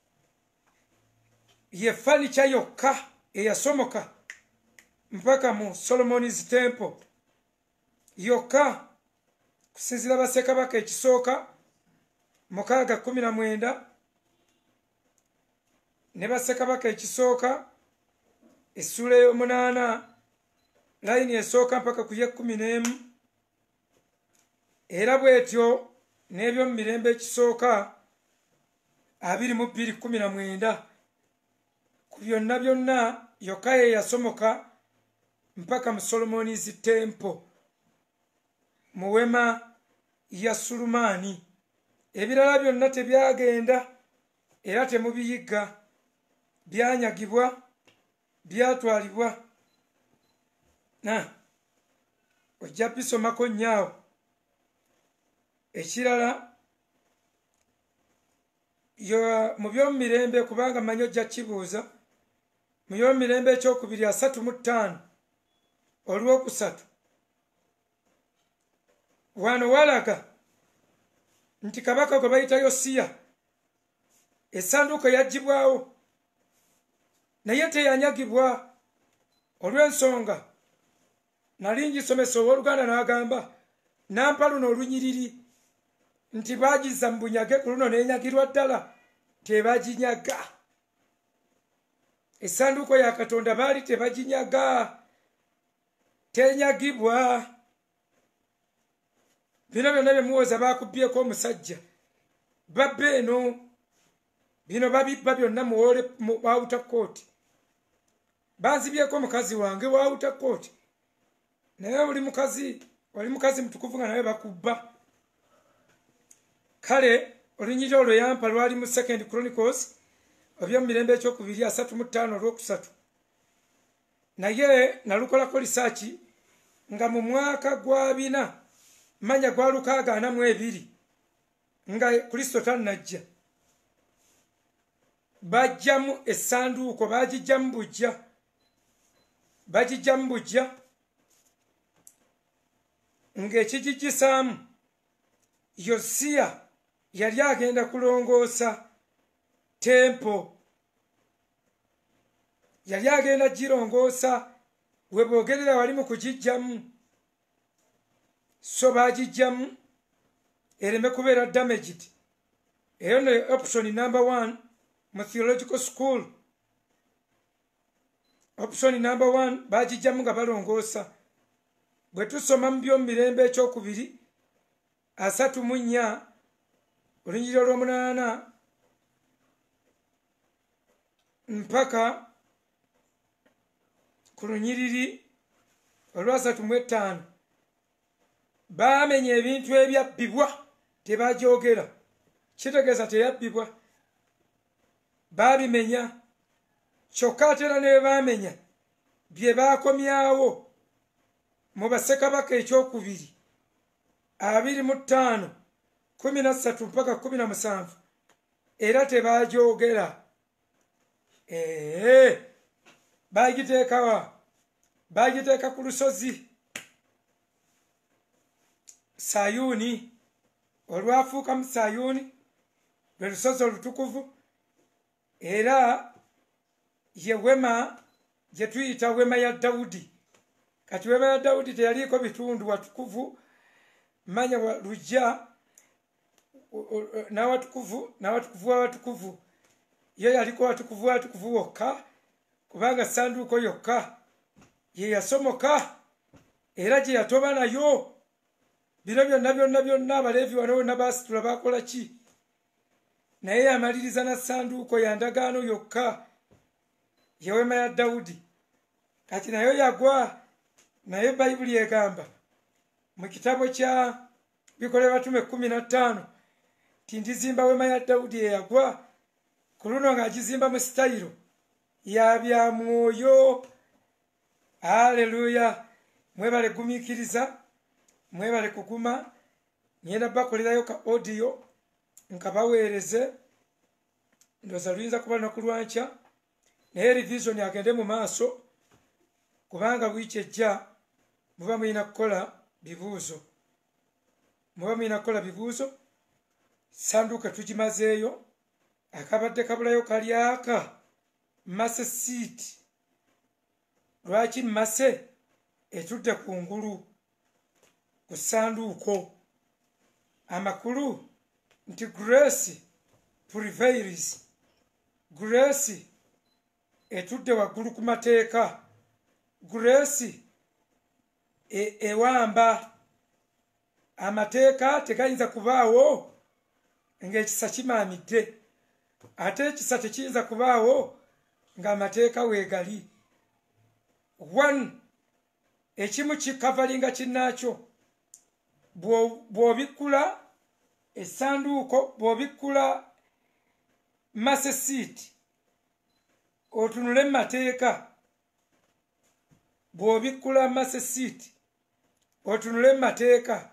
ye fanica yokka eyasomoka mpaka mu Solomon's Temple yokka kusinziira bassekabaka ekisooka mukaaga kumi na mwenda ne bassekabaka ekisooka essula ey'omunaana layini esooka mpaka ku y'ekkumi n'emu. Era bw'etyo n'ebyomu mirembe ekisooka abiri mu bbiri kumi na mwenda. Ku byonna byonna yokka ye yasomoka mpaka mu Solomon's Temple mu wema ya Sulumaani. Ebirala byonna tebyagenda era temubiyigga, byanyagibwa, byatwalibwa. Na ojja bisomako nnyaawo. Ekirala mu byomu mirembe kubanga manyi ojja kibuuza mu byomu mirembe ekyokubiri asatu mu ttaano olwokusatu wano walaga nti kabaka gwe bayita Yosiya essanduuko yaggyibwawo naye teyanyagibwa olw'ensonga nali ngisomesa ow'Oluganda n'agamba nampa luno olunyiriri nti baagizza mu bunyage ku luno n'enyagirwa ddala tebaginyaga. Essanduuko ya Katonda baali tebaginyaga, tenyagibwa. Bino byonna bye muwoza baakubbyeko omusajja babba eno, bino babibba byonna mu Outer Court. Banzibyeko mukazi wange wa Outer Court, naye oli mukazi oli mukazi mutukuvu nga nawe bakubba. Kale olunyiriri olwo yampa lwali mu Second Chronicles ebyomu mirembe ekyokubiri asatu mu ttaano olwokusatu. Naye nalukolako lisaaki nga mu mwaka gwa bina manya gwa lukaaga ana mu ebiri nga Kristo tannajja bajjamu essanduuko bagijjamu bujja bagijjamu bujja ng'ekigigisaamu Yosiya yali agenda kulongoosa tempo, yali agenda girongoosa we boogerera wali mu kugijjamu. So bagijjamu ereme kubeera damaged. Eyo ne option number one mu theological school. Option number one bagijjamu nga balongoosa. Bwe tusoma mu byomu mirembe ekyokubiri asatu mu nnya olunyiriri olw'omunaana mpaka ku lunyiriri olwasatu mu ettaano baamenya ebintu ebyabbibwa tebagyogera, kitegeeza teyabbibwa, baabimenya kyokka ate era ne baamenya bye baakomyawo mu bassekabaka ekyokubiri abiri mu ttaano kumi na ssatu mpaka kumi na musanvu era tebaajogera. ee baagiteekawa baagiteeka ku lusozi Sayuuni, olwafuuka mu Sayuuni lwe lusozi olutukuvu, era ye wema gye tuyita wema ya Dawudi. Kati wema ya Dawudi teyaliiko bitundu watukuvu manya lujja n'awatukuvu n'awatukuvu w'awatukuvu, ye yaliko watukuvu w'awatukuvu wokka, kubanga sanduuko yokka ye yasomoka era gye yatoba nayo. Bino byonna byonna byonna Abaleevi wano wonna baasitula baakola ki? Naye yamaliriza na sanduuko ya ndagaano yokka, ye wema ya Dawudi. Kati nayo yagwa, naye Bayibuli egamba mu kitabo kya Bikola by'Abatume kumi na ttaano ti ndizimba wema ya Dawudi eyagwa, ku luno ng'agizimba mu sitayiro ya bya mwoyo. Haleluya! Mwebale gumiikiriza, mwebale kuguma. Ngenda bakolerayo ka audio nkabaweereze, ndowooza luyinza kuba lunaku lwankya, naye revision agende mu maaso, kubanga wiiki ejja muba mulina kukola bibuuzo, muba mulina kukola bibuuzo. Sanduuke tugimazeeyo, akabadde kabulayo kalyaka Mase siiti. Lwaki Mase etudde ku ngulu ku sanduuko? Amakulu nti grace prevails, grace etudde waggulu ku mateeka, grace e, ewamba. Amateeka tegayinza kubaawo ng'ekisa kimaamidde, ate ekisa tekiyinza kubaawo ng'amateeka weegali. One, ekimu kikavalinga kinnaakyo. Bw'obikkula essanduuko, bw'obikkula Mase siiti otunule mu mateeka, bw'obikkula Mase siiti otunule mu mateeka,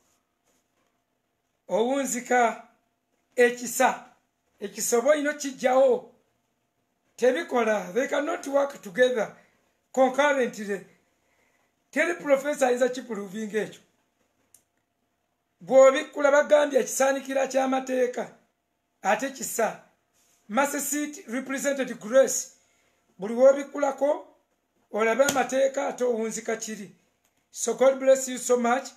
owunzika ekisa. Ekisa oba olina kijjawo, tebikola. They cannot work together concurrently. Teri professor ayinza kipuluvinga ekyo. Bw'obikkula bagambye ekisaanikira ky'amateeka ate kisa. Mase siiti represented grace. Buli w'obikkulako olabe amateeka ate owunzika kiri. So God bless you so much.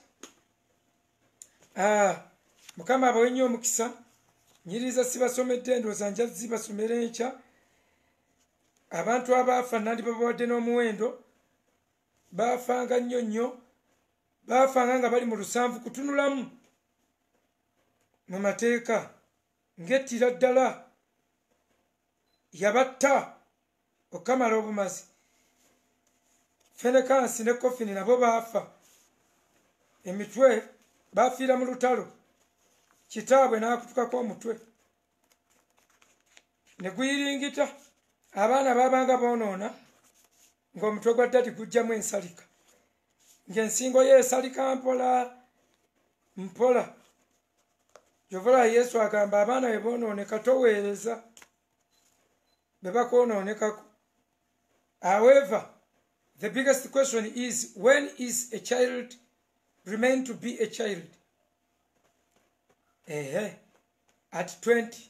Ah, Mukama abawe nnyo omukisa. Nyiriza sibasomedde, ndowooza nja zibasomera enkya. Abantu abaafa nandi babawadde n'omuwendo, baafanga nnyo nnyo, baafanga nga bali mu lusanvu kutunulamu mu mateeka, ng'ettira ddala yabatta okamala obumazi. Fenekansi ne Kofini nabo baafa, emitwe baafiira mu lutalo, kitaabwe n'akutukako omutwe ne guyiringita. Abaana baabanga boonoona ng'omutwe gwa ddadi gujjamu ensalika, ng'ensingo ye esalika mpola mpola. Yovola Yesu agamba abaana be boonooneka toweereza, be bakoonoonekako. However, the biggest question is, when is a child remain to be a child? Eh, at twenty.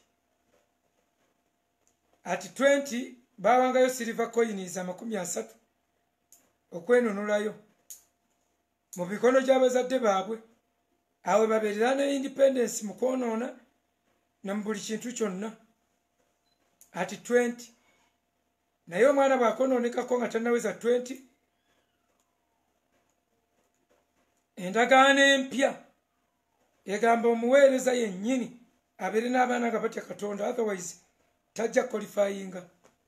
At twenty, bawangayo silver coins amakumi asatu okwenunulayo mu mikono gy'abazadde baabwe. Awo babeerera ne independence mu kwonoona ne mu buli kintu kyonna. At twenty. Naye omwana bw'akoonoonekako nga tannaweza twenty, endagaano empya egamba omuweereza yennyini abeere n'abaana nga batya Katonda, otherwise tajja qualifyinga.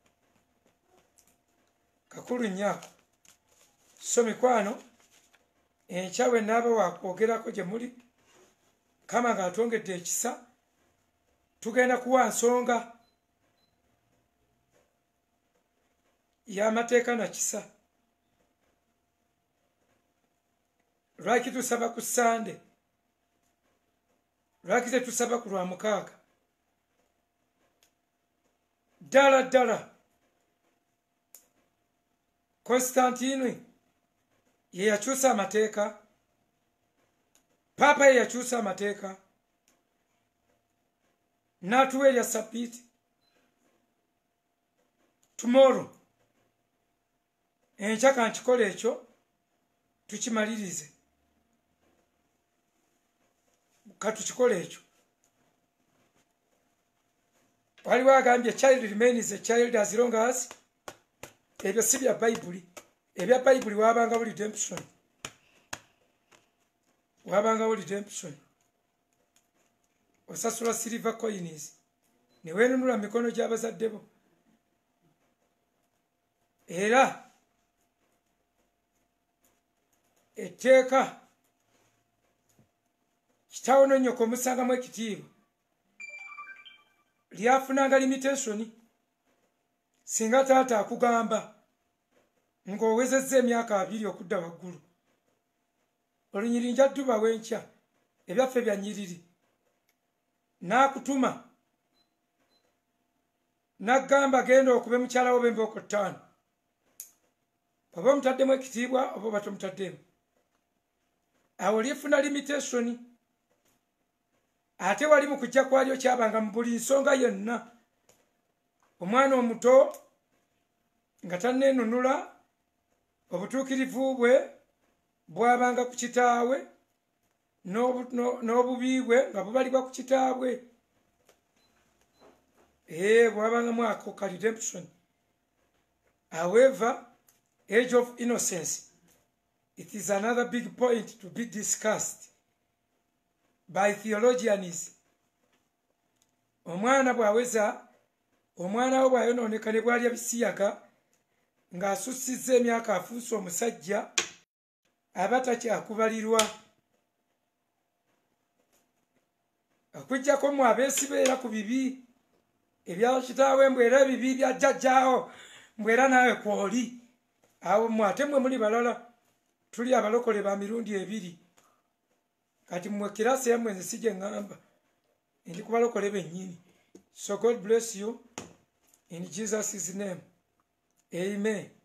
Kakulu nnyo ako. So mikwano, enkya bwe naaba wakwogerako gye muli, Kama ng'atwongedde ekisa, tugenda kuwa nsonga. y'amateeka na kisa. Lwaki tusaba ku Sande? Lwaki tetusaba ku Lwamukaaga? Ddala ddala Constantine ye yakyusa amateeka, Papa ye yakyusa amateeka, n'atuwa erya Ssabbiiti. Tomorrow enkya ka nkikola ekyo tukimalirize, katukikola ekyo. Waliwo agambye child remains a child as long as, ebyo si bya Bayibuli. Ebya Bayibuli wabangawo redemption, wabangawo redemption. Osasula silver coins ne weenunula mikono gy'abazadde bo. Era etteeka kitaawo n'ennyoko musangamu ekitiibwa lyafunanga limitation. Singa taata akugamba ng'owezezza emyaka abiri okudda waggulu, olunyiri nja dduba w'enkya, ebyaffe bya nnyiriri, n'akutuma n'agamba genda okube mukyalawo b'embooko ttaano, oba omutaddemu ekitiibwa oba oba tomutaddemu, awo lyefuna limitation. Ate wali mu kujja kwalyo kyabanga mu buli nsonga yonna. Omwana omuto nga tanneenunula, obutuukirivu bwe bwabanga ku kitaawe, n'obubi bwe nga bubalibwa ku kitaabwe. Ee, bwabangamu ako ka redemption. However, age of innocence, it is another big point to be discussed by theologians. Omwana bwaweza, omwana wo bwayonooneka ne bwalya bisiyaga ng'asussizza emyaka afuuse omusajja, aba takyakubalirwa. Okuggyako mmwe abeesibeera ku bibi ebya kitaawe, mbwe era bibi bya jjajjaawo, mbwe era naawe kw'oli. Awo mmwe ate mmwe muli balala, tuli abalokole ba mirundi ebiri. Kati mmwe kirasi yammwe nze si gye ŋŋamba, ndi ku balokole bennyini. So God bless you in Jesus' name. Amen.